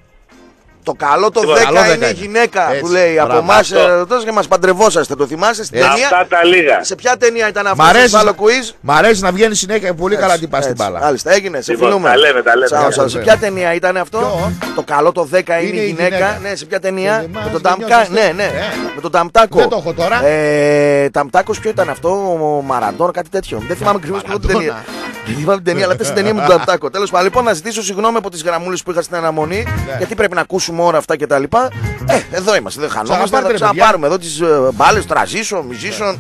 Το καλό το δέκα είναι η γυναίκα που λέει από εμάς και μας παντρευόσαστε. Το θυμάσαι στην ταινία? Αυτά τα λίγα. Σε ποια ταινία ήταν αυτό το άλλο quiz? Μ' αρέσει να βγαίνει συνέχεια, πολύ καλά τι πας στην μπάλα. Μάλιστα, έγινε, σε φιλούμε. Τα λέμε, τα λέμε. Σε ποια ταινία ήταν αυτό? Το καλό το δέκα είναι η γυναίκα. Ναι, σε ποια ταινία? Με τον Ταμτάκο. Ναι, ναι, με τον Ταμτάκο. Δεν το έχω τώρα. Ταμτάκος ποιο ήταν αυτό? Ο Μαραντόρ, κάτι τέτοιο. Δεν θυμάμαι ακριβώς την ταινία. Δεν θυμάμαι την ταινία, αλλά πες την ταινία με τον Ταμτάκο. Τέλος πάντων, λοιπόν, να ζητήσω συγγνώμη από τις γραμμούλες που είχα στην αναμονή, γιατί πρέπει να ακούσουμε όλα αυτά κτλ. Ε, εδώ είμαστε, δεν χανόμαστε. Θα ξαναπάρουμε εδώ τις μπάλες, τραζίσο, μιζίσο.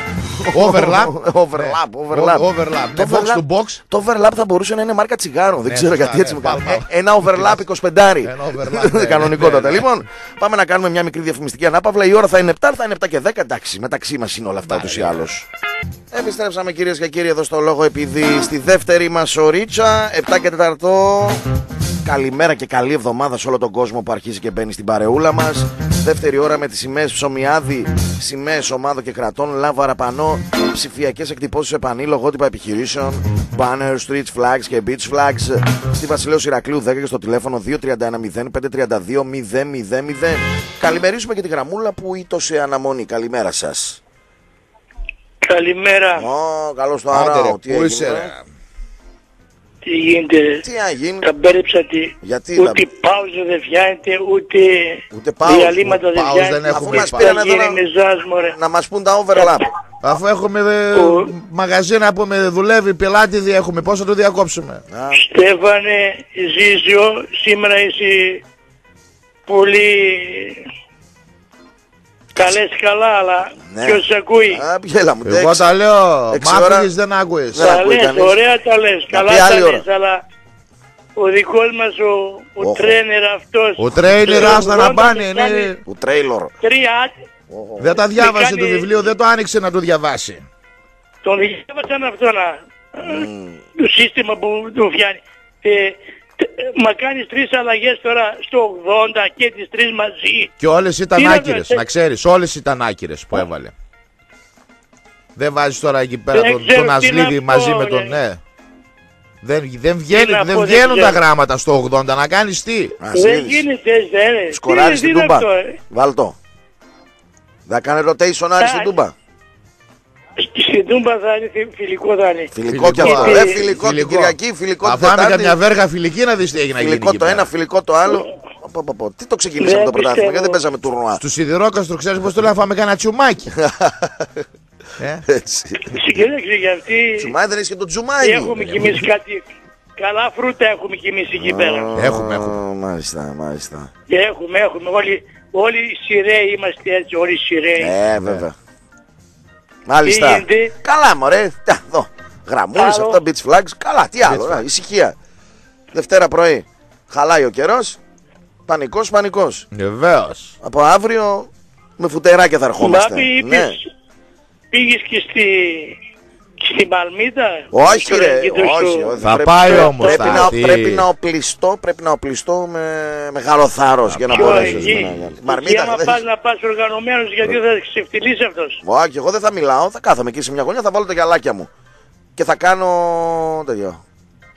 Overlap. Overlap, overlap. Overlap. Το box to box. Το overlap θα μπορούσε να είναι μάρκα τσιγάρων. Δεν ξέρω γιατί έτσι με κάνει. Ένα overlap είκοσι πέντε. Κανονικότατα. Λοιπόν, πάμε να κάνουμε μια μικρή διαφημιστική ανάπαυλα. Η ώρα θα είναι επτά, θα είναι επτά και δέκα. Εντάξει, μεταξύ μας είναι όλα αυτά ούτως ή άλλως. Επιστρέψαμε κυρίες και κύριοι εδώ στο λόγο επειδή στη δεύτερη μας ωρίτσα, επτά και τέσσερα. Καλημέρα και καλή εβδομάδα σε όλο τον κόσμο που αρχίζει και μπαίνει στην παρεούλα μας. Δεύτερη ώρα με τις σημαίες Ψωμιάδη, σημαίες ομάδων και κρατών, λάβαρα πανό, ψηφιακές εκτυπώσεις επανή, λογότυπα επιχειρήσεων, banner, street flags και beach flags. Στη Βασιλέως Ηρακλείου δέκα και στο τηλέφωνο δύο τρία ένα μηδέν πέντε τρία δύο μηδέν μηδέν μηδέν. Καλημερίσουμε και τη γραμμούλα που ήτωσε αναμονή. Καλημέρα σας. Καλημέρα. Ω, καλώς το αράω. Τι έγινε? Τι γίνεται, τι έγινε, τα μπέρεψα τι. Γιατί ούτε τα... πάουζα δεν φτιάχνεται, ούτε, ούτε διαλύματα δεν φτιάχνεται. Αφού μας πήραν εδώ να... να μας πούν τα overlap. Αφού έχουμε δε... Ο... μαγαζίνα που με δουλεύει, πελάτη έχουμε, πώς θα το διακόψουμε? Α. Στέφανε, Ζίζιο, σήμερα είσαι πολύ... Καλές καλά, αλλά ναι. Ποιος σε ακούει? Α, πιέλα μου, εγώ τα λέω, μ' δεν άκουες. Τα λες, ωραία τα λες, καλά τα λες, αλλά ο δικός μας ο, ο τρένερ αυτός. Ο τρένερ άστα να πάνε, είναι... Ο τρέιλορ. Τρία... Δεν τα διάβασε κάνει... το βιβλίο, δεν το άνοιξε να το διαβάσει. Τον διάβασαν αυτό να... Mm. Το σύστημα που του φτιάνει. Ε, Μα κάνεις τρεις αλλαγές τώρα στο ογδόντα και τις τρεις μαζί. Και όλες ήταν άκυρες, να ξέρεις, όλες ήταν άκυρες που έβαλε. Δεν βάζεις τώρα εκεί πέρα τον, τον Ασλίδη μαζί με τον... Ναι. Δεν, δεν, βγαίνει, δεν πω, βγαίνουν δεν τα γράμματα στο ογδόντα, να κάνεις τι? Δεν γίνεται έτσι, δεν είναι. Σκοράρεις στην Τούμπα, βάλ' το. Θα κάνει rotation Άρη στην Τούμπα. Στην Τούμπα θα είναι φιλικό, θα είναι. Φιλικό κι αυτό. Ε, φιλικό την Κυριακή, φιλικό την Τετάρτη. Θα πάμε καμιά βέργα φιλική να δεις τι έχει να γίνει. Φιλικό το ένα, φιλικό το άλλο. Τι το ξεκινήσαμε το πρωτάθλημα, γιατί δεν παίζαμε τουρνουά. Στου Σιδηρόκαστρο ξέρεις πώς το λέω, φάμε κανένα τσουμάκι. Έτσι. Συγκέντρωσε για αυτή. Τσουμάκι δεν έχεις και το τσουμάκι. Έχουμε κι εμείς κάτι. Καλά φρούτα έχουμε κι εμείς εκεί πέρα. Έχουμε, έχουμε. Μάλιστα, μάλιστα. Έχουμε, έχουμε. Όλοι οι σειραίοι είμαστε έτσι, όλοι οι σειραίοι. Ε, βέβαια. Μάλιστα. Καλά μωρέ. Εδώ. Γραμμούλες αυτά, beach flags. Καλά, τι άλλο. Ησυχία. Δευτέρα πρωί. Χαλάει ο καιρός. Πανικός, πανικός. Βεβαίως. Από αύριο με φουτεράκια θα ερχόμαστε. Ναι. Πήγες και στη... στη Μαλμίτα. Όχι ρε, όχι, όχι. Θα πάει όμως. Πρέπει, να, πρέπει να οπλιστώ, πρέπει να οπλιστώ με μεγάλο θάρρος για να μπορέσω. Και άμα πας να πας οργανωμένος, γιατί θα ξεφτυλίσει αυτός. Όχι, εγώ δεν θα μιλάω, θα κάθομαι εκεί σε μια γωνιά, θα βάλω τα γυαλάκια μου. Και θα κάνω τέτοιο.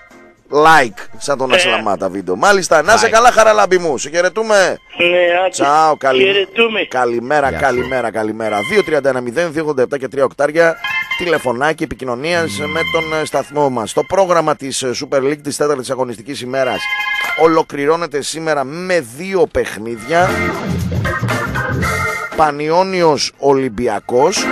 like σαν τον Ασλαμά τα βίντεο. Μάλιστα, να σε καλά Χαραλάμπη μου, σε χαιρετούμε. Ναι, άντε. Τσάου, καλη... Χαιρετούμε. καλημέρα, Γεια καλημέρα, καλημέρα. δύο τριάντα ένα μηδέν δύο ογδόντα επτά και τρία οκτάρια τηλεφωνάκι επικοινωνίας με τον σταθμό μας. Το πρόγραμμα της Super League της τέταρτης αγωνιστικής ημέρας ολοκληρώνεται σήμερα με δύο παιχνίδια. Πανιώνιος Ολυμπιακός.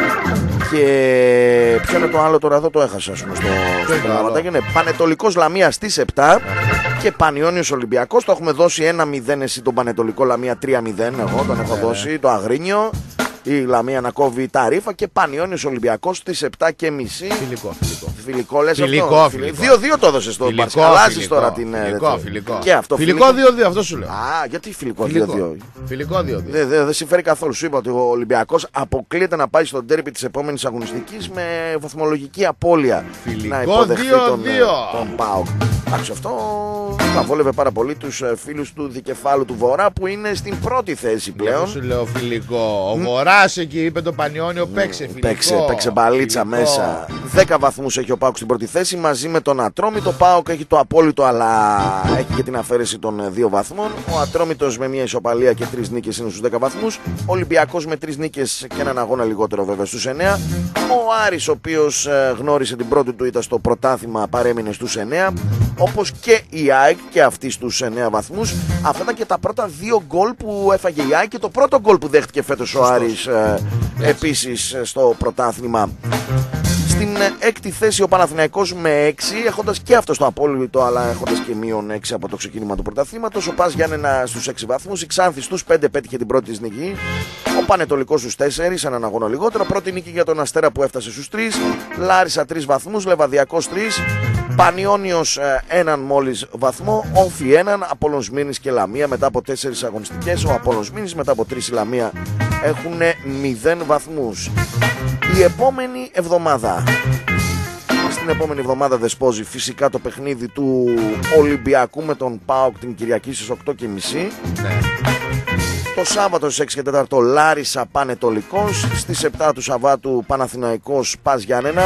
Και ποιο είναι το άλλο τώρα, εδώ το έχασα στο προγραμματάκι. Είναι Πανετολικός Λαμία στις επτά και Πανιώνιος Ολυμπιακός. Το έχουμε δώσει ένα μηδέν εσύ τον Πανετολικό Λαμία τρία μηδέν. Εγώ τον έχω δώσει, το Αγρίνιο. Η Λαμία να κόβει τα ρήφα και Πανιώνιος Ολυμπιακός στις επτά και μισή. Φιλικό, φιλικό. Φιλικό λες Φιλικό, αυτό. φιλικό. δύο δύο το έδωσες στο Μπαρσκα. Αλλάζεις τώρα την. Φιλικό, φιλικό. Και αυτό φιλικό δύο δύο, αυτό σου λέω. Α, γιατί φιλικό δύο δύο. Φιλικό δύο δύο. Δεν δε, δε συμφέρει καθόλου. Σου είπα ότι ο Ολυμπιακός αποκλείεται να πάει στο ντέρμπι της επόμενης αγωνιστικής με βαθμολογική απώλεια. Φιλικό να υποδεχθεί δύο τον, δύο. τον ΠΑΟΚ. Εντάξει, αυτό θα βόλευε πάρα πολύ τους φίλους του δικεφάλου του Βορρά που είναι στην πρώτη θέση πλέον. Σου λέω φιλικό. Ο Βορράς εκεί είπε το Πανιώνιο, παίξε φιλικό. Παίξε, παίξε μπαλίτσα φιλικό. μέσα. δέκα βαθμούς έχει ο ΠΑΟΚ στην πρώτη θέση μαζί με τον Ατρόμητο. Το ΠΑΟΚ έχει το απόλυτο, αλλά έχει και την αφαίρεση των δύο βαθμών. Ο Ατρόμητος με μια ισοπαλία και τρεις νίκες είναι στους δέκα βαθμούς. Ο Ολυμπιακός με τρεις νίκες και έναν αγώνα λιγότερο βέβαια στους εννέα. Ο Άρης, ο οποίος γνώρισε την πρώτη του ήττα στο πρωτάθλημα, παρέμεινε στους εννέα. Όπως και η ΑΕΚ και αυτή στους εννέα βαθμούς. Αυτά ήταν και τα πρώτα δύο γκολ που έφαγε η ΑΕΚ και το πρώτο γκολ που δέχτηκε φέτος ο Άρης ε, επίσης στο πρωτάθλημα. Στην έκτη θέση ο Παναθηναϊκός με έξι, έχοντας και αυτό το απόλυτο, αλλά έχοντας και μείον έξι από το ξεκίνημα του πρωταθλήματος. Ο Πας Γιάννενα στους έξι βαθμούς, η Ξάνθη στους πέντε πέτυχε την πρώτη της νίκη. Ο Πανετολικός στους τέσσερα, έναν αγώνα λιγότερο. Πρώτη νίκη για τον Αστέρα που έφτασε στους τρεις. Λάρισα τρεις βαθμούς, Λεβαδιακός τρεις. Πανιώνιος έναν μόλις βαθμό. Όφι έναν, Απόλλων Σμύρνης και Λαμία μετά από τέσσερις αγωνιστικές. Ο Απόλλων Σμύρνης μετά από τρεις η Λαμία έχουν μηδέν βαθμούς. Η επόμενη εβδομάδα. Στην επόμενη εβδομάδα δεσπόζει φυσικά το παιχνίδι του Ολυμπιακού με τον ΠΑΟΚ την Κυριακή στις οκτώ και μισή. Ναι. Το Σάββατο στις έξι και τέσσερα Λάρισα Πανετολικός. Στις επτά του Σαββάτου Παναθηναϊκός Πας Γιάννενα.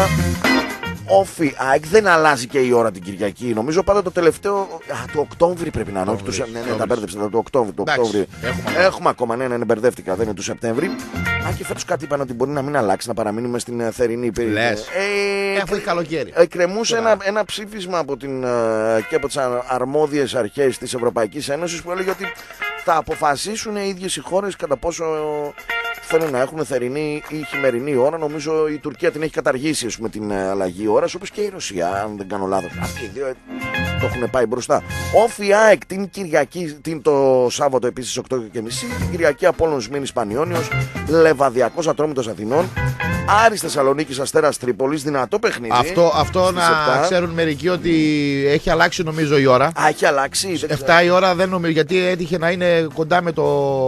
Όφι ΑΕΚ, δεν αλλάζει και η ώρα την Κυριακή. Νομίζω πάντα το τελευταίο. Α, το Οκτώβρη πρέπει να είναι. Όχι, τους... ναι, ναι, τα μπέρδεψα. Το Οκτώβρη. Το Οκτώβρη. Έχουμε. έχουμε ακόμα, ναι, ναι, ναι, μπερδεύτηκα. Δεν είναι του Σεπτέμβρη. Αν και φέτος κάτι είπαν ότι μπορεί να μην αλλάξει, να παραμείνουμε στην θερινή περίοδο. Ε, Έχω καλοκαίρι. Εκκρεμούσε ένα, ένα ψήφισμα από την, και από τις αρμόδιες αρχές της Ευρωπαϊκής Ένωσης που έλεγε ότι θα αποφασίσουν οι ίδιες οι χώρες κατά πόσο θέλουν να έχουν θερινή ή χειμερινή ώρα. Νομίζω η Τουρκία την έχει καταργήσει, ας πούμε, την αλλαγή ώρας, όπως και η Ρωσία, αν δεν κάνω λάθος. Αυτοί οι δύο το έχουν πάει μπροστά. Όφι ΑΕΚ την Κυριακή, την το Σάββατο επίσης οκτώ και μισή. Την Κυριακή Απόλλων Σμύρνης Πανιώνιος. Λεβαδιακός Ατρόμητος Αθηνών. Άρης Θεσσαλονίκης Αστέρας Τρίπολης. Δυνατό παιχνίδι. Αυτό, αυτό να επτά. Ξέρουν μερικοί ότι έχει αλλάξει νομίζω η ώρα. Α, έχει αλλάξει. επτά η ώρα δεν νομίζω, γιατί έτυχε να είναι κοντά με το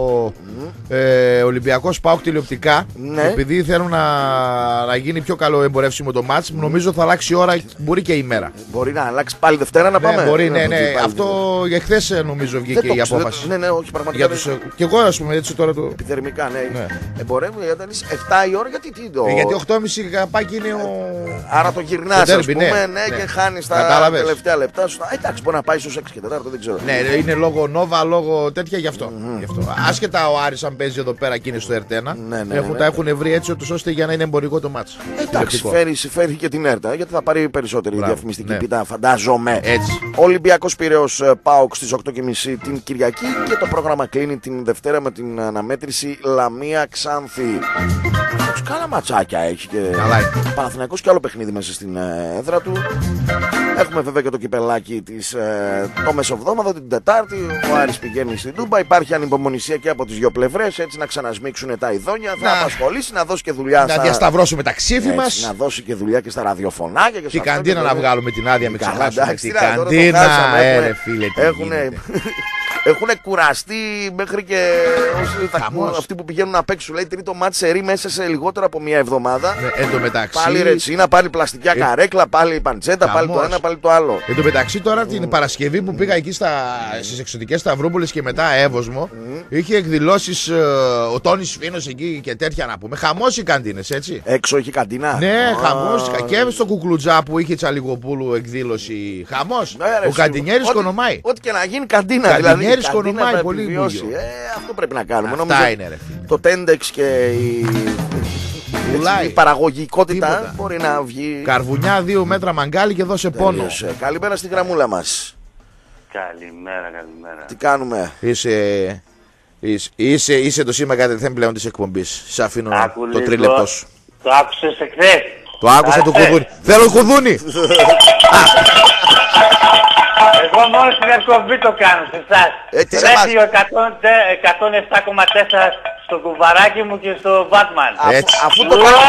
mm. ε, Ολυμπιακός ΠΑΟΚ τηλεοπτικά. Ναι. Επειδή θέλουν να, να γίνει πιο καλό εμπορεύσιμο το μάτς, mm. νομίζω θα αλλάξει η ώρα, μπορεί και η μέρα. Μπορεί να αλλάξει πάλι Δευτέρα να ναι, πάμε. Μπορεί, ναι, ναι. ναι. Αυτό για εχθές νομίζω βγήκε η απόφαση. Ναι, ναι, όχι πραγματικά. Για τους, και εγώ ας πούμε έτσι τώρα το. Επιδερμικά, ναι. ναι. Εμπορεύουμε γιατί είναι επτά η ώρα, γιατί τι το. Ε, γιατί οκτώ και μισή καπάκι είναι ο. Άρα το γυρνάς, ας πούμε, ναι, ναι, και χάνεις τα Κατάλαβες. τελευταία λεπτά σου. Εντάξει, μπορεί να πάει στους έξι και τέσσερα, δεν ξέρω. Ναι, είναι λόγω Νόβα, λόγω τέτοια γι' αυτό. Mm-hmm. Γι αυτό. Άσχετα ο Άρης αν παίζει εδώ πέρα και είναι στο Ερτένα, ναι, ναι, έχουν, ναι. τα έχουν βρει έτσι ώστε για να είναι εμπορικό το μάτς. Εντάξει, φέρει, φέρει και την Έρτα, γιατί θα πάρει περισσότερη Μπράβο, διαφημιστική ναι. πίτα, φαντάζομαι. Έτσι. Ολυμπιακός Πειραιώς ΠΑΟΚ στις οκτώ και μισή την Κυριακή και το πρόγραμμα κλείνει την Δευτέρα με την αναμέτρηση Λαμία Ξάνθη. Κάνα ματσάκια έχει και Παναθηναϊκός και άλλο παιχνίδι μέσα στην έδρα του. Έχουμε βέβαια και το κυπελάκι της, ε, το μεσοβδόμαδο την Τετάρτη. Ο Άρης πηγαίνει στην Τούμπα. Υπάρχει ανυπομονησία και από τις δύο πλευρές. Έτσι να ξανασμίξουν τα ειδόνια. Θα να... απασχολήσει, να δώσει και δουλειά. Να στα... διασταυρώσουμε τα ξύφη μας. Να δώσει και δουλειά και στα ραδιοφωνάκια. Και την καντίνα να βγάλουμε την άδεια, με ξεχάσουμε. Την καντίνα, ε, φίλε. Έχουν... Έχουν κουραστεί μέχρι και όσοι θα ακούν, αυτοί που πηγαίνουν να παίξουν. Λέει τρίτο μάτς σερί μέσα σε λιγότερο από μία εβδομάδα. Ναι, εν τω μεταξύ. Πάλι ρετσίνα, πάλι πλαστικά ε... καρέκλα, πάλι παντσέτα, χαμός. Πάλι το ένα, πάλι το άλλο. Εν τω μεταξύ τώρα mm. την Παρασκευή που πήγα εκεί στα... στις εξωτικές Σταυρούπολες και μετά Εύωσμο, mm. είχε εκδηλώσεις ε, ο Τόνις Φίνος εκεί και τέτοια να πούμε. Χαμός οι καντίνες, έτσι. Έξω είχε καντίνα. Ναι, ah. χαμός. Και στο Κουκλουτζά που είχε Τσαλιγοπούλου εκδήλωση. Χαμός. Ναι, ο Καντινιέρης κονομάει. Ό,τι και να γίνει καντίνα. Καντινιέρης δηλαδή, κονομάει πολύ. Ε, αυτό πρέπει να κάνουμε. Αυτά νομίζω είναι, ρε. Το τέντεξ και η, έτσι, η παραγωγικότητα τίποτα. Μπορεί να βγει. Καρβουνιά δύο μέτρα μαγκάλι και δώσε πόνο. Τελείωσε. Καλημέρα στη γραμμούλα μας. Καλημέρα, καλημέρα. Τι κάνουμε? Είσαι, είσαι, είσαι, είσαι το σήμα κατευθέν πλέον της εκπομπής. Σε αφήνω Άκου το τρίλεπτό σου. Το άκουσες εχθές? Το άκουσα του Κουδούνι. Θέλω Κουδούνι. Εγώ μόνο στην εκπομπή το κάνω σε εσάς. Ρέτιο εκατόν επτά κόμμα τέσσερα στο κουβαράκι μου και στο Batman. Έτσι. Αφού το κάνω.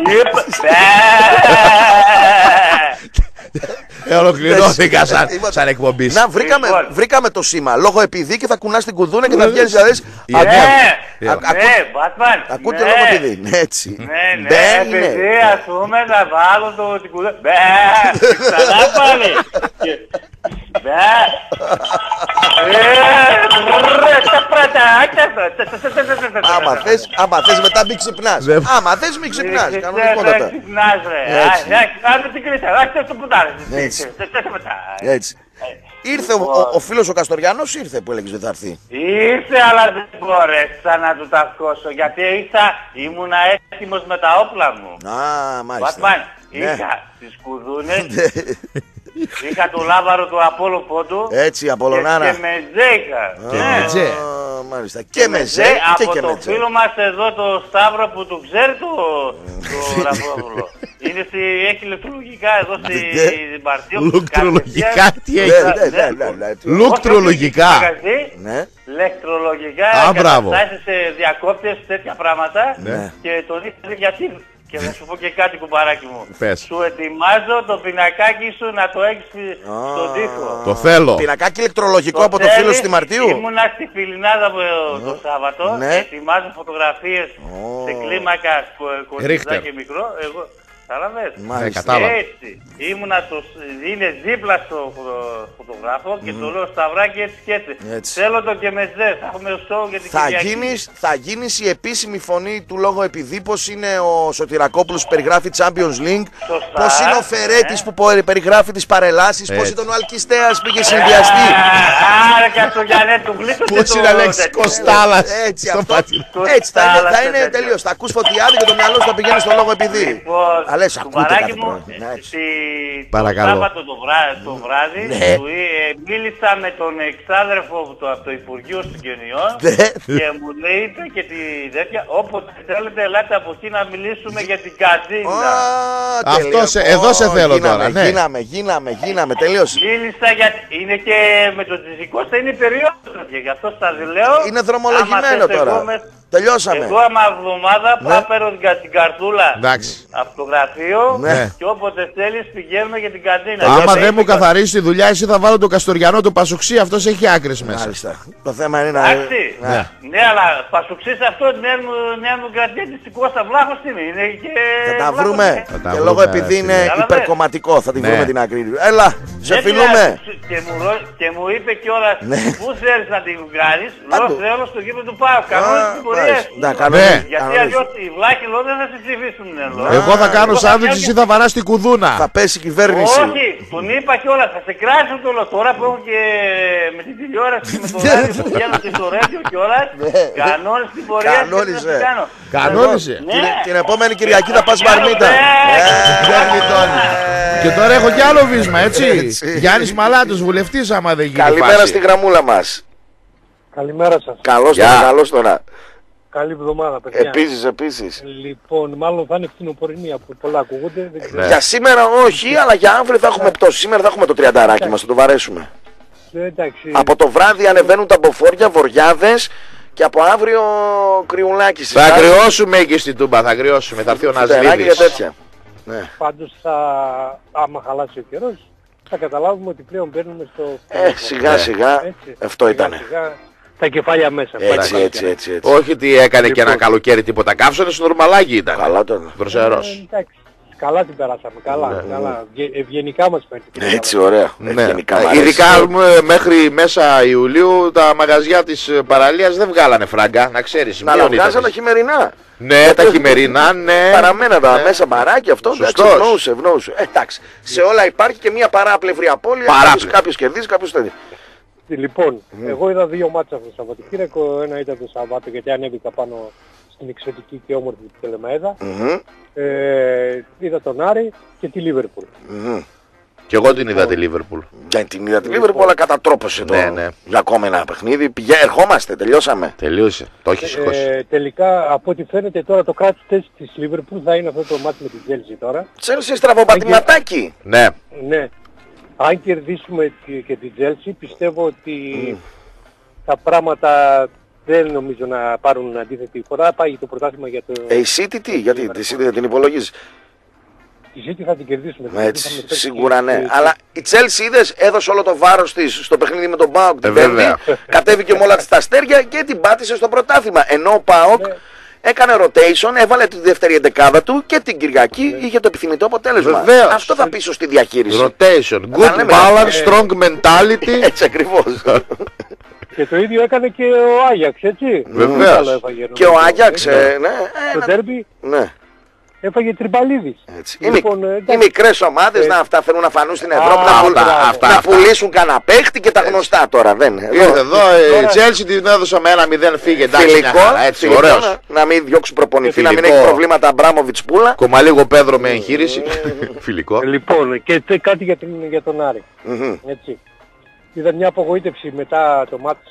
Ε, ολοκληρώθηκα σαν, σαν εκπομπή. Να, βρήκαμε, βρήκαμε το σήμα. Λόγω επειδή και θα κουνάς την κουδούνα και θα βγαίνεις να δεις. Ναι, ναι, Batman. Ακούτε λόγω επειδή. Έτσι. Ναι, ναι, επειδή ας πούμε να βάλω το την κουδούνα. Μπε, ξανά πάλι. Άμα θες, άμα θες μετά μην ξυπνάς. Άμα θες μην ξυπνάς. Δεν ξυπνάς ρε. Άσε την κρίσα, άσε το πουτάρι. Έτσι. Ήρθε ο φίλος ο Καστοριάνος, ήρθε που έλεγες δεν θα έρθει. Ήρθε αλλά δεν μπόρεσα να του ταυκώσω γιατί ήμουνα έτοιμος με τα όπλα μου. Α, μάλιστα. Είχα τις κουδούνες. Είχα το λάβαρο του Απόλλω Πόντου. Έτσι, Απολλωνάρα. Και μεζέ είχα. Και μεζέ. Μάλιστα. Και μεζέ και από το φίλο μας εδώ το Σταύρο που του ξέρει το Ραπόδουλο. Είναι στη, έχει ηλεκτρολογικά εδώ στην Παρτίο. Λουκτρολογικά τι έχει? Λουκτρολογικά. Ηλεκτρολογικά. Καταστάσεις σε διακόπτες τέτοια πράγματα. Και τον ήθελε γιατί. Και να σου πω και κάτι κουμπαράκι μου. Πες. Σου ετοιμάζω το πινακάκι σου να το έχεις oh. στον τοίχο. Το θέλω. Πινακάκι ηλεκτρολογικό το από το φίλο στη Μαρτίου. Ήμουνα στη Φιλινάδα oh. το Σάββατο. Ναι. Ετοιμάζω φωτογραφίες oh. σε κλίμακα κοντινά και μικρό. Εγώ... Κατάλαβες. Έτσι. Ήμουνα το... είναι δίπλα στο φωτογράφο και mm. το λέω Σταυράκι έτσι και έτσι. έτσι. Θέλω το και με ζε. Θα έχουμε σοου για την θα γίνεις, θα γίνεις η επίσημη φωνή του λόγω επειδή πως είναι ο Σωτηρακόπουλος που περιγράφει Champions League. Σωστά, πως είναι ο Φερέτης ε. που περιγράφει τις παρελάσεις. Πως ήταν ο Αλκιστέας που είχε συνδυαστεί. Άρα και στο Γιαννέτ του γλίτωσε το... Πως είναι Αλέξης Κοστάλας. Έτσι θα είναι τελείως. Θα ακούς Φωτιάδη και το μυαλό σου θα πηγαίνει στο λόγο επειδή. Αλές, ακούτε κάθε μου, στη... το Σάββατο το βράδυ, το βράδυ ναι. του, ε, μίλησα με τον εξάδερφο του από το Υπουργείο Συγγενειών ναι. και μου λέει είπε και τη τέτοια όποτε θέλετε ελάτε από εκεί να μιλήσουμε για την καντίνα. Αυτό σε, εδώ σε θέλω γίναμε, τώρα. Ναι. Γίναμε, γίναμε, γίναμε, τελείωσε. Μίλησα για... είναι και με τον Τζιζικώστα είναι περίοδος και γι' αυτό σας λέω. Είναι δρομολογημένο τώρα. Με... Τελειώσαμε. Εγώ άμα εβδομάδα που ναι. άπερω την καρτούλα εντάξει. από το γραφείο ναι. και όποτε θέλεις πηγαίνουμε για την καντίνα. Άμα δεν μου καθαρίσει τη δουλειά εσύ θα βάλω τον Καστοριανό το Πασουξί, αυτός έχει άκρες μέσα. Μάλιστα. Το θέμα είναι να... Εντάξει. Ναι. ναι αλλά Πασουξίς αυτό νέα δημοκρατία της Κώστα Βλάχος είναι. είναι και... Θα τα βρούμε. Θα τα και λόγω επειδή είναι υπερκομματικό θα τη βρούμε ναι. την άκρη. Έλα, σε φιλούμε. Και μου, και μου είπε κιόλας πού θέλεις να την βγάλεις. Λέω θέλω στο γήπεδο του ΠΑΟΚ. Κανόνες την πορεία. Γιατί αλλιώς οι βλάχοι λέω δεν θα σε ψηφίσουν. Εγώ θα κάνω σάντουιτς, εσύ θα βαράς την κουδούνα. Θα πέσει η κυβέρνηση. Όχι, τον είπα κιόλας, θα σε κράσω το λέω. Τώρα που έχω και με την τηλεόραση και με το ράδιο που βγαίνω και στο ράδιο κιόλας. Κανόνες την πορεία και θα κάνω. Κανόνισε. Την επόμενη Κυριακή θα πας Μαρμίτα. Και τώρα έχω κι άλλο βίσμα, έτσι. Γιάννης Μαλάτος, βουλευτής άμα δεν γίνει. Καλημέρα στη γραμμούλα μας. Καλημέρα σας. Καλώς τώρα, καλώς τώρα. Καλή εβδομάδα, παιδιά. Επίσης, επίσης. Λοιπόν, μάλλον θα είναι φθινοπορεινή από πολλά ακούγονται. Ναι. Για σήμερα όχι, αλλά για αύριο θα έχουμε πτώση. Σήμερα θα έχουμε το τριανταράκι μας, θα το βαρέσουμε. Εντάξει. Από το βράδυ ανεβαίνουν τα μποφόρια, βοριάδες και από αύριο κρυουλάκι. Θα αγριώσουμε εκεί στην Τούμπα, θα αγριώσουμε. Θα έρθει ο Ναζλίδης. Και τέτοια. Ναι. Πάντως θα, άμα χαλάσει ο καιρός, θα καταλάβουμε ότι πλέον μπαίνουμε στο... Ε, σιγά σιγά, έτσι, αυτό ήταν. Τα κεφάλια μέσα. Έτσι, έτσι, έτσι, έτσι. Όχι τι έκανε λοιπόν, και ένα καλοκαίρι τίποτα. Κάψονες, νορμαλάκι ήταν. Καλά ήταν. Δροσερός. Ε, εντάξει. Καλά την περάσαμε, καλά, ναι, καλά. Ναι. Ευγενικά μας φέρνει. Έτσι, ωραία. Ναι. Ειδικά μέχρι μέσα Ιουλίου τα μαγαζιά της παραλίας δεν βγάλανε φράγκα, να ξέρεις. Να αλλά βγάζανε τα χειμερινά. Ναι, τα χειμερινά, ναι. Παραμένα τα ναι. μέσα μπαράκι αυτό, εντάξει, ευνοούσε, ευνοούσε. Ε, εντάξει, σε όλα υπάρχει και μια παράπλευρη απώλεια, κάποιος, κάποιος κερδίζει, κάποιος τέτοιο. Λοιπόν, mm. εγώ είδα δύο μάτσα αυτό το Σαββατοκύριακο, ένα ήταν το Σαββάτο γιατί ανέβηκα πάνω στην εξωτική και όμορφη της Τελεμαέδα. Mm-hmm. Ε, είδα τον Άρη και τη Λίβερπουλ. Mm-hmm. Και εγώ την είδα τη Λίβερπουλ. Και την είδα τη Λίβερπουλ, αλλά κατατρόπωσε το ναι, ναι. για ακόμα ένα παιχνίδι. Πηγα, ερχόμαστε, τελειώσαμε. Τελείωσε, το έχει σηκώσει. Ε, τελικά, από ό,τι φαίνεται τώρα το κράτος τεστ της Λίβερπουλ θα είναι αυτό το μάτι με την Chelsea τώρα. Chelsea στραβοπατηματάκι. Ναι. Ναι. Αν κερδίσουμε και την Chelsea, πιστεύω ότι mm. τα πράγματα δεν νομίζω να πάρουν αντίθετη φορά. Πάει το πρωτάθλημα για το... Ε, η City τι, γιατί τη City δεν την υπολογίζεις. Η City θα την κερδίσουμε. Με έτσι, σίγουρα ναι. Και... Αλλά η Chelsea είδες, έδωσε όλο το βάρος της στο παιχνίδι με τον ΠΑΟΚ την Πέμπτη, κατέβηκε με όλα της τα αστέρια και την πάτησε στο πρωτάθλημα. Ενώ ο ΠΑΟΚ ναι. έκανε rotation, έβαλε τη δεύτερη εντεκάδα του και την Κυριακή ναι. είχε το επιθυμητό αποτέλεσμα. Βεβαίως. Αυτό θα πίσω στη διαχείριση. Rotation, good balance, strong mentality. Έτσι ακριβώς. Και το ίδιο έκανε και ο Άγιαξ, έτσι. Βεβαίως. Και ο Άγιαξ, ναι. Το ντέρμπι ναι. έφαγε Τριμπαλίδης. Λοιπόν, οι μικρές ομάδες, ε... να αυτά θέλουν να φανούν στην Ευρώπη, α, να, πουλ... αυτά, αυτά, να αυτά. πουλήσουν κανένα παίχτη και τα γνωστά τώρα. Δεν. Ήρθε εδώ, η Chelsea την έδωσε με ένα μηδέν, φύγε εντάξει. Φιλικό, έτσι, ωραίος. Να μην διώξουν προπονητή, να μην έχει προβλήματα Αμπράμοβιτς Πούλα. Κομμαλίγο Πέδρο με εγχείρηση. Φιλικό. Λοιπόν, και κάτι για, την, για τον Άρη. Mm-hmm. Έτσι. Είδα μια απογοήτευση μετά το μάτς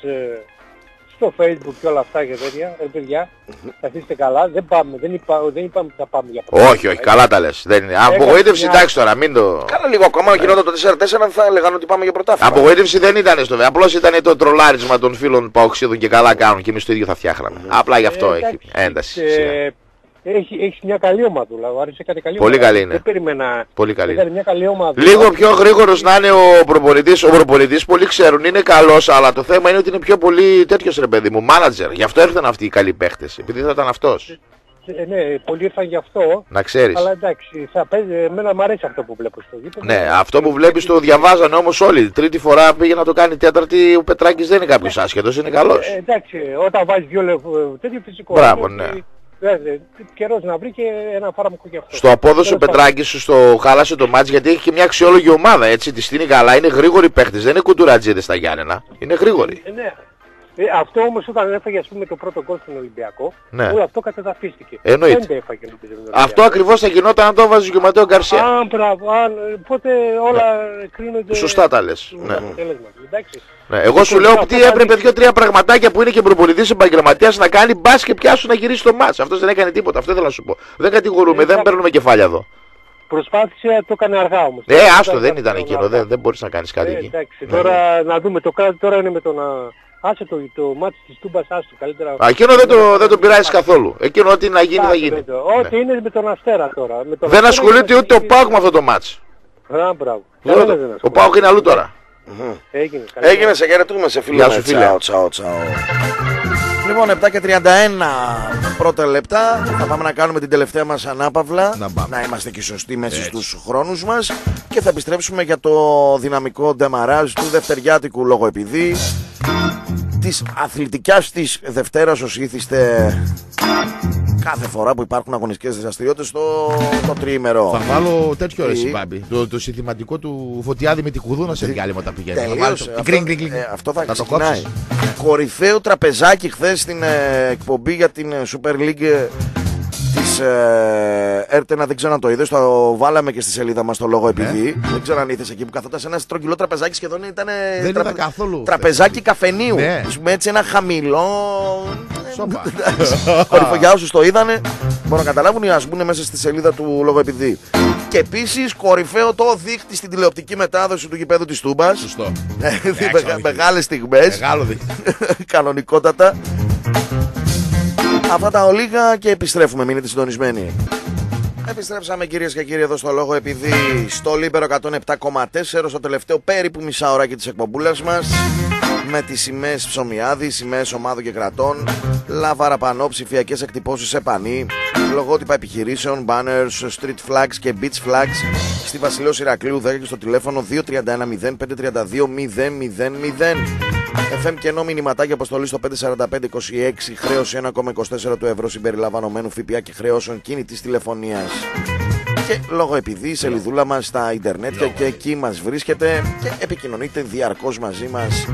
στο Facebook και όλα αυτά και τέτοια. Ε, παιδιά, θα είστε καλά. Δεν πάμε, δεν, είπα, δεν είπαμε ότι θα πάμε για πρώτα. Όχι, όχι, καλά τα λες. Δεν είναι. Απογοήτευση, εντάξει τώρα, μην το... Κάνα λίγο ακόμα, ναι. γινόταν το τέσσερα τέσσερα θα έλεγαν ότι πάμε για πρωτάθλημα. Απογοήτευση δεν ήταν στο βέβαια. Απλώς ήταν το τρολάρισμα των φίλων Παοξίδων και καλά κάνουν και εμείς το ίδιο θα φτιάχναμε. Mm. Απλά γι' αυτό ε, έχει ένταση. Ε, Έχει, έχει μια καλή ομάδα, δηλαδή. Άρεσε κάτι καλή Πολύ ομάδα. καλή είναι. Δεν περίμενα. Πολύ καλή είναι. Μια καλή ομάδα. Λίγο πιο γρήγορος να είναι ο προπονητής. Ο προπονητής πολλοί ξέρουν είναι καλός, αλλά το θέμα είναι ότι είναι πιο πολύ τέτοιος ρε παιδί μου, μάνατζερ. Γι' αυτό ήρθαν αυτοί οι καλοί παίχτες. Επειδή θα ήταν αυτός. Ε, ναι, πολλοί ήρθαν γι' αυτό. Να ξέρεις. Αλλά εντάξει, θα παίζει, εμένα μου αρέσει αυτό που βλέπω στο γήπεδο. Ναι, αυτό που βλέπεις το διαβάζανε όμως όλοι. Τρίτη φορά πήγε να το κάνει τέταρτη, ο Πετράκης δεν είναι κάποιος άσχετος, είναι καλός. Ε, εντάξει, όταν βάζει δυο λεπτό, τέτοιο φυσικό. Μπράβο, ναι. Καιρός να βρει και ένα φάρμακο και αυτό. Στο απόδοση ο Πετράκης στο χάλασε το μάτς γιατί έχει και μια αξιόλογη ομάδα έτσι. Τη στείνει καλά, είναι γρήγοροι παίχτες, δεν είναι κουντουρατζίδες στα Γιάννενα. Είναι γρήγοροι. Ε, ναι. Ε, αυτό όμως όταν έφαγε ας πούμε το πρώτο γκολ στον Ολυμπιακό, ναι. όλο αυτό κατεδαφίστηκε. Εννοείται. Έφαγε, αυτό ακριβώς θα γινόταν αν το έβαζε και ο Ματέο Γκαρσία. Α, μπράβο, α, οπότε όλα ναι. κρίνονται. Σωστά τα λες. Ναι. Εντάξει. Ναι, εγώ σου λέω ότι έπρεπε δύο-τρία πραγματάκια που είναι και προπονητής επαγγελματίας να κάνει μπας και πιάσου να γυρίσει το μάτς. Αυτός δεν έκανε τίποτα, αυτό ήθελα να σου πω. Δεν κατηγορούμε, ε, δεν παίρνουμε κεφάλια εδώ. Προσπάθησε, το έκανε αργά όμως. Ε, άστο, δεν ήταν εκείνο, δεν, δεν μπορείς να κάνεις κάτι ε, εκεί. Εντάξει, τώρα να δούμε, το κράτη τώρα είναι με το να... Άσε το, το μάτι της Τούμπας, άσε το καλύτερα. Α, εκείνο δεν το, δεν το πειράζει καθόλου. Εκείνο ό,τι να γίνει θα γίνει. Ό,τι είναι με τον Αστέρα τώρα. Με τον δεν ασχολείται ούτε ο ΠΑΟΚ με αυτό το μάτς. Ο ΠΑΟΚ είναι αλλού τώρα. Mm-hmm. Έγινε, Έγινε, σε χαιρετούμε, σε φίλο. Γεια σου φίλε. Τσάω, τσάω, τσάω. Λοιπόν, επτά και τριάντα ένα πρώτα λεπτά. Θα πάμε να κάνουμε την τελευταία μας ανάπαυλα. Να, να είμαστε και σωστοί μέσα έτσι στους χρόνους μας. Και θα επιστρέψουμε για το δυναμικό ντεμαράζ του δευτεριάτικου λόγω επειδή της αθλητικιάς της Δευτέρας όσοι ήθιστε κάθε φορά που υπάρχουν αγωνιστικές δραστηριότητες στο το τριήμερο. Θα βάλω τέτοιο ρε Συμπάμπη. Το, το συνθηματικό του Φωτιάδη με την κουδούνα σε διάλειμμα τα πηγαίνει. Τελείως, αυτό, γκριν, γκριν, γκριν. Ε, αυτό θα, θα ξεκινάει. Κορυφαίο τραπεζάκι χθες στην ε, εκπομπή για την ε, Super League της ε, Έρτενα, δεν ξέρω αν το είδες, το βάλαμε και στη σελίδα μας το λόγο επειδή. Ναι. Δεν ξέρω αν είδες εκεί που καθόταν σε ένα στρογγυλό τραπεζάκι, σχεδόν ήταν δεν τρα... καθόλου, τραπεζάκι καφενείου. Ναι. Με έτσι ένα χαμηλό. Κορυφό, για όσους το είδανε, μπορούν να καταλάβουν ή ας μπουν μέσα στη σελίδα του λόγο επειδή. Και επίσης κορυφαίο το δείχτη στην τηλεοπτική μετάδοση του γηπέδου της Τούμπας. Σωστό. Μεγάλες στιγμές. Μεγάλο δείχτη. Κανονικότατα. Αυτά τα ολίγα και επιστρέφουμε, μείνετε συντονισμένοι. Επιστρέψαμε κυρίες και κύριοι εδώ στο Λόγο, επειδή στο Λίμπερο εκατόν επτά κόμμα τέσσερα στο τελευταίο περίπου μισάωράκι της εκπομπούλας μας, με τις σημαίες Ψωμιάδη, σημαίες ομάδων και κρατών, λάβαρα πανό, ψηφιακές εκτυπώσεις σε πανί, λογότυπα επιχειρήσεων, banners, street flags και beach flags στη Βασιλέως Ηρακλείου δέκα και στο τηλέφωνο δύο τρία ένα μηδέν πέντε τρία δύο μηδέν μηδέν μηδέν. εφ εμ κενό μηνυματάκι αποστολή στο πέντε τέσσερα πέντε είκοσι έξι, χρέωση ένα κόμμα είκοσι τέσσερα του ευρώ συμπεριλαμβανομένου ΦΠΑ και χρεώσεων κινητής τηλεφωνίας. Και λόγω επειδή η σελιδούλα μας στα ίντερνετ και, και εκεί μας βρίσκεται και επικοινωνείτε διαρκώς μαζί μας.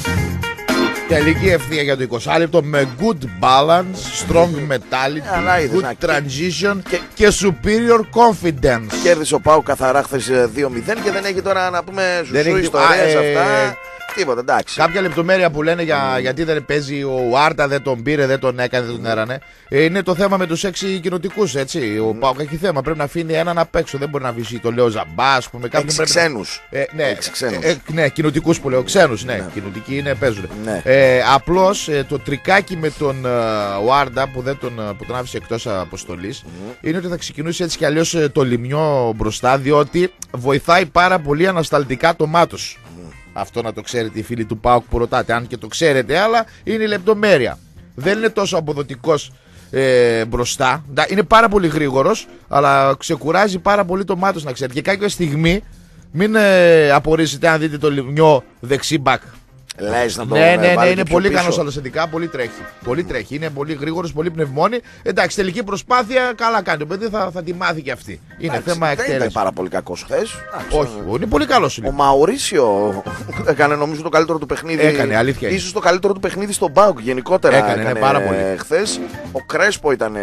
Τελική ευθεία για το είκοσι λεπτό με good balance, strong mentality, good transition και, και superior confidence. Κέρδισε ο Πάου καθαρά χθες δύο μηδέν και δεν έχει τώρα να πούμε ζουσού ιστορίες αυτά. Τίποτα, εντάξει. Κάποια λεπτομέρεια που λένε για, γιατί δεν παίζει ο Άρτα, δεν τον πήρε, δεν τον έκανε, δεν τον έρανε. Είναι το θέμα με τους έξι κοινοτικούς, έτσι. Ο mm. Πάοκ έχει θέμα. Πρέπει να αφήνει έναν απ' έξω. Δεν μπορεί να βυθεί. Το λέω Ζαμπά, α πούμε. Έξι ξένους. Να... Ε, ναι, έξι ξένους. Ε, ναι, κοινοτικούς που λέω. Ξένους, ναι. ναι. Κοινοτικοί είναι, παίζουν. Ναι. Ε, απλώς ε, το τρικάκι με τον uh, Άρτα που, δεν τον, που τον άφησε εκτός αποστολής mm. είναι ότι θα ξεκινήσει έτσι κι αλλιώς ε, το λιμιό μπροστά, διότι βοηθάει πάρα πολύ ανασταλτικά το μάτος. Αυτό να το ξέρετε οι φίλοι του ΠΑΟΚ που ρωτάτε, αν και το ξέρετε, αλλά είναι η λεπτομέρεια. Δεν είναι τόσο αποδοτικός ε, μπροστά. Είναι πάρα πολύ γρήγορος, αλλά ξεκουράζει πάρα πολύ το μάτος, να ξέρετε. Και κάποια στιγμή μην ε, απορρίσετε αν δείτε το λιμιό δεξί μπακ. Λες να το ναι, ναι, ναι, είναι πολύ ικανός αλλοσεντικά, πολύ τρέχει. Πολύ τρέχει, είναι πολύ γρήγορος, πολύ πνευμόνι. Εντάξει, τελική προσπάθεια, καλά κάνει. Το παιδί θα, θα τη μάθει και αυτή. Είναι εντάξει, θέμα εκτέλεσης. Δεν ήταν πάρα πολύ κακός χθες. Όχι, είναι πολύ καλός. Ο Μαουρίσιο έκανε νομίζω το καλύτερο του παιχνίδι. Έκανε, αλήθεια. Ίσως το καλύτερο του παιχνίδι στον ΠΑΟΚ γενικότερα. Έκανε, έκανε πάρα πολύ. Χθες. Ο Κρέσπο ήταν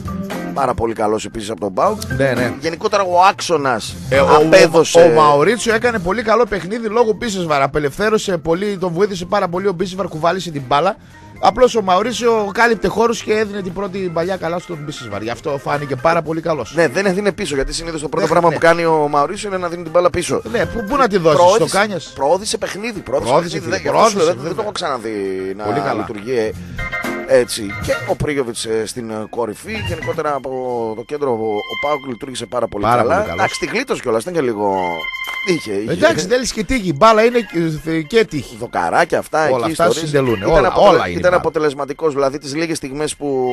πάρα πολύ καλός επίσης από τον ΠΑΟΚ. Ναι, ναι. Γενικότερα ο άξονας ε, απέδωσε. Ο, ο, ο Μαουρίτσιο έκανε πολύ καλό παιχνίδι λόγω Μπίσεσβαρ. Απελευθέρωσε πολύ, τον βοήθησε πάρα πολύ ο Μπίσεσβαρ, κουβάλισε την μπάλα. Απλώς ο Μαουρίσιο κάλυπτε χώρους και έδινε την πρώτη παλιά καλά στον Μπίσεσβαρ. Γι' αυτό φάνηκε πάρα πολύ καλός. Ναι, δεν έδινε πίσω γιατί συνήθως το πρώτο ναι, πράγμα ναι. που κάνει ο Μαουρίσιο είναι να δίνει την μπάλα πίσω. Ναι, πού, πού να τη δώσει, το Κάνιας. Προώθησε παιχνίδι. Προώθησε πρόωθησε, παιχνίδι. πρόωθησε, δεν, πρόωθησε, δεν το έχω ξαναδεί να πολύ καλά. λειτουργεί έτσι. Και ο Πρίγιοβιτς στην κορυφή. Γενικότερα από το κέντρο ο Πάοκ λειτουργήσε πάρα πολύ πάρα καλά. Πολύ εντάξει, τη γλίτωσε κιόλας, ήταν και λίγο. Είχε, είχε. Εντάξει, δεν και τύχη. Η μπάλα είναι και τύχη. Δοκαράκια αυτά όλα εκεί. Αυτά συντελούν. Ήταν, όλα, αποτελε... όλα ήταν αποτελεσματικός. Δηλαδή τις λίγες στιγμές που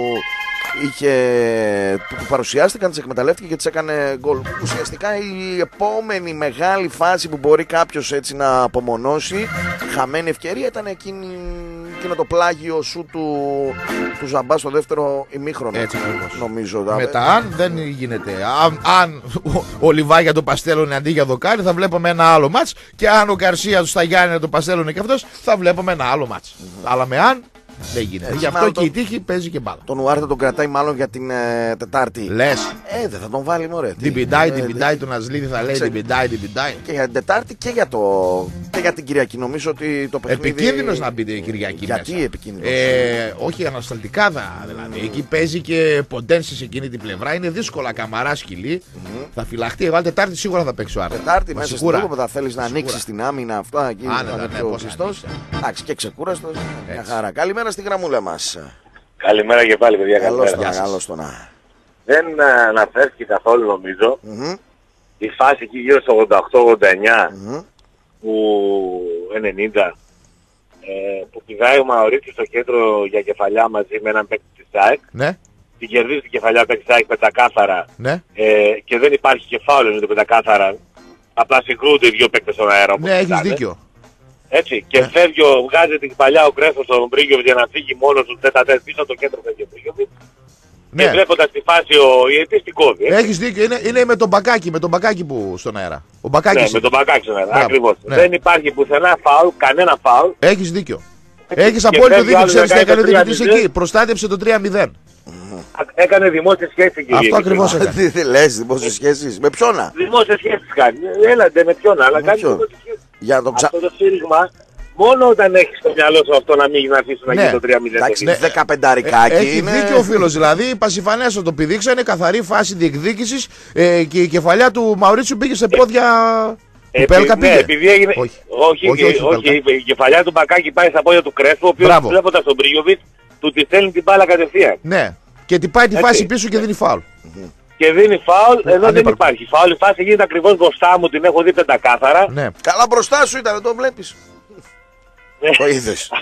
είχε που παρουσιάστηκαν τις εκμεταλλεύτηκε και τις έκανε γκολ. Ουσιαστικά η επόμενη μεγάλη φάση που μπορεί κάποιος έτσι να απομονώσει, χαμένη ευκαιρία, ήταν εκείνη, εκείνο το πλάγιο σου του, του Ζαμπά στο δεύτερο ημίχρονο. Έτσι νομίζω. Μετά αν δεν γίνεται, αν, αν ο, ο Λιβάγια το παστέλωνε αντί για δοκάρι, θα βλέπαμε ένα άλλο μάτς. Και αν ο Γκαρσία του Σταγιάννη το παστέλωνε και αυτός, θα βλέπαμε ένα άλλο μάτς. Mm-hmm. Αλλά με αν δεν γίνεται. Γι' αυτό και τον... η τύχη παίζει και μπάλα. Τον Ουάρτα τον κρατάει μάλλον για την ε, Τετάρτη. Λες. Ε, δεν θα τον βάλει μωρέ. Την πιντάει, την πιντάει, τον Ασλίδη θα λέει την πιντάει, την πιντάει. Και για την Τετάρτη και για, το... και για την Κυριακή. Νομίζω ότι το παιχνίδι. Επικίνδυνος να μπείτε η Κυριακή. Γιατί μέσα. Επικίνδυνος. Ε, όχι ανασταλτικά θα, δηλαδή. Εκεί παίζει και ποντένση σε εκείνη την πλευρά. Είναι δύσκολα καμαρά σκυλή. Mm-hmm. Θα φυλαχτεί. Εγώ Τετάρτη σίγουρα θα παίξει ο Άρτα. Τετάρτη μέσα στην που θα θέλει να ανοίξει την άμυνα αυτά εκεί. Εντάξει και ξεκούραστο. Μια χαρά. Καλημέρα στη γραμμούλα μα. Καλημέρα και πάλι παιδιά. Καλώς τον, καλώς τον. Δεν αναφέρθηκε καθόλου νομίζω mm-hmm. η φάση εκεί γύρω στο ογδόντα οκτώ ογδόντα εννιά mm-hmm. που ενενήντα ε, που πηδάει ο Μαωρίτης στο κέντρο για κεφαλιά μαζί με έναν παίκτη της ΑΕΚ. Ναι. Την κερδίζει την κεφαλιά παίκτη της ΑΕΚ πεντακάθαρα ναι. ε, και δεν υπάρχει κεφάλαιο είναι το πεντακάθαρα. Απλά συγκρούνται οι δύο παίκτες στον αέρα. Ναι, έχεις δίκιο. Έτσι, και yeah. φεύγει, ο, βγάζει την παλιά ο Κρέφος στον Μπρίγκοβιτ για να φύγει μόνος του τέτα τέτ πίσω από το κέντρο φεύγει ο Μπρίγκοβιτ. Ναι. Και βλέποντας τη φάση ο ιετής την κόβει. Έχεις δίκιο, είναι, είναι με τον Μπακάκι, με τον Μπακάκι που στον αέρα. Ο Μπακάκης ναι, είναι. με τον Μπακάκι στον αέρα, Μπράβο. ακριβώς. Ναι. Δεν υπάρχει πουθενά φάουλ, κανένα φάουλ. Έχεις δίκιο. Έχεις απόλυτο δίκιο, ξέρεις τι έκανε ο διαιτητής εκεί, προστάτευσε το τρία μηδέν. Έκανε δημόσιες σχέσεις εκεί. Αυτό ακριβώς έκανε. Τι λες, δημόσιες σχέσεις, με ποιόνα. Δημόσιες σχέσεις κάνει, έλαντε με ποιόνα, αλλά κάνει δημόσιες σχέσεις. Για το ξα... Αυτό το σφύριγμα, μόνο όταν έχεις στο μυαλό σου αυτό να μην αφήσει να γίνει το τρία μηδέν. Εντάξει, δεκαπενταρικάκι είναι. Έχει δίκιο ο φίλος, δηλαδή πασιφανέστο το πηδήξανε, καθαρή φάση διεκδίκησης ε, και η κεφαλιά του Μαουρίτσιου πήγε σε πόδια... Ε, του Πέλκα πήγε. Ναι, επειδή έγινε... όχι. Όχι, όχι, όχι, όχι, όχι, η κεφαλιά του Μπακάκη πάει στα πόδια του Κρέσπο, ο οποίος βλέποντας τον Μπρίγιοβιτ του τη στέλνει την μπάλα κατευθείαν. Ναι, και την πάει τη φάση πίσω και δίνει φάουλ. και δίνει φάουλ, εδώ δεν υπάρχει φάουλ. Η φάση γίνεται ακριβώς μπροστά μου, την έχω δει πεντακάθαρα. Ναι. Καλά μπροστά σου ήταν, δεν το βλέπεις. Το είδες.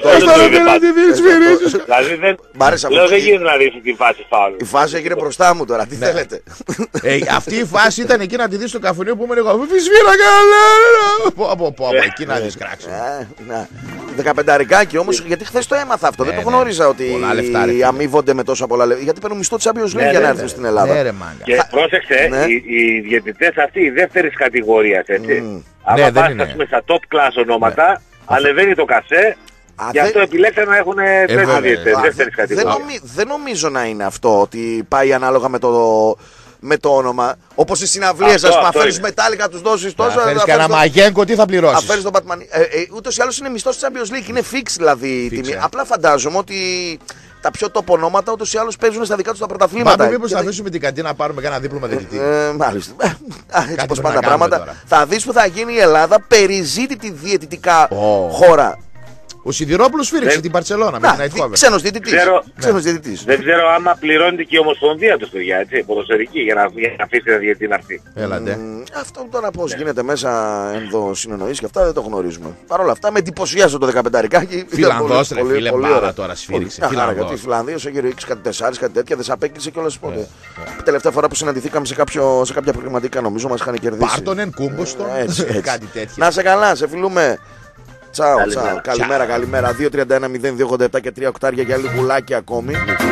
Δηλαδή δεν... Λέω δεν γίνεται να δεις τη φάση φάουλ. Η φάση έγινε μπροστά μου τώρα, τι θέλετε. Αυτή η φάση ήταν εκεί να τη δεις στο καφενείο που ήμουν εγώ. Φυσβήρα καλά. Πω πω πω, εκεί να δεις κράξε. Δεκαπενταρικάκι όμως, γιατί χθες το έμαθα αυτό. Δεν το γνώριζα ότι αμείβονται με τόσα πολλά λεφτά. Γιατί παίρνουν μισθό της Champions League για να έρθουν στην Ελλάδα. Και πρόσεξε, οι διαιτητές αυτοί η δεύτερης κατηγορίας, έτσι. Αν πας στα top class ονόματα, ανεβαίνει το κασέ. Α, γι' αυτό δε... επιλέξαν να έχουν δεύτερης κατηγορίας. Δεν νομίζω να είναι αυτό, ότι πάει ανάλογα με το, με το όνομα. Όπως στις συναυλίες, ας πούμε, αφαίρεις μετάλλικα, τους δώσεις τόσο. Αφαίρεις κανένα μαγένκο, τι θα πληρώσεις. Αφαίρεις τον Batman. Ε, ε, ούτως ή άλλως είναι μισθός της Champions League, είναι fix δηλαδή η τιμή. Ε. Απλά φαντάζομαι ότι τα πιο top ονόματα ούτως ή άλλως παίζουν στα δικά τους τα πρωταθλήματα. Πάμε μήπως θα αφήσουμε την καντίνα να πάρουμε κανένα δίπλωμα διαιτητή. Ε, μάλιστα. Έτσι πως πάνε τα πράγματα. Θα δεις που θα γίνει η Ελλάδα περιζήτητη διαιτητικά χώρα. Ο Σιδηρόπουλος σφύριξε την Μπαρτσελόνα με την Αιτφόβερ. Ξένος διαιτητής. Δεν ξέρω άμα πληρώνεται και η Ομοσπονδία του στο γεια, έτσι, ποδοσφαιρική, για να αφήσει ένα διαιτητή να έρθει. Έλατε. Αυτό τώρα πώς γίνεται μέσα ενδοσυνεννοήσεις και αυτά δεν το γνωρίζουμε. Παρ' όλα αυτά με εντυπωσιάζει το δεκαπενταρικάκι. Φιλανδός ρε φίλε, μπάλα τώρα σφύριξε. Γιατί η Φιλανδία όσο γύρω είκοσι κάτι τεσσάρις, κάτι τέτοια δεν σε απέκλεισε κιόλας πότε. Τελευταία φορά που συναντηθήκαμε σε κάποια προγραμματικά νομίζω μας είχαν κερδίσει. Πάρτον κούμποστο, κάτι τέτοιο. Να σε καλά, σε φιλούμε. Τσάου, τσάου. Καλημέρα, καλημέρα. δύο τριάντα ένα μηδέν δύο ογδόντα επτά και τρία οκτάρια για λιγουλάκι ακόμη.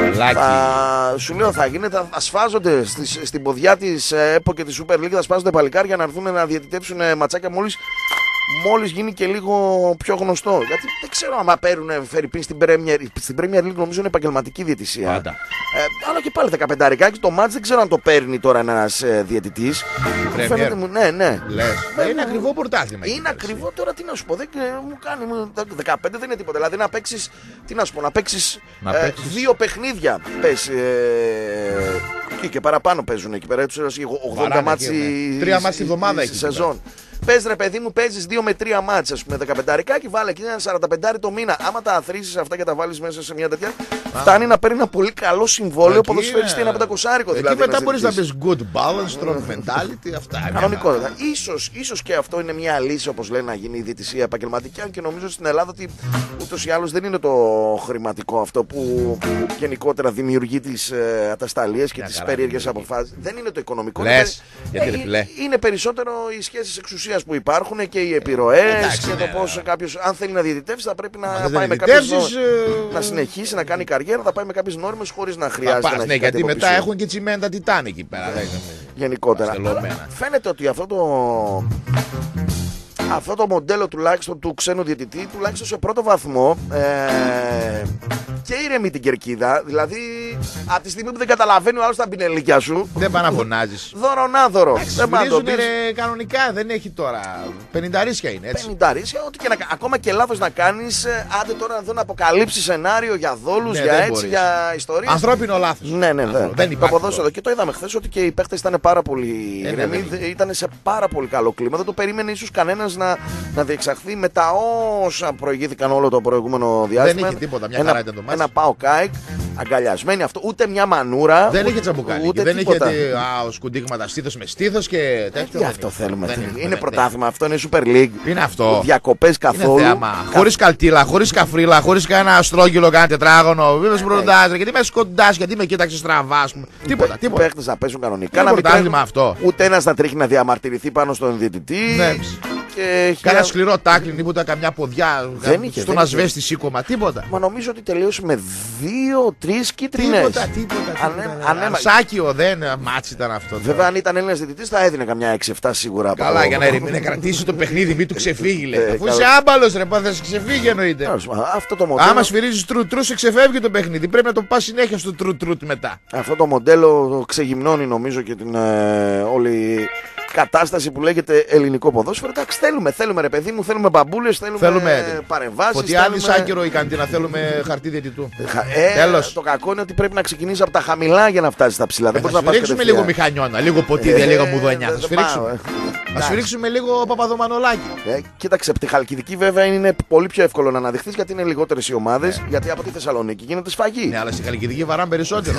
Θα, σου λέω, θα γίνεται, θα σφάζονται στις, στην ποδιά της ΕΠΟ και της Super League, θα σπάζονται παλικάρια να έρθουν να διαιτητεύσουν ματσάκια μόλις, μόλις γίνει και λίγο πιο γνωστό. Γιατί δεν ξέρω άμα παίρνουν φερρυπίν στην Premier, στην Premier League, νομίζω είναι επαγγελματική διαιτησία. Πάντα. Ε, αλλά και πάλι δεκαπενταρικάκι το μάτς δεν ξέρω αν το παίρνει τώρα ένας ε, διαιτητής. Φαίνεται μου, ναι, ναι. Λες. Ε, είναι ακριβό πορτάθλημα. Είναι ακριβό τώρα, τι να σου πω. Δεν μου κάνει. δεκαπέντε δεν είναι τίποτα. Δηλαδή να παίξεις, τι να σου πω, να παίξεις, να ε, παίξεις. δύο παιχνίδια. Πες, ε, και, και παραπάνω παίζουν εκεί πέρα. ογδόντα μάτς τρία μάτς τη βδομάδα έχει σεζόν. Πες ρε παιδί μου, παίζεις δύο με τρία μάτς, ας πούμε, δεκαπενταρικάκι, βάλε εκεί ένα σαρανταπεντάρι το μήνα. Άμα τα αθροίσεις αυτά και τα βάλεις μέσα σε μια τέτοια, φτάνει να παίρνει ένα πολύ καλό συμβόλαιο ποδοσφαιριστή, ένα πεντακοσάρικο δηλαδή. Εκεί μετά μπορείς να πεις good balance, strong mentality, αυτά. Κανονικότητα. Ίσως, ίσως και αυτό είναι μια λύση, όπως λένε, να γίνει η διαιτησία επαγγελματική, αν και νομίζω στην Ελλάδα ότι ούτως ή άλλως δεν είναι το χρηματικό αυτό που γενικότερα δημιουργεί τις ε, ατασταλίες και τις περίεργες αποφάσεις. Δεν είναι το οικονομικό. Λες, είναι, είναι, είναι περισσότερο οι σχέσεις εξουσίας που υπάρχουν και οι επιρροές και το πώς κάποιος, αν θέλει να διαιτητεύσει, θα πρέπει να Μα πάει με κάποιες νο... ε... να συνεχίσει να κάνει καριέρα, θα πάει με κάποιες νόρμες χωρίς να χρειάζεται πας, να έχει ναι, γιατί μετά πίσω. Έχουν και τσιμέντα τιτάνη εκεί πέρα. Γενικότερα. Φαίνεται ότι αυτό το αυτό το μοντέλο τουλάχιστον του ξένου διαιτητή, τουλάχιστον σε πρώτο βαθμό, ε, και ηρεμεί την κερκίδα. Δηλαδή, από τη στιγμή που δεν καταλαβαίνει ο άλλος τα πινελίκια σου, δεν πάει να φωνάζεις. Δωρονάδωρο. Δεν πάει να το πεις. Κανονικά δεν έχει τώρα. πενηνταρίσια είναι έτσι. πενηνταρίσια, ό,τι και να κάνει. Ακόμα και λάθος να κάνεις, άντε τώρα εδώ να αποκαλύψεις σενάριο για δόλους, ναι, για έτσι, μπορείς. Για ιστορίες. Ανθρώπινο λάθος. Ναι, ναι, Ανθρώπινο. δεν υπάρχει. Το ποδόσφαιρο και το είδαμε χθες ότι και οι παίχτες ήταν πάρα πολύ ηρεμοί, ήταν σε πάρα πολύ καλό κλίμα. Δεν το περίμενε ίσως κανένας να, να διεξαχθεί με τα όσα προηγήθηκαν όλο το προηγούμενο διάστημα. Δεν είχε τίποτα, μια ένα, χαρά ήταν το μάτς. Ένα πάω κάικ, αγκαλιασμένοι αυτό, ούτε μια μανούρα. Δεν είχε τσαμπουκάλι. Δεν τίποτα. είχε α, σκουντίγματα στήθος με στήθος και τέτοιο. Τι αυτό θέλουμε. Δεν είναι είναι πρωτάθλημα, αυτό είναι Super League. Είναι αυτό. Διακοπές καθόλου. Χωρίς καλτήλα, χωρίς καφρίλα, χωρίς κανένα στρόγγυλο, κανένα τετράγωνο. Μην με σπροντάζει, γιατί με σκοντάς, γιατί με κοίταξε στραβά. Τίποτα. Οι παίχτες να παίζουν κανονικά. Είναι πρωτάθλημα αυτό. Ούτε ένας να τρέχει να διαμαρτυρηθεί πάνω στον διαιτητή. Και κάνα σκληρό τάκλιν, τίποτα, καμιά ποδιά. Δεν είχε. Στον ασβέστη σήκωμα, τίποτα. Μα νομίζω ότι τελείωσε με δύο-τρεις κίτρινες. Τίποτα, τίποτα. Σάκιο δεν μάτσι ήταν αυτό. Βέβαια, αν ήταν Έλληνας διαιτητής θα έδινε καμιά έξι εφτά σίγουρα. Καλά, για να, να κρατήσει το παιχνίδι, μην του ξεφύγει. Λέει. Αφού είσαι άμπαλος, ρε, θα σε ξεφύγει εννοείται. Αυτό το μοντέλο... Άμα σφυρίζεις τρου τρου, σε ξεφεύγει το παιχνίδι. Πρέπει να το πας συνέχεια στο τρου τρου μετά. Αυτό το μοντέλο ξεγυμνώνει νομίζω και την ε, όλη κατάσταση που λέγεται ελληνικό ποδόσφαιρο. Εντάξει, θέλουμε, θέλουμε ρε παιδί μου, θέλουμε μπαμπούλες, θέλουμε, θέλουμε παρεμβάσεις. Φωτιάδης θέλουμε... άκυρο η καντίνα, θέλουμε χαρτί διαιτητού. Ε, Τέλος. Το κακό είναι ότι πρέπει να ξεκινήσει από τα χαμηλά για να φτάσει στα ψηλά. Ε, Δεν θα σφυρίξουμε λίγο μηχανιώνα, λίγο ποτήρια, ε, λίγο μουδονιά. Θα σφυρίξουμε. Ε. Θα σφυρίξουμε λίγο Παπαδομανολάκι. Ε, κοίταξε, από τη Χαλκιδική βέβαια είναι πολύ πιο εύκολο να αναδειχθεί γιατί είναι λιγότερες οι ομάδες. Ναι. Γιατί από τη Θεσσαλονίκη γίνεται σφαγή. Ναι, αλλά στη Χαλκιδική βαράνε περισσότερο.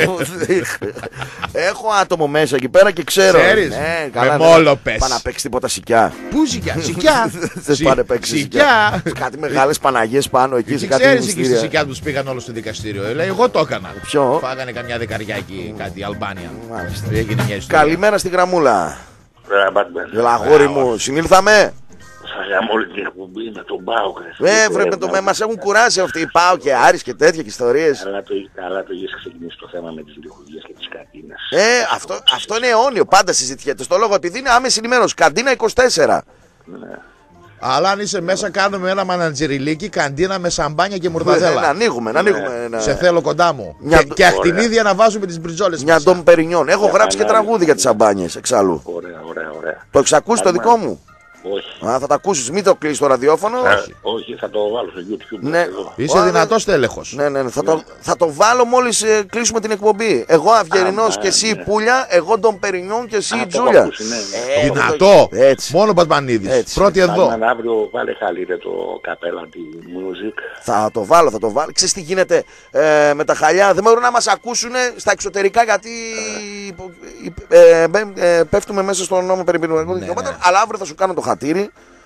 Έχω άτομο μέσα εκεί πέρα και ξέρω. Ξέρεις, ναι, καλά, με μόλο πες. Πάνε να παίξει τίποτα σικιά. Πού σικιά, σικιά. Δεν πάνε παίξει σικιά. Κάτι μεγάλες Παναγίες πάνω εκεί σε κάτι ξέρεις εκεί στη σικιά τους πήγαν όλο στο δικαστήριο. Λέει, εγώ το έκανα. Ποιο? Φάγανε καμιά δεκαριά εκεί, κάτι Αλμπάνια. Καλημέρα στη γραμμούλα. Έλα, αγόρι μου, συνήλθαμε. Θα γάμω όλη την εκπομπή με τον ΠΑΟΚ. Ε, βρε, με το με μας έχουν κουράσει αυτοί οι ΠΑΟΚ και Άρης και τέτοια και ιστορίες. Καλά το, καλά το είχες ξεκινήσει το θέμα με τις λιχουδιές και τις καντίνες. Ε, αυτό, αυτό είναι αιώνιο, πάντα συζητιέται. Στο λόγο επειδή είναι άμεση ενημέρωση. Καντίνα είκοσι τέσσερα. Ναι. Αλλά αν είσαι μέσα, κάνουμε ένα μανατζιριλίκι, καντίνα με σαμπάνια και μουρδαδέλα. Να ανοίγουμε, να ανοίγουμε. Ναι. Σε θέλω κοντά μου. Μια... Και, και ακτινίδια να βάζουμε τις μπριζόλες. Μια ντομ περινιόν. Έχω για γράψει και τραγούδι για τις σαμπάνιες εξάλλου. Ωραία, ωραία, ωραία. Το έχεις ακούσει το δικό μου? Όχι. Α, θα το ακούσεις, μην το κλείσεις στο ραδιόφωνο. Όχι, όχι, θα το βάλω στο YouTube. Ναι. Είσαι Ά, δυνατός τέλεχος. Ναι, ναι, ναι. Θα, το, θα το βάλω μόλις ε, κλείσουμε την εκπομπή. Εγώ Αυγερινός και εσύ ναι. Πούλια, εγώ τον Περινιόν και εσύ Τζούλια. Ναι. Ε, Δυνατό. Έτσι. Μόνο Πατμανίδης. Πρώτη εδώ. Αν αύριο βάλε χαλίρε το καπέλα τη music. Θα το βάλω, θα το βάλω. Ξέρεις τι γίνεται ε, με τα χαλιά. Δεν μπορούν να μας ακούσουν στα εξωτερικά γιατί ε, ε, ε, πέφτουμε μέσα στον νόμο περί ποινικών δικαιωμάτων. Αλλά αύριο θα σου κάνω το χατήρι.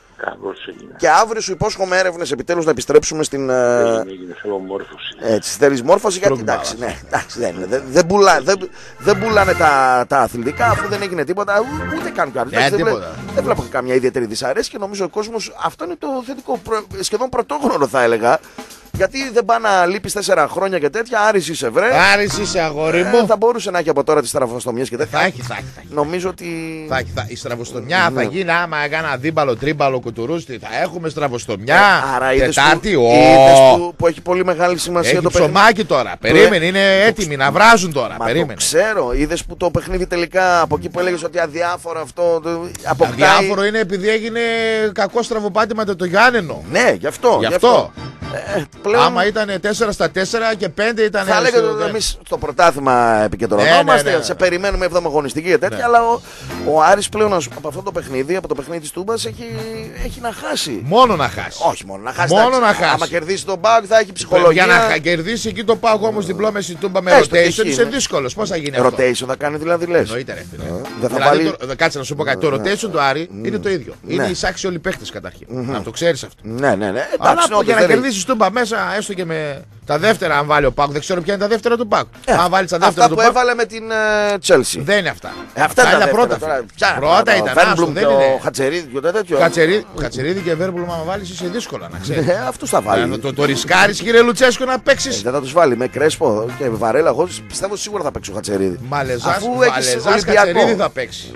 Και αύριο σου υπόσχομαι έρευνες επιτέλους να επιστρέψουμε στην. Έγινε, έγινε, θέλω μόρφωση. Έτσι, θέλεις μόρφωση γιατί εντάξει, ναι, εντάξει, δεν, δεν, δεν, πουλά, δεν, δεν πουλάνε τα, τα αθλητικά αφού δεν έγινε τίποτα, ούτε καν κάτι. Yeah, δεν, βλέ, δεν βλέπω καμιά ιδιαίτερη δυσαρέσκεια και νομίζω ο κόσμος αυτό είναι το θετικό, σχεδόν πρωτόγνωρο θα έλεγα. Γιατί δεν πάει να λείπεις τέσσερα χρόνια και τέτοια, Άρης είσαι βρε. Άρης είσαι αγόρι μου. Ε, θα μπορούσε να έχει από τώρα τις στραβοστομιές και τέτοια. Θα έχει, θα έχει. Θα έχει. Νομίζω ότι. Θα έχει, θα... Η στραβοστομιά θα γίνει άμα έκανα δίμπαλο, τρίμπαλο, κουτουρούστη. Θα έχουμε στραβοστομιά. Ε, άρα Τετάρτη, που, oh. που, που έχει πολύ μεγάλη σημασία έχει το παιχνίδι. Ψωμάκι τώρα. Περίμενε, είναι έτοιμοι να βράζουν τώρα. Μα Περίμενε. Το ξέρω, είδες που το παιχνίδι τελικά από εκεί που έλεγες ότι αδιάφορο αυτό. Αποκτάει... Αδιάφορο είναι επειδή έγινε κακό στραβοπάτημα το Γιάννενο. Ναι, γι' αυτό. Γι' αυτό. Ε, πλέον... Άμα ήταν τέσσερα στα τέσσερα και πέντε ήταν. Θα λέγαμε ότι εμείς στο πρωτάθλημα επικεντρωνόμαστε. Ναι, ναι, ναι. Σε περιμένουμε έβδομη αγωνιστική και τέτοια. Ναι. Αλλά ο, ο Άρης πλέον από αυτό το παιχνίδι, από το παιχνίδι της Τούμπας, έχει, έχει να χάσει. Μόνο να χάσει. Όχι μόνο να χάσει. Μόνο να χάσει. Άμα κερδίσει τον ΠΑΟΚ θα έχει ψυχολογία. Για να κερδίσει εκεί τον ΠΑΟΚ όμως διπλό με στην Τούμπα με rotation είσαι δύσκολο. Πώς θα γίνει αυτό? Rotation θα κάνει δηλαδή λες. Εννοείται ρε φίλε. Κάτσε να σου πω κάτι. Το rotation του Άρη είναι το ίδιο. Είναι εισάξει όλοι οι παίχτες καταρχήν. Να το ξέρεις αυτό. Ναι, ναι, ναι. Αλλά για να κερδίσει Τούμπα μέσα, έστω και με τα δεύτερα, αν βάλει ο Πάκου, δεν ξέρω ποια είναι τα δεύτερα του Πάκου. Ε, αν βάλει τα δεύτερα αυτά του που Πάκου. Έβαλε με την Chelsea. Δεν είναι αυτά. Ε, αυτά είναι τα πρώτα. Τώρα, πρώτα ήταν άστο, δεν είναι. Ο Χατσερίδη και τέτοιο. Χατσερίδη και Βέρμπουλουμ, άμα βάλει είσαι δύσκολα να ξέρει. Ε, αυτού θα βάλει. Ε, το το ρισκάρει, κύριε Λουτσέσκο, να παίξει. Ε, δεν θα του βάλει με Κρέσπο και Βαρέλα. Εγώ πιστεύω σίγουρα θα παίξει ο Χατσερίδη. Μαλεζά Χατσερίδη θα παίξει.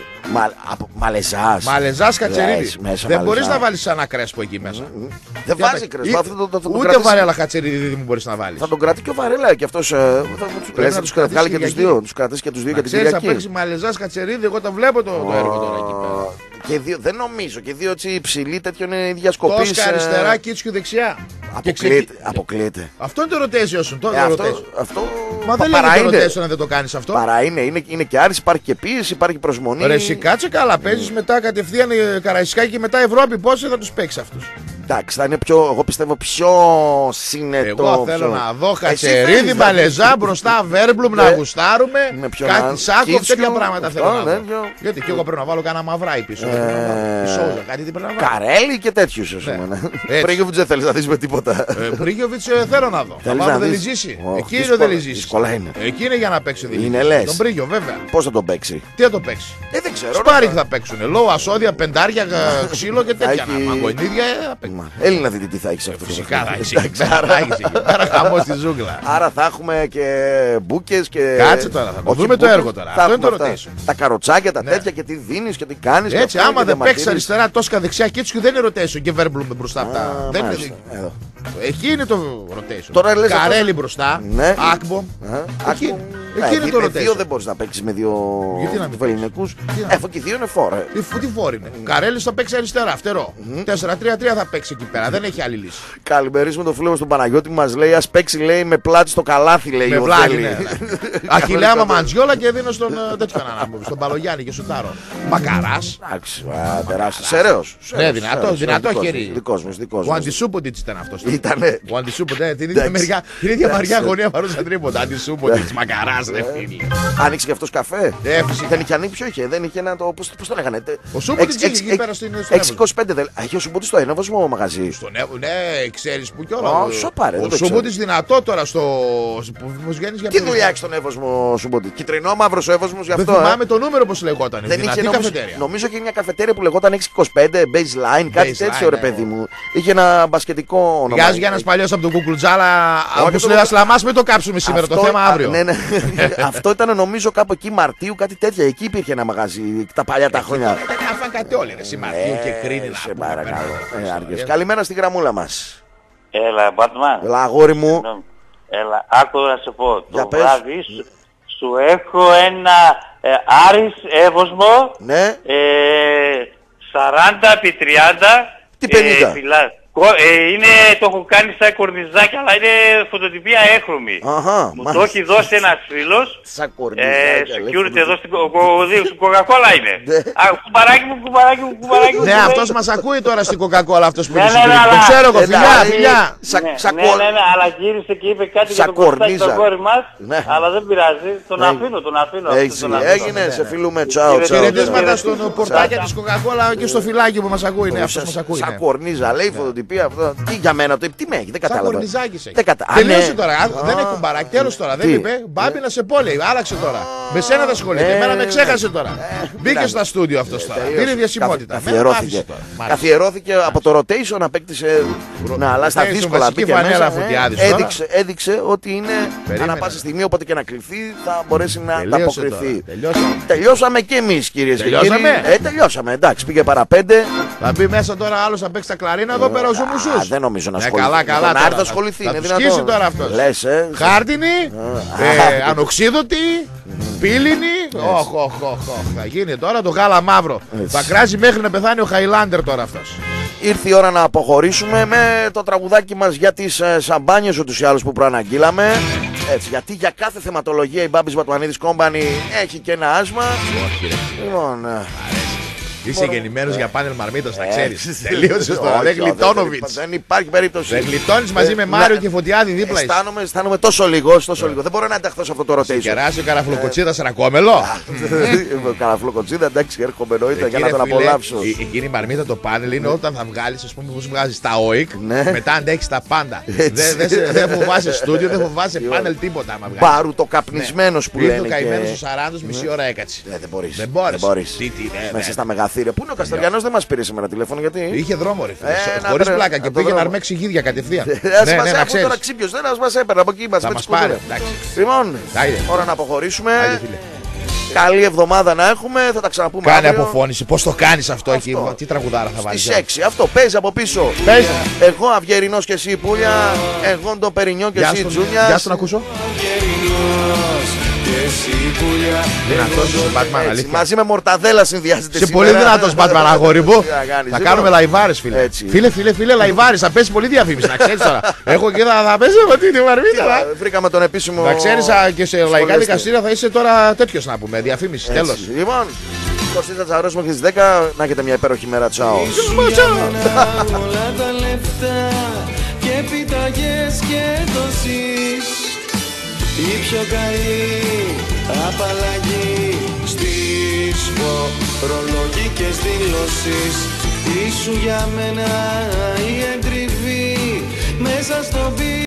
Μαλεζά. Μαλεζά Χατσερίδη. Δεν μπορεί να βάλει ένα Κρέσπο εκεί μέσα. Δεν βάζει Κρέσπο. Ούτε Βαρέλα Χατσερίδη δεν μπορεί να βάλει. Θα τον κρατήσει και ο Βαρέλα και αυτό. Πρέπει να του κρατήσει και του δύο. Του κρατήσει και του δύο για την Κυριακή. Θα παίξει Μαλεζά Χατσερίδη, εγώ το βλέπω το έργο τώρα εκεί πέρα. Και δύο, δεν νομίζω. Και δύο έτσι υψηλοί τέτοιον είναι ίδια σκοπή. Τόσκα αριστερά, Κίτσιου δεξιά. Αποκλείεται. Αποκλείεται. Αυτό είναι το rotation σου. Ε, αυτό, αυτό... Μα δεν λέγεται rotation αν δεν το κάνεις αυτό. Παρά είναι. Είναι, είναι και Άρης, υπάρχει και πίεση, υπάρχει προσμονή. Ρε εσύ κάτσε καλά. Παίζεις μετά κατευθείαν Καραϊσκάκη και μετά Ευρώπη. Πόσοι θα τους παίξει αυτούς? Εντάξει, θα είναι πιο, εγώ πιστεύω πιο συνετό. Εγώ θέλω πιο... να δω Χατσερίδη, Μαλεζά μπροστά, Βέρμπλουμ να γουστάρουμε. Κάτι Σάκοφ, τέτοια πράγματα θέλω να δω. Γιατί και εγώ πρέπει να βάλω κάνα μαυράκι πίσω. Σόουζα, κάτι τι πρέπει να βάλω. Καρέλη και τέτοιου, α πούμε. Πρίγιοβιτς δεν θέλει να δει με τίποτα. Πρίγιοβιτς θέλω να δω. Θα βάλω Δελιζίση. Εκεί είναι ο Δελιζίση. Εκεί είναι για να παίξει ο Δελιζίση. Τον Πρίγιο, βέβαια. Πώ θα τον παίξει? Τι θα τον παίξει? Δεν ξέρω. Σπάρικ θα παίξουν. Λόγω ασώδια, πεντάρια, ξύλο και τέτοια. Μαγκονίδια θα παίξουν. Έλληνα διαιτητή θα έχει αυτό. Φυσικά θα έχει. Άρα χαμό στη ζούγκλα. Άρα θα έχουμε και μπούκες και. Κάτσε τώρα, θα το δούμε το έργο τώρα. Αυτό είναι το rotation. Τα καροτσάκια, τα τέτοια και τι δίνει και τι κάνει. Έτσι, άμα δεν παίξει αριστερά, Τόσκα δεξιά και έτσι δεν είναι rotation και Βέρμπλουμ μπροστά από τα. Δεν είναι. Εκεί είναι το rotation. Καρέλι μπροστά. Ακμπομ. Εκεί είναι το rotation. Με δύο δεν μπορείς να παίξεις με δύο βεληνικούς. Εφ' και δύο είναι φόρε. Τι φόρ είναι. Καρέλης θα παίξει αριστερά, φτερό. τέσσερα τρία τρία θα παίξει εκεί πέρα. Δεν έχει άλλη λύση. Καλημερίζουμε τον φίλο μας τον Παναγιώτη που μας λέει: ας παίξει, λέει, με πλάτη στο καλάθι, λέει. Με πλάτη, ναι. Αχιλλέα Μαμαντζιόλα και δίνω στον τέτοιο ανάποδο, στον Παλογιάννη και σουτάρω. Μακαράς. Εντάξει, τεράστιο. Σεραίος. Ναι, δυνατό, δυνατό χέρι. Δικός μας, δικός μας. Ο Αντισούποντιτς ήταν αυτός. Ήτανε. Ο Αντισούποντιτς, την ίδια μεριά γωνία παρούσα τρίποτα. Αντισούποντιτς, μακαράς, ρε φίλε. Άνοιξε και αυτός καφέ. Δεν είχε ανοίξει, ποιο είχε. Δεν είχε ένα το. Πώς το λέγανε. Ο Σούποντιτς εκεί πέρα στην έξι είκοσι πέντε. Έχει ο Σούποντιτς στο Ένοβοσμο μαγαζί. Στον Εύω, ναι, ξέρεις που κιόλα. Ο Σούποντιτς δυνατό τώρα στο. Τι δουλειά έχει στον Εύωσμο Σούποντιτς. Κυτρινό μαύρο ο Εύωσμος γι' αυτό. Δεν θυμάμαι το νούμερο πώς λεγόταν. Δεν είχε καφετέρια. Νομίζω και μια καφετέρια που λεγόταν έξι είκοσι πέντε, baseline, κάτι τέτοιο ρε παιδί μου. Είχε ένα μπασκετικό όνομα. Γεια για ένας παλιός από τον Κουκουλτζάλα. Όπως λέει Ασλαμάς, μην το κάψουμε σήμερα το θέμα αύριο. Αυτό ήταν νομίζω κάπου εκεί Μαρτίου, κάτι τέτοια. Εκεί υπήρχε ένα μαγαζί τα παλιά τα χρόνια. Αφάν κάτι όλοι ρε Μαρτίου και Κρίνη. Σε παρακαλώ. Καλημέρα στη γραμμούλα μας. Έλα, Μπάτμαν. Έλα, αγόρι μου. Έλα, άκου να σε πω. Για το πες. βράδυ σου, σου έχω ένα ε, Άρης Εύωσμο. Ναι. Ε, σαράντα επί τριάντα. Τι πενήντα. Ε, φυλά, ε, είναι, το έχω κάνει σαν κορνιζάκι, αλλά είναι φωτοτυπία έχρωμη. Αχα, μου μάλιστα. το έχει δώσει ένας φίλος. Σαν Ε, κορνιζάκι. security εδώ στην Coca-Cola είναι. Α, κουμπαράκι μου, κουμπαράκι μου, κουμπαράκι μου. Ναι, αυτός μας ακούει τώρα στην Coca-Cola αυτός που Ναι, είναι ναι, ναι, Το αλλά- ξέρω εγώ, Ε, φιλιά, δηλαδή, φιλιά. σα- Ναι, σα- ναι, ναι, ναι, αλλά γύρισε και είπε κάτι για Σαν το κοστάκι κορνίζα. το κόρη μας. Ναι. Αλλά δεν πειράζει, τον Ναι. αφήνω, τον αφήνω. Έχεις, τον αφήνω. έγινε, σε φίλουμε, τσάου, Κύριε, τσάου. Χαιρετίσματα Τσάου. στον πορτάκια της Coca-Cola και στο φυλάκι που μας ακούει. Ναι, αυτός μας ακούει. Σαν ναι. κορνίζα, λέει φωτοτυπία αυτό. Τι για μένα, το τι με έχει, δεν Σαν κατάλαβα. κορνιζάκης έχει. Δεν κατα- Α, Τελείωσε ναι. τώρα, άκου, δεν Α, έχει κουμπαράκι, τέλος τώρα. Δεν τι? είπε, Μπάμπη να σε πω, λέει, άλλαξε τώρα. Με σένα θα ασχολείται, Ε, εμένα με ξέχασε τώρα. Μπήκε κοιτάξτε. στα στούντιο αυτός τώρα. Τελείωσε. Πήρε διασημότητα. Καθ- Εμένα μ' Καθιερώθηκε. άφησε τώρα. Μ' άφησε. Καθιερώθηκε από το rotation, απέκτησε να αλλάζει τα Rotation, δύσκολα. βασική Μπήκε φανέλα μέσα, Φωτιάδης ε, τώρα. έδειξε, έδειξε ότι είναι Περίμενε. ανά πάσα στιγμή, όποτε και να κρυφθεί θα μπορέσει να Τελείωσε ανταποκριθεί. τώρα, τελειώσαμε. Τελειώσαμε και εμείς κυρίες και κύριοι. Τελειώσαμε. Ε, τελειώσαμε, εντάξει, πήγε παρά πέντε. Θα μπει μέσα τώρα άλλος να παίξει τα κλαρίνα εδώ πέρα ο Α, Ζουμουσούς. δεν νομίζω να Ναι, ασχοληθεί. καλά, καλά. Τον Άρη τώρα. θα ασχοληθεί, Θα είναι του δυνατόν. σκίσει τώρα αυτός. Λες, ε. Χάρτινη, Α. ε, ανοξίδωτη, πύληνη. Οχ, οχ, οχ, οχ. Θα γίνει τώρα το γάλα μαύρο. Έτσι. Θα κράζει μέχρι να πεθάνει ο Χαϊλάντερ τώρα αυτός. Ήρθε η ώρα να αποχωρήσουμε με το τραγουδάκι μας για τις ε, σαμπάνιες ούτως ή άλλως που προαναγγείλαμε. Έτσι, γιατί για κάθε θεματολογία η Μπάμπης Βατουανίδης Company έχει και ένα άσμα. Λοιπόν, ε, Είσαι γεννημένος για πάνελ μαρμίτας, να ε, ξέρεις. Τελείωσες τώρα. όχι, Δεν όχι, γλιτώνοβιτς. Δεν υπάρχει περίπτωση. Δεν γλιτώνεις μαζί Ε, με να- Μάριο και Φωτιάδη δίπλα είσαι. Αισθάνομαι, αισθάνομαι τόσο λίγο, τόσο λίγο. Δεν μπορώ να ενταχθώ σε αυτό το rotation. Κεράσει ο καραφλοκοτσίδας ρακόμελο. Καραφλοκοτσίδα, εντάξει, έρχομαι εννοείται για να Κύριε τον φίλε, απολαύσω. η- Εκείνη η μαρμίτα το πάνελ είναι όταν θα βγάλεις, ας πούμε, πώς βγάζεις τα όικ, Ναι. μετά αντέχεις τα πάντα. Έτσι. Δεν δεν σε- δεν φοβάσαι στούντιο, δεν φοβάσαι πάνελ τίποτα άμα βγάλεις. Μπάρου το καπνισμένος που Ήρθε λένε. ο καημένος και- ο Σαράντος, μισή ώρα έκατσε. Ε, Δεν μπορείς. Δεν μπορείς. Δεν μπορείς. Τι, τι, ναι, Μέσα ναι. στα μεγαθύρια. Πού είναι ο Καστοριανός, δεν μας πήρε σήμερα τηλέφωνο γιατί. Είχε δρόμο ρε φίλε. Ε, να Χωρίς βρε- πλάκα να και το πήγε να δρόμο. αρμέξει γίδια κατευθείαν. Ας Ναι, μας ναι, να αφού τώρα ξέρεις. ξύπιος δεν μας έπαιρνε από εκεί μας Θα με μας τις κουτούρες. πάρει, εντάξει. Λοιπόν, Άιντε. ώρα να αποχωρήσουμε. Άιντε, φίλε. Καλή εβδομάδα να έχουμε, θα τα ξαναπούμε Κάνε αύριο. αποφώνηση. Πώς το κάνεις αυτό εκεί, Αυτό. τι τραγουδάρα θα βάλεις. Στις έξι, αυτό παίζει από πίσω. Παίζει. Εγώ Αυγερινός και εσύ Πούλια, εγώ τον Περινιό και Γεια εσύ στον- Τζούνια. Γεια στον ακούσω. Δυνατός είσαι Batman, αλήθεια. Μαζί με μορταδέλα συνδυάζεται Είσαι σήμερα. πολύ δυνατός Batman, αγόρι μου. Τι να κάνεις, Θα λοιπόν. κάνουμε λαϊβάρες, φίλε. Έτσι. Φίλε, φίλε, φίλε, λαϊβάρες. Θα πέσει πολύ διαφήμιση, να ξέρεις τώρα. Έχω και θα, θα πέσει με τη μαρμίτα. Τι, Βρήκαμε τον επίσημο. Να ξέρεις α, και σε λαϊκά σχολιαστή. δικαστήρια θα είσαι τώρα τέτοιος να πούμε. Διαφήμιση, Έτσι. τέλος. Λοιπόν, Κωστής Τσαρός μέχρι τις δέκα. Να έχετε μια υπέροχη μέρα. Τσάω. Όλα τα λεφτά και επιταγές και δόσεις, η πιο καλή απαλλαγή στις φορολογικές δηλώσεις. Ήσου για μένα η εντριβή μέσα στο βίντεο.